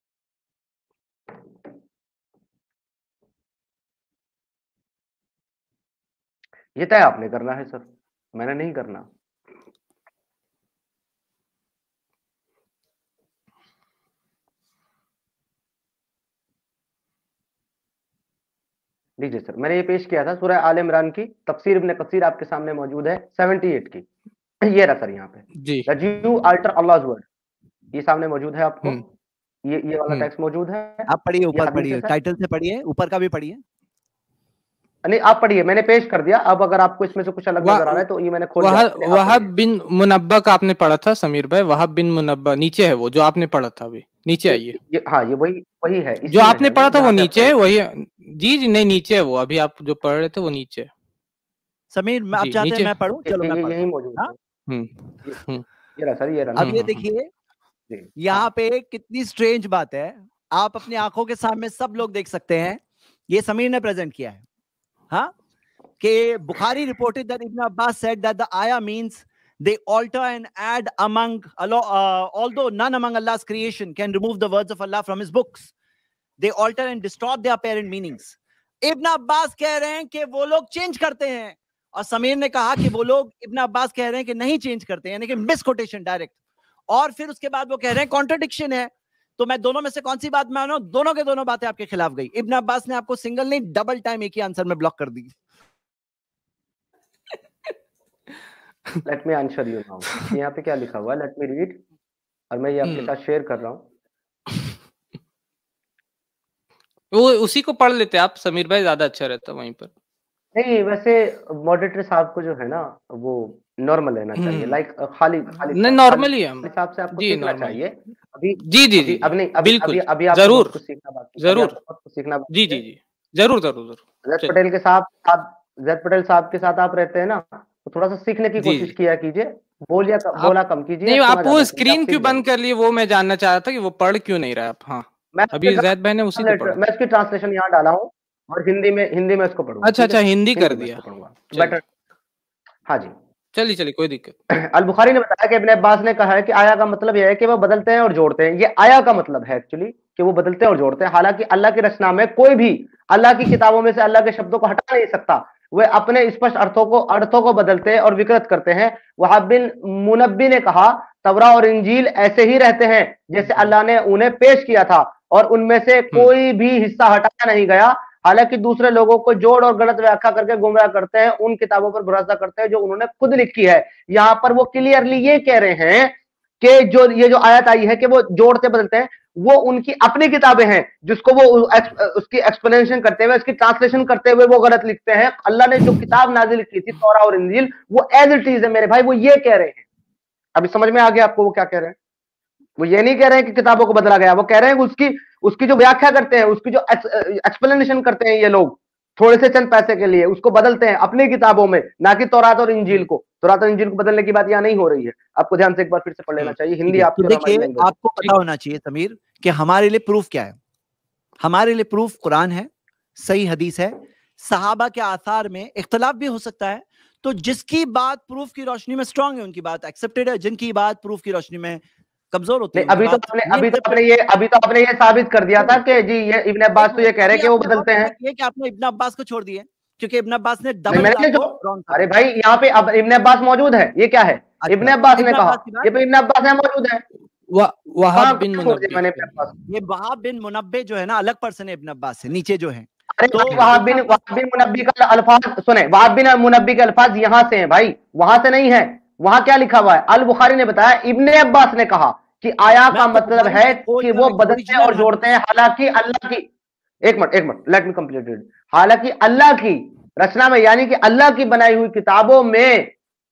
ये तय आपने करना है सर, मैंने नहीं करना। लीजिए सर, मैंने ये पेश किया था सूरह आल इमरान की तफसीर इब्न कसीर आपके सामने मौजूद है अठहत्तर की। ये रहा सर यहाँ पे, जी the Jew alter Allah's word, ये सामने मौजूद है आपको, ये ये वाला टेक्स्ट मौजूद है। आप पढ़िए, ये ऊपर हदीस पढ़िए, है सर। टाइटल से पढ़िए, ऊपर का भी पढ़िए। नहीं आप पढ़िए, मैंने पेश कर दिया। अब अगर आपको इसमें से कुछ अलग नजर आ रहा है तो ये मैंने खोल दिया। वहाब वहाब बिन मुनब्बा का आपने पढ़ा था समीर भाई, वहाब बिन मुनब्बा नीचे है, वो जो आपने पढ़ा था अभी नीचे आइए। ये हाँ ये वही वही है, जो आपने पढ़ा था वो नीचे है, वही जी जी नहीं नीचे है वो, अभी आप जो पढ़ रहे थे वो नीचे। समीर आप चाहते हैं मैं पढ़ूं? चलो मैं पढ़ता यही मौजूद है। हम्म ये रहा सर, ये रहा। अब ये देखिए यहाँ पे कितनी स्ट्रेंज बात है, आप अपनी आंखों के सामने सब लोग देख सकते हैं, ये समीर ने प्रेजेंट किया है, हाँ, कि Bukhari reported that Ibn Abbas said that the ayah means they alter and add among, uh, although none among Allah's creation can remove the words of Allah from his books. They alter and distort their apparent meanings. Ibn Abbas कह रहे हैं कि वो लोग change करते हैं, और समीर ने कहा कि वो लोग Ibn Abbas कह रहे हैं कि नहीं चेंज करते हैं, यानी कि मिस कोटेशन डायरेक्ट। और फिर उसके बाद वो कह रहे हैं कॉन्ट्रडिक्शन है। तो मैं दोनों में से कौन सी बात मानो? दोनों के दोनों बातें आपके खिलाफ गई। इब्न अब्बास ने आपको सिंगल नहीं डबल टाइम एक ही आंसर में ब्लॉक कर दी। Let me answer you now. यहाँ पे क्या लिखा हुआ है, लेट मी रीड, और मैं ये आपके साथ शेयर कर रहा हूँ। वो उसी को पढ़ लेते आप समीर भाई, ज्यादा अच्छा रहता वहीं पर। नहीं वैसे मॉडरेटर साहब को जो है ना वो नॉर्मल रहना चाहिए, लाइक खाली खाली नहीं नॉर्मल ही है हिसाब से आपको सीखना चाहिए अभी। जी जी जी अब नहीं बिल्कुल, अभी आप जरूर कुछ सीखना बाकी, जरूर सीखना जी जी जी जरूर जरूर जरूर। जैद पटेल के साथ आप जैद पटेल साहब के साथ आप रहते हैं ना, तो थोड़ा सा सीखने की कोशिश किया कीजिए, बोलिया बोला कम कीजिए। नहीं आप वो स्क्रीन क्यों बंद कर लिए, वो मैं जानना चाह रहा था कि वो पढ़ क्यों नहीं रहा आप। हाँ अभी जैद भाई ने उसी को पढ़ा, मैं इसकी ट्रांसलेशन यहाँ डाला हूँ और हिंदी में हिंदी में इसको पढ़ूंगा। अच्छा अच्छा हिंदी कर दिया, बेटर। हाँ जी चलिए चलिए कोई दिक्कत। अल बुखारी ने बताया कि इब्न अब्बास ने कहा है कि आया का मतलब यह है कि वो बदलते हैं और जोड़ते हैं। ये आया का मतलब है एक्चुअली कि वो बदलते हैं और जोड़ते हैं। हालांकि अल्लाह की रचना में कोई भी अल्लाह की किताबों में से अल्लाह के शब्दों को हटा नहीं सकता, वे अपने स्पष्ट अर्थों को अर्थों को बदलते हैं और विकृत करते हैं। वहाब बिन मुनब्बी ने कहा तवरा और इंजील ऐसे ही रहते हैं जैसे अल्लाह ने उन्हें पेश किया था और उनमें से कोई भी हिस्सा हटाया नहीं गया। हालांकि दूसरे लोगों को जोड़ और गलत व्याख्या करके गुमराह करते हैं, उन किताबों पर भरोसा करते हैं जो उन्होंने खुद लिखी है। यहाँ पर वो क्लियरली ये कह रहे हैं कि जो ये जो आयत आई है कि वो जोड़ते बदलते हैं, वो उनकी अपनी किताबें हैं जिसको वो उसकी एक्सप्लेनेशन करते हुए, उसकी ट्रांसलेशन करते हुए वो गलत लिखते हैं। अल्लाह ने जो किताब नाजिल की थी तौरा और इंजील, वो एज इट इज है मेरे भाई, वो ये कह रहे हैं। अभी समझ में आ गया आपको वो क्या कह रहे हैं? वो ये नहीं कह रहे हैं कि किताबों को बदला गया, वो कह रहे हैं उसकी उसकी जो व्याख्या करते हैं, उसकी जो एक्सप्लेनेशन करते हैं ये लोग थोड़े से चंद पैसे के लिए, उसको बदलते हैं अपनी किताबों में, ना कि तौरात और इंजील को। तौरात और इंजील को बदलने की बात यहाँ नहीं हो रही है। आपको ध्यान से एक बार फिर से पढ़ लेना चाहिए। हिंदी आपको देखिए, आपको पता होना चाहिए समीर कि हमारे लिए प्रूफ क्या है। हमारे लिए प्रूफ कुरान है, सही हदीस है, सहाबा के आसार में इख्तलाफ भी हो सकता है, तो जिसकी बात प्रूफ की रोशनी में स्ट्रांग है उनकी बात एक्सेप्टेड है, जिनकी बात प्रूफ की रोशनी में कमजोर होती है। अभी तो आपने अभी तो आपने ये अभी तो आपने ये साबित कर दिया था कि जी ये इब्न अब्बास तो ये कह रहे हैं कि वो बदलते हैं। ये कि आपने इब्न अब्बास को छोड़ दिए क्योंकि इब्न अब्बास ने डबल अरे भाई यहाँ पे अब इब्न अब्बास मौजूद है, ये क्या है? इब्न अब्बास ने कहा, ये तो इब्न अब्बास है मौजूद है। वहाब बिन मुनब्बी, ये वहाब बिन मुनब्बी जो है ना अलग पर्सन है इब्न अब्बास से, नीचे जो है। तो वहाब बिन वहाब बिन मुनब्बी का अल्फाज सुने, वहाब बिन मुनब्बी के अल्फाज यहाँ से हैं भाई, वहां से नहीं है। वहां क्या लिखा हुआ है? अल बुखारी ने बताया इब्न अब्बास ने कहा कि आया का मतलब है कि वो बदलते और जोड़ते हैं। हालांकि अल्लाह की एक मिनट एक minute let me complete it. हालांकि अल्लाह की रचना में यानी कि अल्लाह की बनाई हुई किताबों में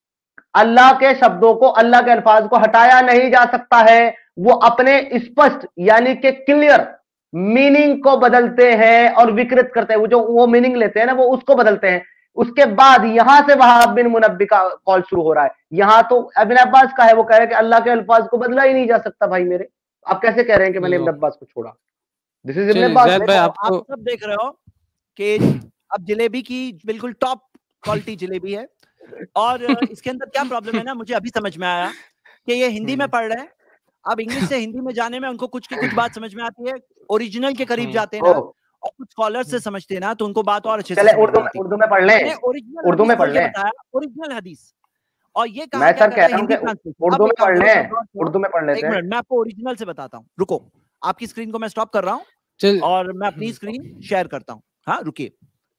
अल्लाह के शब्दों को, अल्लाह के अल्फाज को हटाया नहीं जा सकता है। वो अपने स्पष्ट यानी कि क्लियर मीनिंग को बदलते हैं और विकृत करते हैं। वो जो वो मीनिंग लेते हैं ना, वो उसको बदलते हैं। उसके बाद यहां से वहाब बिन मुनब्बी का कॉल शुरू हो रहा है। यहां तो इब्न अब्बास का है, वो कह रहे हैं कि अल्लाह के अल्फाज को बदला ही नहीं जा सकता। भाई मेरे, आप कैसे कह रहे हैं कि मैंने इब्न अब्बास को छोड़ा? This is Ibn Abbas. आप सब देख रहे हो कि अब जलेबी की बिल्कुल टॉप क्वालिटी जलेबी है, और इसके अंदर क्या प्रॉब्लम है ना, मुझे अभी समझ में आया कि ये हिंदी में पढ़ रहे हैं। अब इंग्लिश से हिंदी में जाने में उनको कुछ की कुछ बात समझ में आती है, ओरिजिनल के करीब जाते हैं ना और कुछ स्कॉलर से समझते हैं ना, तो उनको बात और अच्छे से उर्दू में उर्दू में पढ़ लें, उर्दू में पढ़ लें ओरिजिनल हदीस। और ये कहा मैं सर कह रहा हूं कि उर्दू में पढ़ लें, उर्दू में पढ़ लेते हैं। एक मिनट मैं आपको ओरिजिनल से बताता हूँ, रुको। आपकी स्क्रीन को मैं स्टॉप कर रहा हूँ और मैं अपनी स्क्रीन शेयर करता हूँ। हाँ रुकिए,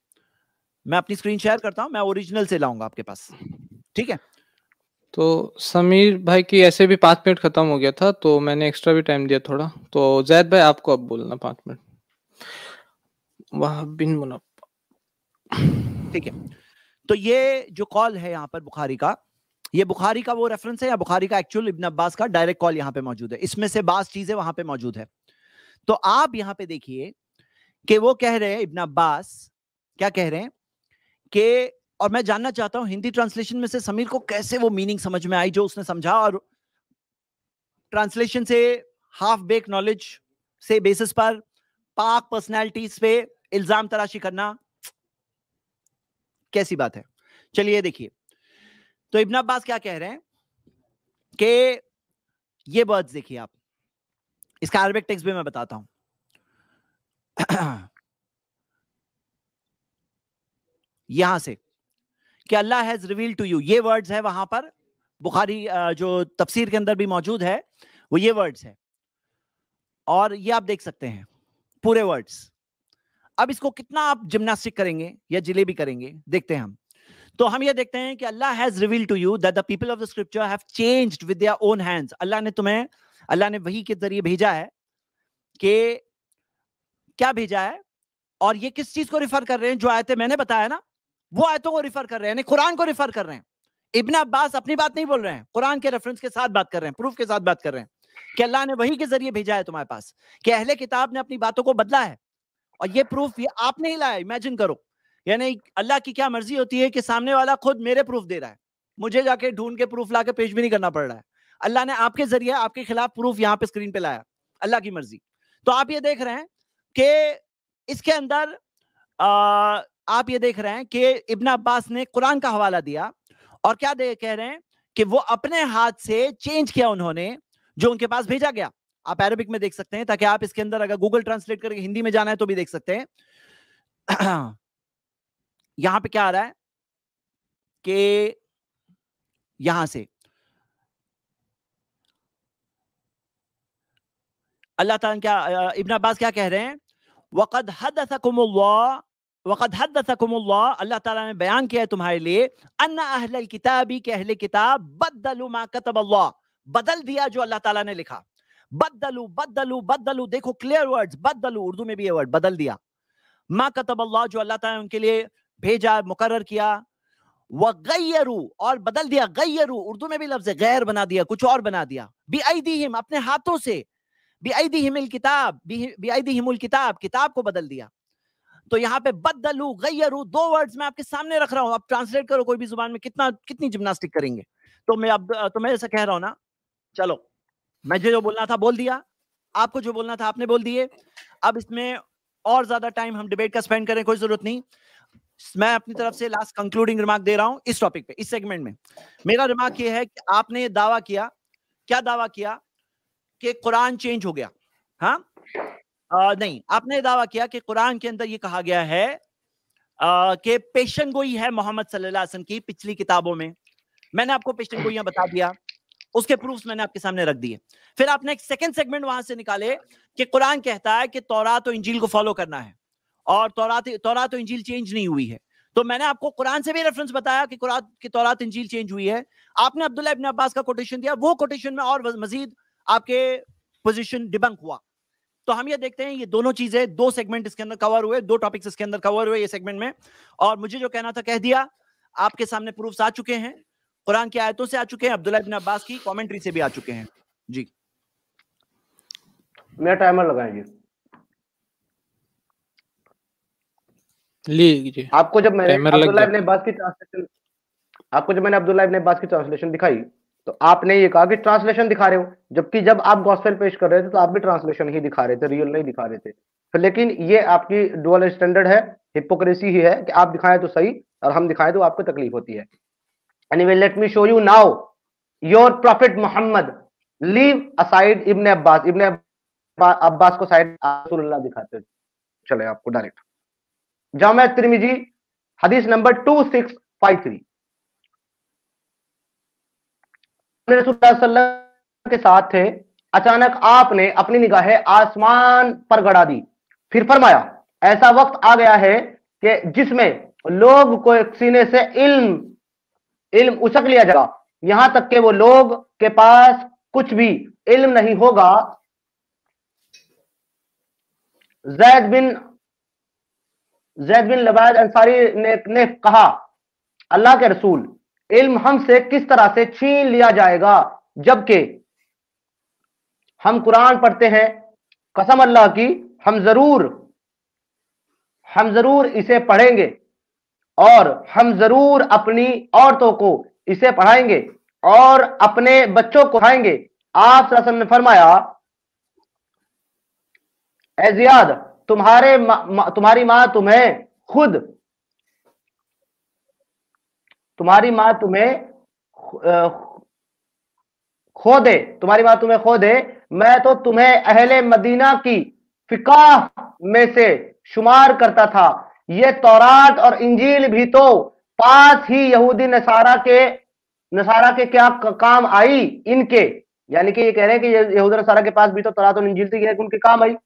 मैं अपनी स्क्रीन शेयर करता हूँ, मैं ओरिजिनल से लाऊंगा आपके पास, ठीक है? तो समीर भाई की ऐसे भी पांच मिनट खत्म हो गया था, तो मैंने एक्स्ट्रा भी टाइम दिया थोड़ा। तो जैद भाई आपको अब बोलना पांच मिनट। वहाब बिन मुनब्बी, ठीक है। तो ये जो कॉल है यहाँ पर बुखारी का, ये बुखारी का वो रेफरेंस है या बुखारी का एक्चुअल इब्न अब्बास का डायरेक्ट कॉल यहाँ पे मौजूद है? इसमें से बास चीजें वहां पे मौजूद है। तो आप यहाँ पे देखिए कि वो कह रहे हैं, इब्न अब्बास क्या कह रहे हैं कि, और मैं जानना चाहता हूं हिंदी ट्रांसलेशन में से समीर को कैसे वो मीनिंग समझ में आई जो उसने समझा, और ट्रांसलेशन से हाफ बेक नॉलेज से बेसिस पर पाक पर्सनालिटीज पे इल्जाम तराशी करना कैसी बात है? चलिए देखिए, तो इब्न अब्बास क्या कह रहे हैं कि ये वर्ड्स देखिए आप, इसका अरबिक टेक्स्ट भी मैं बताता हूं। यहां से कि Allah has revealed to you, ये वर्ड्स है वहां पर बुखारी जो तफसीर के अंदर भी मौजूद है, वो ये वर्ड्स है, और ये आप देख सकते हैं पूरे वर्ड्स। अब इसको कितना आप जिम्नास्टिक करेंगे या जिलेबी करेंगे, देखते हैं हम। तो हम ये देखते हैं कि Allah has revealed to you that the people of the scripture have changed with their own hands. Allah ने तुम्हें, अल्लाह ने वही के जरिए भेजा है कि क्या भेजा है, और ये किस चीज को रिफर कर रहे हैं? जो आयतें मैंने बताया ना, वो आयतों को रिफर कर रहे हैं, कुरान को रिफर कर रहे हैं। इब्न अब्बास अपनी बात नहीं बोल रहे हैं, कुरान के रेफरेंस के साथ बात कर रहे हैं, प्रूफ के साथ बात कर रहे हैं कि अल्लाह ने वही के जरिए भेजा है तुम्हारे पास, कि अहले किताब ने अपनी बातों को बदला है, और ये प्रूफ ये आपने ही लाया। इमेजिन करो, यानी अल्लाह की क्या मर्जी होती है कि सामने वाला खुद मेरे प्रूफ दे रहा है, मुझे जाके ढूंढ के प्रूफ ला के पेश भी नहीं करना पड़ रहा है। अल्लाह ने आपके जरिए आपके खिलाफ प्रूफ यहाँ पे स्क्रीन पे लाया, अल्लाह की मर्जी। तो आप ये देख रहे हैं कि इसके अंदर आ, आप ये देख रहे हैं कि इब्न अब्बास ने कुरान का हवाला दिया, और क्या दे कह रहे हैं कि वो अपने हाथ से चेंज किया उन्होंने जो उनके पास भेजा गया। आप अरबिक में देख सकते हैं, ताकि आप इसके अंदर अगर गूगल ट्रांसलेट करके हिंदी में जाना है तो भी देख सकते हैं। यहां पे क्या आ रहा है कि यहां से अल्लाह ताला क्या, इब्न अब्बास क्या कह रहे हैं, वक़द हदसकुमुल्लाह वक़द हदसकुमुल्लाह, अल्लाह ताला ने बयान किया है तुम्हारे लिए, अन्ना अहलल किताबी, के अहले किताब, बद्दलू मा कतबल्लाह, बदल दिया जो अल्लाह ताला ने लिखा। बद्दलू बद्दलू बद्दलू, देखो क्लियर वर्ड्स, बद्दलू, उर्दू में भी ये वर्ड बदल दिया। मा कतबल्लाह, जो अल्लाह ताला ने उनके लिए भेजा, मुकर्रर किया। वगय्यरू, और बदल दिया, गय्यरू उर्दू में भी लफ्ज है, गैर बना दिया, कुछ और बना दिया। बिअयदीहिम, अपने हाथों से, बिअयदीहिमिल किताब, बिअयदीहिमुल किताब, किताब को बदल दिया। तो यहाँ पे बदलू गय्यरू, दो वर्ड्स मैं आपके सामने रख रहा हूं, आप ट्रांसलेट करो कोई भी जुबान में, कितना कितनी जिम्नास्टिक करेंगे। तो मैं अब तो मैं ऐसा कह रहा हूं ना, चलो मैं जो बोलना था बोल दिया, आपको जो बोलना था आपने बोल दिए। अब इसमें और ज्यादा टाइम हम डिबेट का स्पेंड करें कोई जरूरत नहीं। मैं अपनी तरफ से लास्ट कंक्लूडिंग रिमार्क दे रहा हूं इस टॉपिक पे, इस सेगमेंट में। मेरा रिमार्क ये है कि आपने दावा किया, क्या दावा किया कि कुरान चेंज हो गया। हाँ आ, नहीं, आपने दावा किया कि कुरान के अंदर ये कहा गया है कि पेशन गोई है मोहम्मद सल्लल्लाहु अलैहि वसल्लम की पिछली किताबों में। मैंने आपको पेशन गोइयां बता दिया, उसके प्रूफ्स मैंने आपके सामने रख दिए। फिर आपने एक सेकंड सेगमेंट वहां से निकाले कि कुरान कहता है कि तौरात और इंजील को फॉलो करना है, और तौरात तौरात और इंजील चेंज नहीं हुई है। तो मैंने आपको कुरान से भी रेफरेंस बताया कि कुरान की तौरात इंजील चेंज हुई है। आपने अब्दुल्ला इब्न अब्बास का कोटेशन दिया, वो कोटेशन में और मजीद आपके पोजीशन डिबंक हुआ। तो हम ये देखते हैं, ये दोनों चीजें, दो सेगमेंट इसके अंदर कवर हुए, दो टॉपिक्स इसके अंदर कवर हुए ये सेगमेंट में, और मुझे जो कहना था कह दिया। आपके सामने प्रूफ्स आ चुके हैं, कुरान की आयतों से आ चुके हैं, अब्दुल्ला इब्न अब्बास की कमेंट्री से भी आ चुके हैं। जी मेरा टाइमर लगाएंगे लीजिए। आपको जब मैंने अब्दुल्ला इब्न अब्बास की ट्रांसलेशन आपको जब मैंने अब्दुल्ला इब्न अब्बास की ट्रांसलेशन दिखाई, तो आपने ये कहा कि ट्रांसलेशन दिखा रहे हो, जबकि जब आप गॉस्पेल पेश कर रहे थे तो आप भी ट्रांसलेशन ही दिखा रहे थे, रियल नहीं दिखा रहे थे। फिर लेकिन ये आपकी डुअल स्टैंडर्ड है, हिपोक्रेसी ही है कि आप दिखाएं तो सही और हम दिखाएं तो आपको तकलीफ होती है। Anyway, let me show you now your prophet Muhammad, leave aside Ibn Abbas, Ibn Abbas को साइड, रसूलुल्लाह दिखाते हैं। चले आपको डायरेक्ट जामिया तिरमिजी हदीस number two six five three. रसूलुल्लाह सल्लल्लाहु अलैहि वसल्लम के साथ थे, अचानक आपने अपनी निगाहें आसमान पर गड़ा दी, फिर फरमाया, ऐसा वक्त आ गया है कि जिसमें लोग को सीने से इल्म इल्म उछक लिया जाएगा, यहां तक कि वो लोग के पास कुछ भी इल्म नहीं होगा। जैद बिन जैद बिन लबाद अंसारी ने, ने कहा, अल्लाह के रसूल, इल्म हमसे किस तरह से छीन लिया जाएगा जबकि हम कुरान पढ़ते हैं। कसम अल्लाह की, हम जरूर हम जरूर इसे पढ़ेंगे और हम जरूर अपनी औरतों को इसे पढ़ाएंगे और अपने बच्चों को पढ़ाएंगे। आप सल्लल्लाहु अलैहि वसल्लम ने फरमाया, ए जियाद, तुम्हारे मा, मा, तुम्हारी मां तुम्हें खुद तुम्हारी माँ तुम्हें खो दे, तुम्हारी माँ तुम्हें खो दे, मैं तो तुम्हें अहले मदीना की फिकाह में से शुमार करता था। ये तौरात और इंजील भी तो पास ही यहूदी नसारा के नसारा के क्या काम आई इनके, यानी कि ये कह रहे हैं कि यहूदी नसारा के पास भी तो तौरात और इंजील थी, उनके काम आई।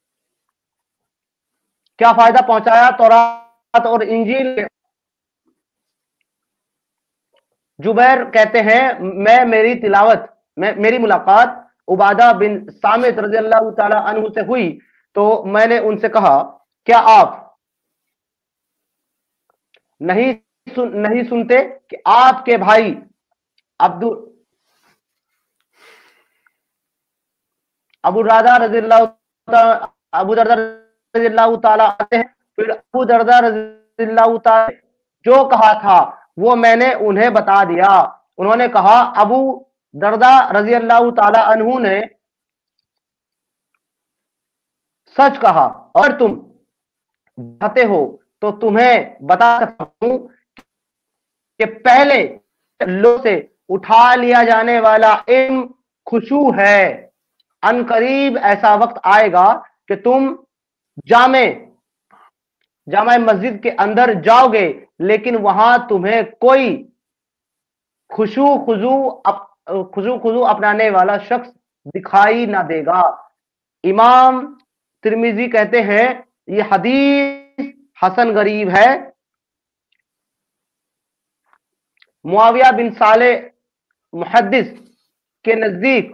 क्या फायदा पहुंचाया तौरात और इंजील? जुबैर कहते हैं, मैं मेरी तिलावत मैं मेरी मुलाकात उबादा बिन सामित रज़ी अल्लाह ताला अन्हु से हुई तो मैंने उनसे कहा, क्या आप नहीं सुन नहीं सुनते कि आपके भाई अब्दुल अबू दरदा रज़ी अल्लाह अबू दरदा रज़ी अल्लाह ताला आते हैं। फिर अबू दरदा रज़ी अल्लाह ताला जो कहा था वो मैंने उन्हें बता दिया। उन्होंने कहा, अबू दरदा रज़ी अल्लाह ताला अन्हु ने सच कहा और तुम चाहते हो तो तुम्हें बता सकता हूं कि पहले लोगों से उठा लिया जाने वाला इल्म खुशू है। अनकरीब ऐसा वक्त आएगा कि तुम जामे जामा मस्जिद के अंदर जाओगे लेकिन वहां तुम्हें कोई खुशू खुजू अप, खुशू खुजू अपनाने वाला शख्स दिखाई ना देगा। इमाम तिरमिजी कहते हैं ये हदीस हसन गरीब है। मुआविया बिन साले मुहद्दिस के नजदीक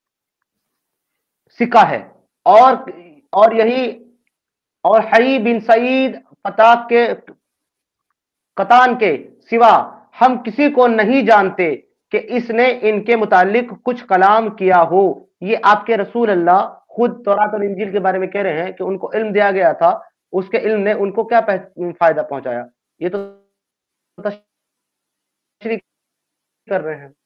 सिक्का है और और यही और हई बिन सईद पताक के कतान के सिवा हम किसी को नहीं जानते कि इसने इनके मुतालिक कुछ कलाम किया हो। ये आपके रसूल अल्लाह खुद तौरात और इंजील के बारे में कह रहे हैं कि उनको इल्म दिया गया था, उसके इल्म ने उनको क्या फायदा पहुंचाया। ये तो तशरीह कर रहे हैं।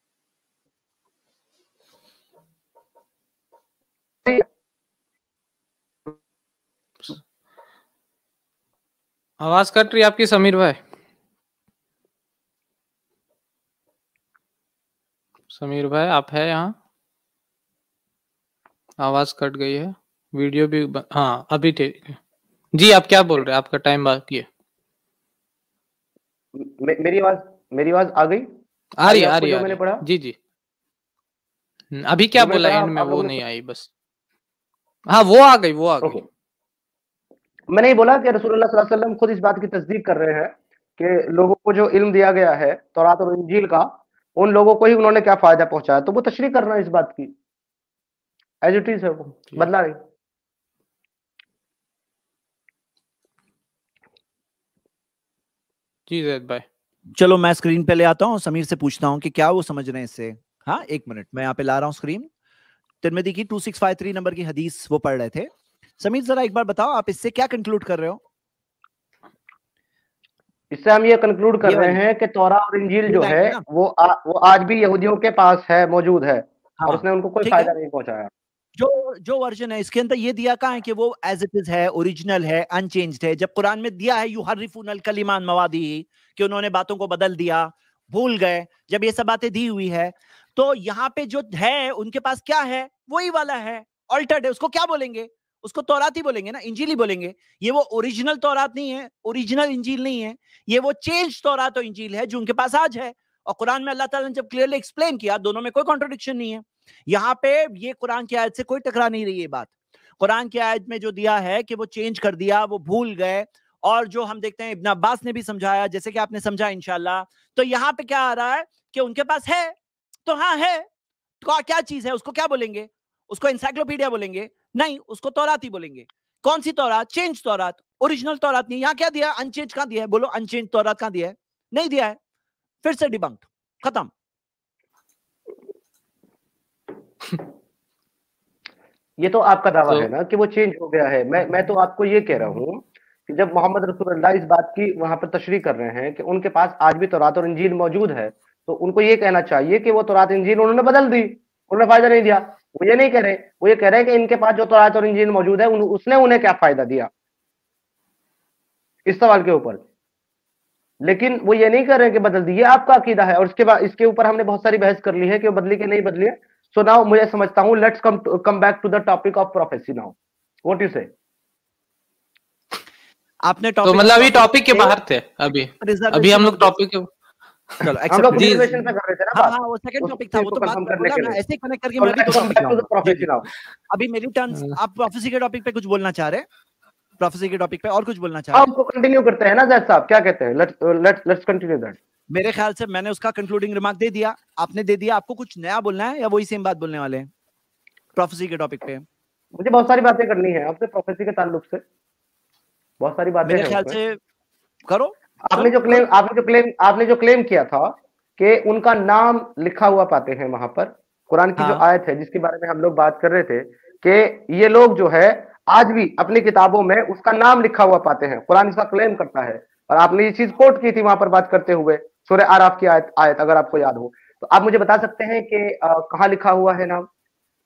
आवाज कट रही है आपकी समीर भाई। समीर भाई आप है यहाँ? आवाज कट गई है, वीडियो भी ब... हाँ अभी ठीक है जी। आप क्या बोल रहे हैं? आपका टाइम बाकी है। मे, मेरी आवाज मेरी आवाज आ गई? आ रही है आ रही है मैंने पढ़ा जी जी। अभी क्या बोला एंड में वो नहीं आई बस। हाँ वो आ गई वो आ गई। मैंने ये बोला कि रसूलुल्लाह सल्लल्लाहु अलैहि वसल्लम खुद इस बात की तस्दीक कर रहे हैं कि लोगों को जो इल्म दिया गया है तौरात और इंजील का, उन लोगों को ही उन्होंने क्या फायदा पहुंचाया। तो वो तशरीह कर रहा है इस बात की, एज इट इज है, वो बदला नहीं। जी जैद भाई। चलो मैं स्क्रीन पे ले आता हूँ, समीर से पूछता हूँ कि क्या वो समझ रहे हैं इससे। हाँ एक मिनट, मैं यहाँ पे ला रहा हूँ स्क्रीन। तिरमिज़ी की two six five three number की हदीस वो पढ़ रहे थे। समीर जरा एक बार बताओ आप इससे क्या कंक्लूड कर रहे हो? इससे हम ये कंक्लूड कर रहे हैं कि तौरा और इंजील जो है वो आ, वो आज भी यहूदियों के पास है, मौजूद है। हाँ, और उसने उनको कोई फायदा नहीं पहुंचाया। जो जो वर्जन है इसके अंदर ये दिया कहाँ है कि वो एज इट इज है, ओरिजिनल है, अनचेंज्ड है। जब कुरान में दिया है युहर्रिफूनल कलिमान मवादी कि उन्होंने बातों को बदल दिया, भूल गए, जब ये सब बातें दी हुई है तो यहाँ पे जो है उनके पास क्या है, वही वाला है, ऑल्टर्ड है। उसको क्या बोलेंगे? उसको तौरात ही बोलेंगे ना, इंजील ही बोलेंगे। ये वो ओरिजिनल तौरात नहीं है, ओरिजिनल इंजील नहीं है, ये वो चेंज तौरात और इंजील है जो उनके पास आज है। और कुरान में अल्लाह ताला ने जब क्लियरली एक्सप्लेन किया, दोनों में कोई कॉन्ट्रडिक्शन नहीं है। यहाँ पे ये कुरान की आयत से कोई टकरा नहीं रही है बात। कुरान की आयत में जो दिया है कि वो चेंज कर दिया, वो भूल गए, और जो हम देखते हैं इब्न अब्बास ने भी समझाया जैसे कि आपने समझा इंशाल्लाह। तो यहाँ पे क्या आ रहा है कि उनके पास है तो हाँ है, तो क्या चीज है उसको क्या बोलेंगे? उसको इंसाइक्लोपीडिया बोलेंगे? नहीं, उसको तौरात ही बोलेंगे। कौन सी तौरात? चेंज तौरात, ओरिजिनल तौरात नहीं। यहाँ क्या दिया? अनचेंज कहाँ दिया है? बोलो, अनचेंज तौरात कहाँ दिया है? नहीं दिया है। फिर से डिबंक्ड, खत्म। ये तो आपका दावा तो, है ना कि वो चेंज हो गया है। मैं मैं तो आपको ये कह रहा हूँ कि जब मोहम्मद रसूलुल्लाह इस बात की वहां पर तशरीह कर रहे हैं कि उनके पास आज भी तौरात और इंजील मौजूद है, तो उनको ये कहना चाहिए कि वो तौरात इंजील उन्होंने बदल दी, उन्होंने फायदा नहीं दिया। वो ये नहीं कह रहे, वो ये कह रहे हैं कि इनके पास जो तौरात और इंजील मौजूद है उसने उन्हें क्या फायदा दिया। इस सवाल के ऊपर लेकिन वो ये नहीं कर रहे हैं कि बदल दी, ये आपका अकीदा है और इसके बाद इसके ऊपर हमने बहुत सारी बहस कर ली है कि वो बदली कि नहीं बदली है। सो नाउ मुझे समझता हूँ, let's come come back to the topic of prophecy now, what you say. आपने तो मतलब अभी टॉपिक के बाहर थे, अभी अभी हम लोग टॉपिक के चलो हम लोग रिजर्वेशन पे कर रहे थे ना बात। हाँ वो सेकंड टॉपिक था, वो तो बात करने के लिए ऐसे कनेक्ट करके मैं भी प्रोफेसी नाउ। अभी मेरी टर्न, आप प्रोफेसी के टॉपिक पे कुछ बोलना चाह रहे हैं? प्रोफेसी के टॉपिक पे और कुछ बोलना चाह रहे हैं? आपको कंटिन्यू करते हैं ना जैद साहब, क्या कहते हैं? Let's let's let's continue that. मेरे ख्याल से मैंने उसका कंक्लूडिंग रिमार्क दे दिया, आपने दे दिया। आपको कुछ नया बोलना है या वही सेम बात बोलने वाले हैं प्रोफेसी के टॉपिक पे? मुझे बहुत सारी बातें करनी है आपसे प्रोफेसी के ताल्लुक से, बहुत सारी बातें। मेरे ख्याल से करो। आपने जो क्लेम आपने जो क्लेम आपने जो क्लेम किया था कि उनका नाम लिखा हुआ पाते हैं वहां पर, कुरान की जो आयत है जिसके बारे में हम लोग बात कर रहे थे कि ये लोग जो है आज भी अपनी किताबों में उसका नाम लिखा हुआ पाते हैं, कुरान इसका क्लेम करता है। और आपने ये चीज कोट की थी वहां पर बात करते हुए, सूरह आराफ की आयत आयत अगर आपको याद हो तो आप मुझे बता सकते हैं कि कहां लिखा हुआ है नाम?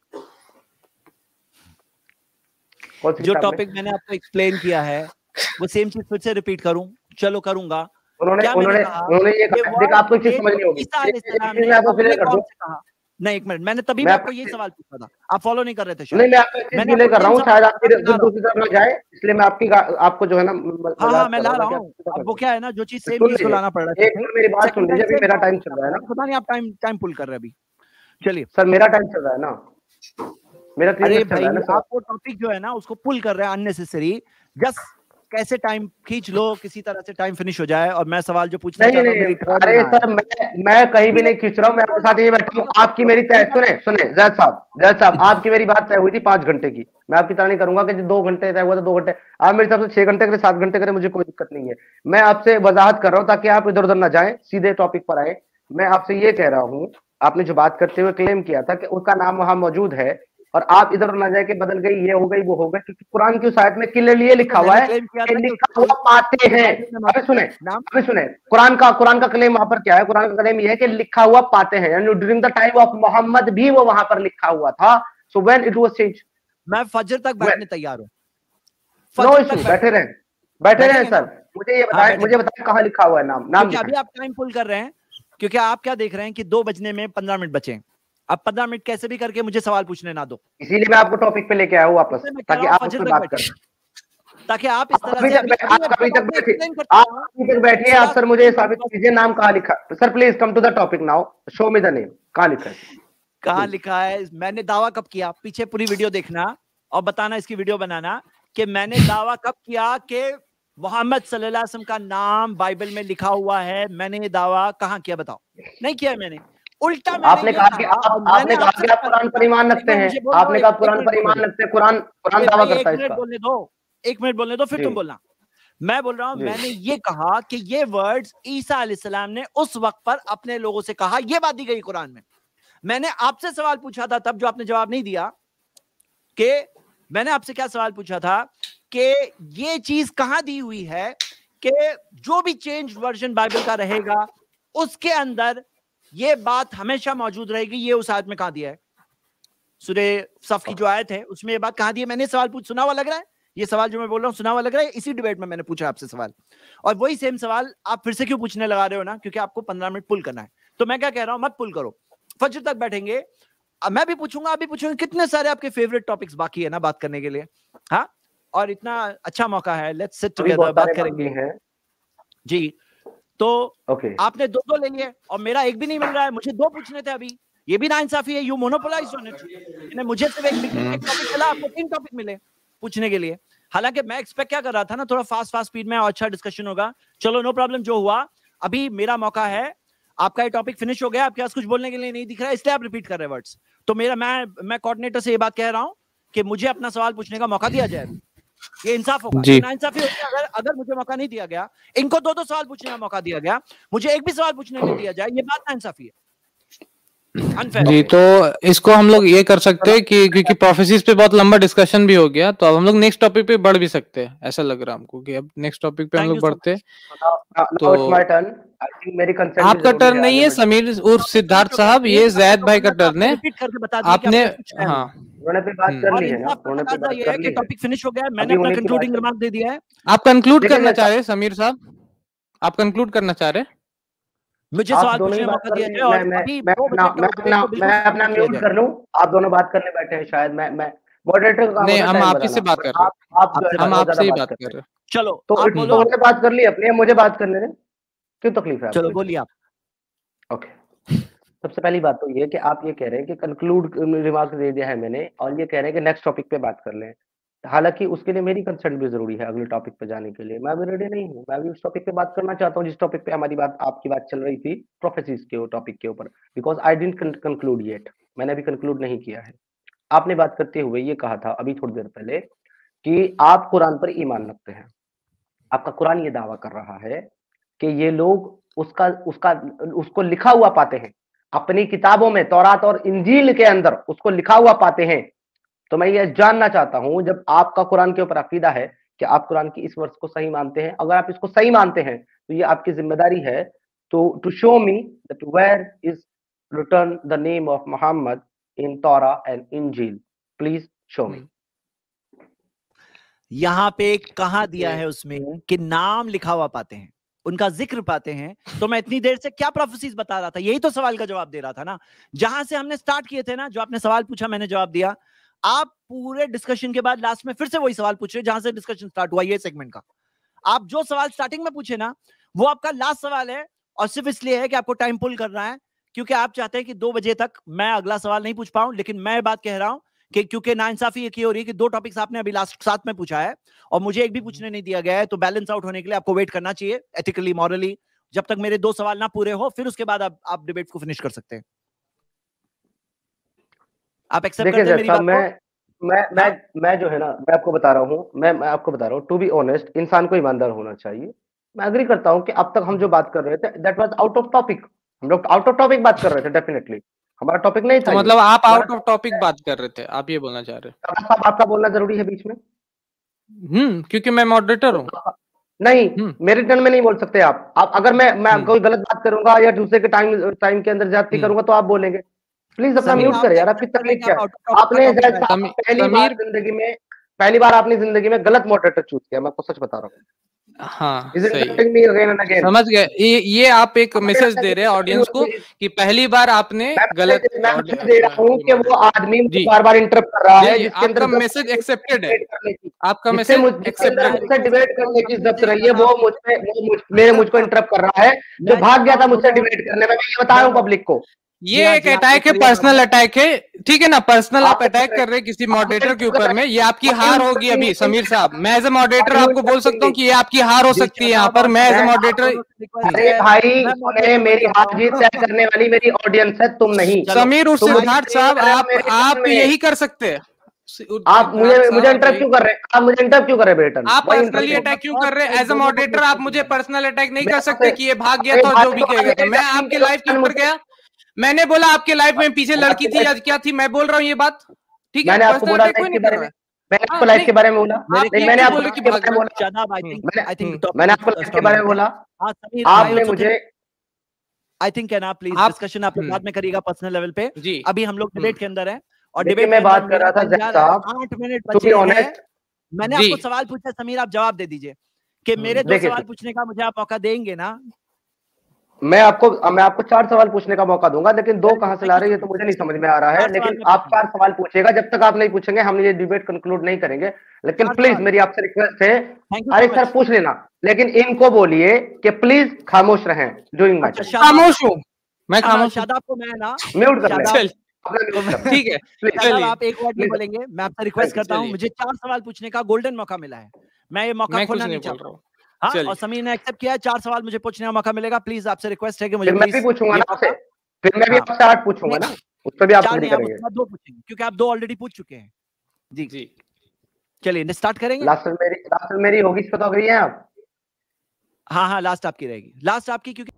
जो टॉपिक मैंने आपको एक्सप्लेन किया है वो सेम चीज फिर से रिपीट करूं? चलो करूंगा। उन्होंने उन्होंने उन्होंने ये कहा, देखो आपको चीज समझ नहीं होगी, मैं आपको क्लियर कर दूं। नहीं एक मिनट, मैंने तभी मैं आपको यही सवाल पूछा था, आप फॉलो नहीं कर रहे थे शायद। नहीं मैं आपको चीज क्लियर कर रहा हूं, शायद आपकी दूसरी तरफ ना जाए, इसलिए मैं आपकी आपको जो है ना हां हां मैं ला रहा हूं। अब वो क्या है ना, जो चीज सेम चीज को लाना पड़ रहा है। एक मिनट मेरी बात सुन लीजिए, अभी मेरा टाइम चल रहा है ना। पता नहीं आप टाइम टाइम पुल कर रहे हैं अभी। चलिए सर मेरा टाइम चल रहा है ना, मेरा तीन मिनट चल रहा है ना सर। आप वो टॉपिक जो है ना उसको पुल कर रहे हैं अननेसेसरी, जस्ट कैसे टाइम खींच लो, किसी तरह से टाइम फिनिश हो जाए और मैं सवाल जो पूछना चाहता हूं। अरे सर मैं मैं कहीं भी नहीं खींच रहा हूँ, मैं आपके साथ ये बैठा हूँ। आपकी मेरी तय सुने सुने जैद साहब जैद साहब आपकी मेरी बात तय हुई थी पांच घंटे की, मैं आपकी तरह नहीं करूंगा कि दो घंटे तय हुआ तो दो घंटे, आप मेरे हिसाब से छह घंटे करें सात घंटे करें, मुझे कोई दिक्कत नहीं है। मैं आपसे वजाहत कर रहा हूँ ताकि आप इधर उधर ना जाए, सीधे टॉपिक पर आए। मैं आपसे ये कह रहा हूँ, आपने जो बात करते हुए क्लेम किया था कि उसका नाम वहां मौजूद है और आप इधर ना जाए कि बदल गई, ये हो गई वो हो गई, क्योंकि कुरान की उस आयत में क्लियरली लिखा हुआ है कि लिखा हुआ पाते हैं। अबे सुने अबे सुने कुरान का कुरान का क्लेम वहां पर क्या है? कुरान का क्लेम ये है कि लिखा हुआ पाते हैं, यानी during the time of Muhammad भी वो वहां पर लिखा हुआ था। So when it was change. मैं फजर तक बैठने तैयार हूं। नो इशू, बैठे रहें बैठे रहें सर। मुझे ये बताएं मुझे बताएं कहां लिखा हुआ है नाम नाम अभी आप टाइम पुल कर रहे हैं क्योंकि आप क्या देख रहे हैं कि दो बजने में पंद्रह मिनट बचे हैं। अब पंद्रह मिनट कैसे भी करके मुझे सवाल पूछने ना दो, इसीलिए मैं आपको टॉपिक पे लेके आया हूँ वापस, ताकि आप उस पर बात करें, ताकि आप इस तरह से आप कभी तक बैठिए आप कभी तक बैठिए आप सर मुझे साबित कीजिए नाम कहाँ लिखा। Sir please come to the topic now, show me the name, कहाँ लिखा है? कहाँ लिखा है? मैंने दावा कब किया? पीछे पूरी वीडियो देखना और बताना, इसकी वीडियो बनाना कि मैंने दावा कब किया कि मोहम्मद सल्लल्लाहु अलैहि वसल्लम का नाम बाइबल में लिखा हुआ है। मैंने ये दावा कहाँ किया बताओ? नहीं किया मैंने, उल्टा मैंने आपने कहा कि आप आपने कहा कि आप कुरान पर ईमान रखते हैं, आपने कहा कुरान पर ईमान रखते हैं, कुरान कुरान दावा करता है इसका। एक मिनट बोलने दो, एक मिनट बोलने दो फिर तुम बोलना। मैं बोल रहा हूं, मैंने ये कहा कि ये वर्ड्स ईसा अलैहिस्सलाम ने उस वक्त पर अपने लोगों से कहा, ये बात दी गई कुरान में। मैंने आपसे सवाल पूछा था तब, जो आपने जवाब नहीं दिया, कि मैंने आपसे क्या सवाल पूछा था कि ये चीज कहां दी हुई है कि जो भी चेंज वर्जन बाइबल का रहेगा उसके अंदर ये बात हमेशा मौजूद रहेगी। ये उस आयत में कहां दिया है? सूरे सफ की जो आयत है उसमें ये बात कहां दी है? मैंने सवाल पूछ सुना हुआ लग रहा है? ये सवाल जो मैं बोल रहा हूं सुना हुआ लग रहा है? इसी डिबेट में मैंने पूछा आपसे सवाल, और वही सेम सवाल आप फिर से क्यों पूछने लगा रहे हो ना? क्योंकि आपको पंद्रह मिनट पुल करना है। तो मैं क्या कह रहा हूं, मत पुल करो, फजर तक बैठेंगे, मैं भी पूछूंगा आप भी पूछूंगे। कितने सारे आपके फेवरेट टॉपिक्स बाकी है ना बात करने के लिए। हाँ, और इतना अच्छा मौका है, लेट्स सिट टुगेदर, बात करेंगे जी। तो okay. आपने दो दो ले लिए और मेरा एक भी नहीं मिल रहा है। मुझे दो पूछने थे अभी, ये भी नाइंसाफी है। You monopolize on it. मुझे सिर्फ एक टॉपिक मिला, आपको तीन टॉपिक मिले पूछने के लिए। हालांकि मैं एक्सपेक्ट क्या कर रहा था ना, थोड़ा फास्ट फास्ट स्पीड में और अच्छा डिस्कशन होगा। चलो नो प्रॉब्लम, जो हुआ अभी मेरा मौका है। आपका ये टॉपिक फिनिश हो गया, आपके पास कुछ बोलने के लिए नहीं दिख रहा है, इसलिए आप रिपीट कर रहे हैं वर्ड्स। तो मेरा मैं मैं कोऑर्डिनेटर से ये बात कह रहा हूं कि मुझे अपना सवाल पूछने का मौका दिया जाए। ये इंसाफ होगा। नाइंसाफी होगी अगर अगर मुझे मौका नहीं दिया गया, इनको दो दो सवाल पूछने का मौका दिया गया, मुझे एक भी सवाल पूछने नहीं दिया जाए, ये बात नाइंसाफी है। जी, तो इसको हम लोग ये कर सकते हैं कि क्योंकि प्रोफेसीज पे बहुत लंबा डिस्कशन भी हो गया, तो अब हम लोग नेक्स्ट टॉपिक पे बढ़ भी सकते हैं। ऐसा लग रहा है हमको कि अब नेक्स्ट टॉपिक पे हम लोग बढ़ते हैं। तो आपका टर्न नहीं है समीर उर्फ सिद्धार्थ साहब, ये जैद भाई का टर्न है। आपने हाँ बात कर ली है ना, टॉपिक फिनिश हो गया, मैंने अपना कंक्लूडिंग रिमार्क दे दिया है। आप कंक्लूड करना चाह रहे हैं समीर साहब? आप कंक्लूड करना चाह रहे हैं? मुझे सवाल पूछने का मौका दिया जाए और मैं अभी मैं अपना मैं अपना मैं अपना म्यूट कर लूं, आप दोनों बात करने बैठे हैं शायद। मैं मैं मॉडरेटर का नहीं, हम आप ही से बात कर रहे हैं, आप जो है हम आपसे ही बात कर रहे हैं। चलो तो उन्होंने बात कर ली अपनी, मुझे बात करने दें, क्यों तकलीफ है? चलो बोलिए आप। ओके, सबसे पहली बात तो ये है कि आप ये कह रहे हैं कि कंक्लूड रिमार्क दे दिया है मैंने, और ये कह रहे हैं कि नेक्स्ट टॉपिक पे बात कर लें। हालांकि उसके लिए मेरी कंसर्न भी जरूरी है अगले टॉपिक पे जाने के लिए। मैं अभी रेडी नहीं हूँ, मैं अभी उस टॉपिक पे बात करना चाहता हूँ जिस टॉपिक पे हमारी बात आपकी बात चल रही थी, प्रोफेसीज के टॉपिक के ऊपर, because I didn't conclude yet, मैंने अभी कंक्लूड नहीं किया है। आपने बात करते हुए ये कहा था अभी थोड़ी देर पहले कि आप कुरान पर ईमान रखते हैं। आपका कुरान ये दावा कर रहा है कि ये लोग उसका उसका उसको लिखा हुआ पाते हैं अपनी किताबों में, तौरात और इंजील के अंदर उसको लिखा हुआ पाते हैं। तो मैं ये जानना चाहता हूं, जब आपका कुरान के ऊपर अकीदा है कि आप कुरान की इस वर्ष को सही मानते हैं, अगर आप इसको सही मानते हैं तो ये आपकी जिम्मेदारी है तो to show me that where is return the name of Muhammad in Torah and इंजील, प्लीज शो मी। यहाँ पे कहाँ दिया है उसमें कि नाम लिखा हुआ पाते हैं, उनका जिक्र पाते हैं? तो मैं इतनी देर से क्या प्रोफेसीज बता रहा था, यही तो सवाल का जवाब दे रहा था ना, जहां से हमने स्टार्ट किए थे ना। जो आपने सवाल पूछा मैंने जवाब दिया, आप पूरे डिस्कशन के बाद लास्ट में फिर से वही सवाल पूछ रहे जहां से डिस्कशन स्टार्ट हुआ ये सेगमेंट का। आप जो सवाल स्टार्टिंग में पूछे ना वो आपका लास्ट सवाल है, और सिर्फ इसलिए है कि आपको टाइम पुल करना है, क्योंकि आप चाहते हैं कि दो बजे तक मैं अगला सवाल नहीं पूछ पाऊं। लेकिन मैं बात कह रहा हूं कि क्योंकि नाइंसाफी ये की हो रही है कि दो टॉपिक्स आपने अभी लास्ट साथ में पूछा है और मुझे एक भी पूछने नहीं दिया गया है, तो बैलेंस आउट होने के लिए आपको वेट करना चाहिए एथिकली मॉरली। जब तक मेरे दो सवाल ना पूरे हो फिर उसके बाद आप, आप डिबेट को फिनिश कर सकते हैं। आप एक्सेप्ट करते हैं मेरी बात? मैं मैं मैं मैं जो है ना, मैं आपको बता रहा हूं, मैं मैं आपको बता रहा हूं, टू बी ऑनेस्ट इंसान को ईमानदार होना चाहिए। मैं एग्री करता हूं कि अब तक हम जो बात कर रहे थे that was out of topic, हम लोग आउट ऑफ टॉपिक बात कर रहे थे, डेफिनेटली हमारा टॉपिक नहीं था। तो मतलब आप आउट ऑफ टॉपिक बात कर रहे थे, आप ये बोलना चाह रहे हैं? साहब आपका बोलना जरूरी है बीच में? हम्म क्योंकि मैं मॉडरेटर हूँ। नहीं, मेरे टर्न में नहीं बोल सकते आप। आप अगर मैं मैं कोई गलत बात करूंगा या दूसरे के टाइम टाइम के अंदर ज्यादती करूंगा तो आप बोलेंगे। प्लीज अपना म्यूट करें यार, आपकी तकलीफ क्या है? आपने पहली बार जिंदगी में पहली बार आपने जिंदगी में गलत मॉडरेटर चूज किया, मैं आपको सच बता रहा हूँ। हाँ सही, समझ गए। ये ये आप एक मैसेज दे रहे हैं ऑडियंस को कि पहली बार आपने गलत दे रहा हूँ कि वो आदमी बार बार इंटरप्ट कर रहा है, जिसके अंदर आपका मैसेज एक्सेप्टेड है, आपका मैसेज मुझसे डिबेट करने की जरूरत रही है, वो मुझसे मेरे मुझको इंटरप्ट कर रहा है, जो भाग गया था मुझसे डिबेट करने में। मैं ये बता रहा हूँ पब्लिक को, ये एक अटैक है, पर्सनल अटैक है, ठीक है ना? पर्सनल आप अटैक कर रहे हैं किसी मॉडरेटर के ऊपर में, ये आपकी हार होगी अभी समीर साहब। मैं एज ए मॉडरेटर आपको बोल सकता हूँ कि ये आपकी हार हो सकती है यहाँ पर। मैं एज ए मॉडरेटर, अरे भाई सुने, मेरी हार जीत तय करने वाली मेरी ऑडियंस है, तुम नहीं। समीर उर्फ सिद्धार्थ साहब, आप आप यही कर सकते हैं। आप मुझे मुझे इंटरप्ट क्यों कर रहे हैं? आप मुझे इंटरप्ट क्यों कर रहे हैं बेटा? आप पर्सनली अटैक क्यों कर रहे हैं? एज ए मॉडरेटर आप मुझे पर्सनल अटैक नहीं कर सकते कि ये भाग गया था जो भी कहेगा। मैं आपके लाइव के ऊपर गया, मैंने बोला आपके लाइफ में पीछे लड़की थी या क्या थी, मैं बोल रहा हूँ ये बात, ठीक है? मैंने आपको बोला लाइफ के बारे में, मैंने आपको लाइफ के बारे में बोला, मैंने आपको लाइफ के बारे में बोला, मैंने आपको लाइफ के बारे में बोला, आपने मुझे आई थिंक है ना, प्लीज डिस्कशन आप लोग बाद में करिएगा पर्सनल लेवल पे, अभी हम लोग डिबेट के अंदर है। और डिबेट में बात कर रहा था जैद साहब, आठ मिनट बचे हैं। मैंने आपको सवाल पूछा, समीर आप जवाब दे दीजिए कि मेरे दो सवाल पूछने का मुझे आप मौका देंगे ना? मैं आपको मैं आपको चार सवाल पूछने का मौका दूंगा, लेकिन दो कहां से ला रहे हैं ये तो मुझे नहीं समझ में आ रहा है। लेकिन आप चार सवाल पूछेगा, जब तक आप नहीं पूछेंगे हम ये डिबेट कंक्लूड नहीं करेंगे। लेकिन प्लीज मेरी आपसे रिक्वेस्ट है, अरे सर पूछ लेना, लेकिन इनको बोलिए कि प्लीज खामोश रहें डूइंग मैच। खामोश हूँ मैं, खामोश। शादाब को मैं ना म्यूट कर ले, ठीक है? शादाब आप एक वर्ड नहीं बोलेंगे, मैं आपसे रिक्वेस्ट करता हूँ, मुझे चार सवाल पूछने का गोल्डन मौका मिला है, मैं ये मौका खोना नहीं चाहता हूँ। हाँ, और समीर ने एक्सेप्ट किया है, चार सवाल मुझे पूछने का मौका मिलेगा। प्लीज आपसे रिक्वेस्ट है कि मुझे, मैं भी पूछूंगा ना आपसे, फिर मैं भी आपसे आठ पूछूंगा ना, उस पर भी आप एग्री करेंगे। दो पूछेंगे क्योंकि आप दो ऑलरेडी पूछ चुके हैं। जी जी, चलिए स्टार्ट करेंगे। लास्ट मेरी लास्ट मेरी होगी, इस पर तो अग्री हैं आप? हाँ हाँ, लास्ट आपकी रहेगी, लास्ट आपकी, क्योंकि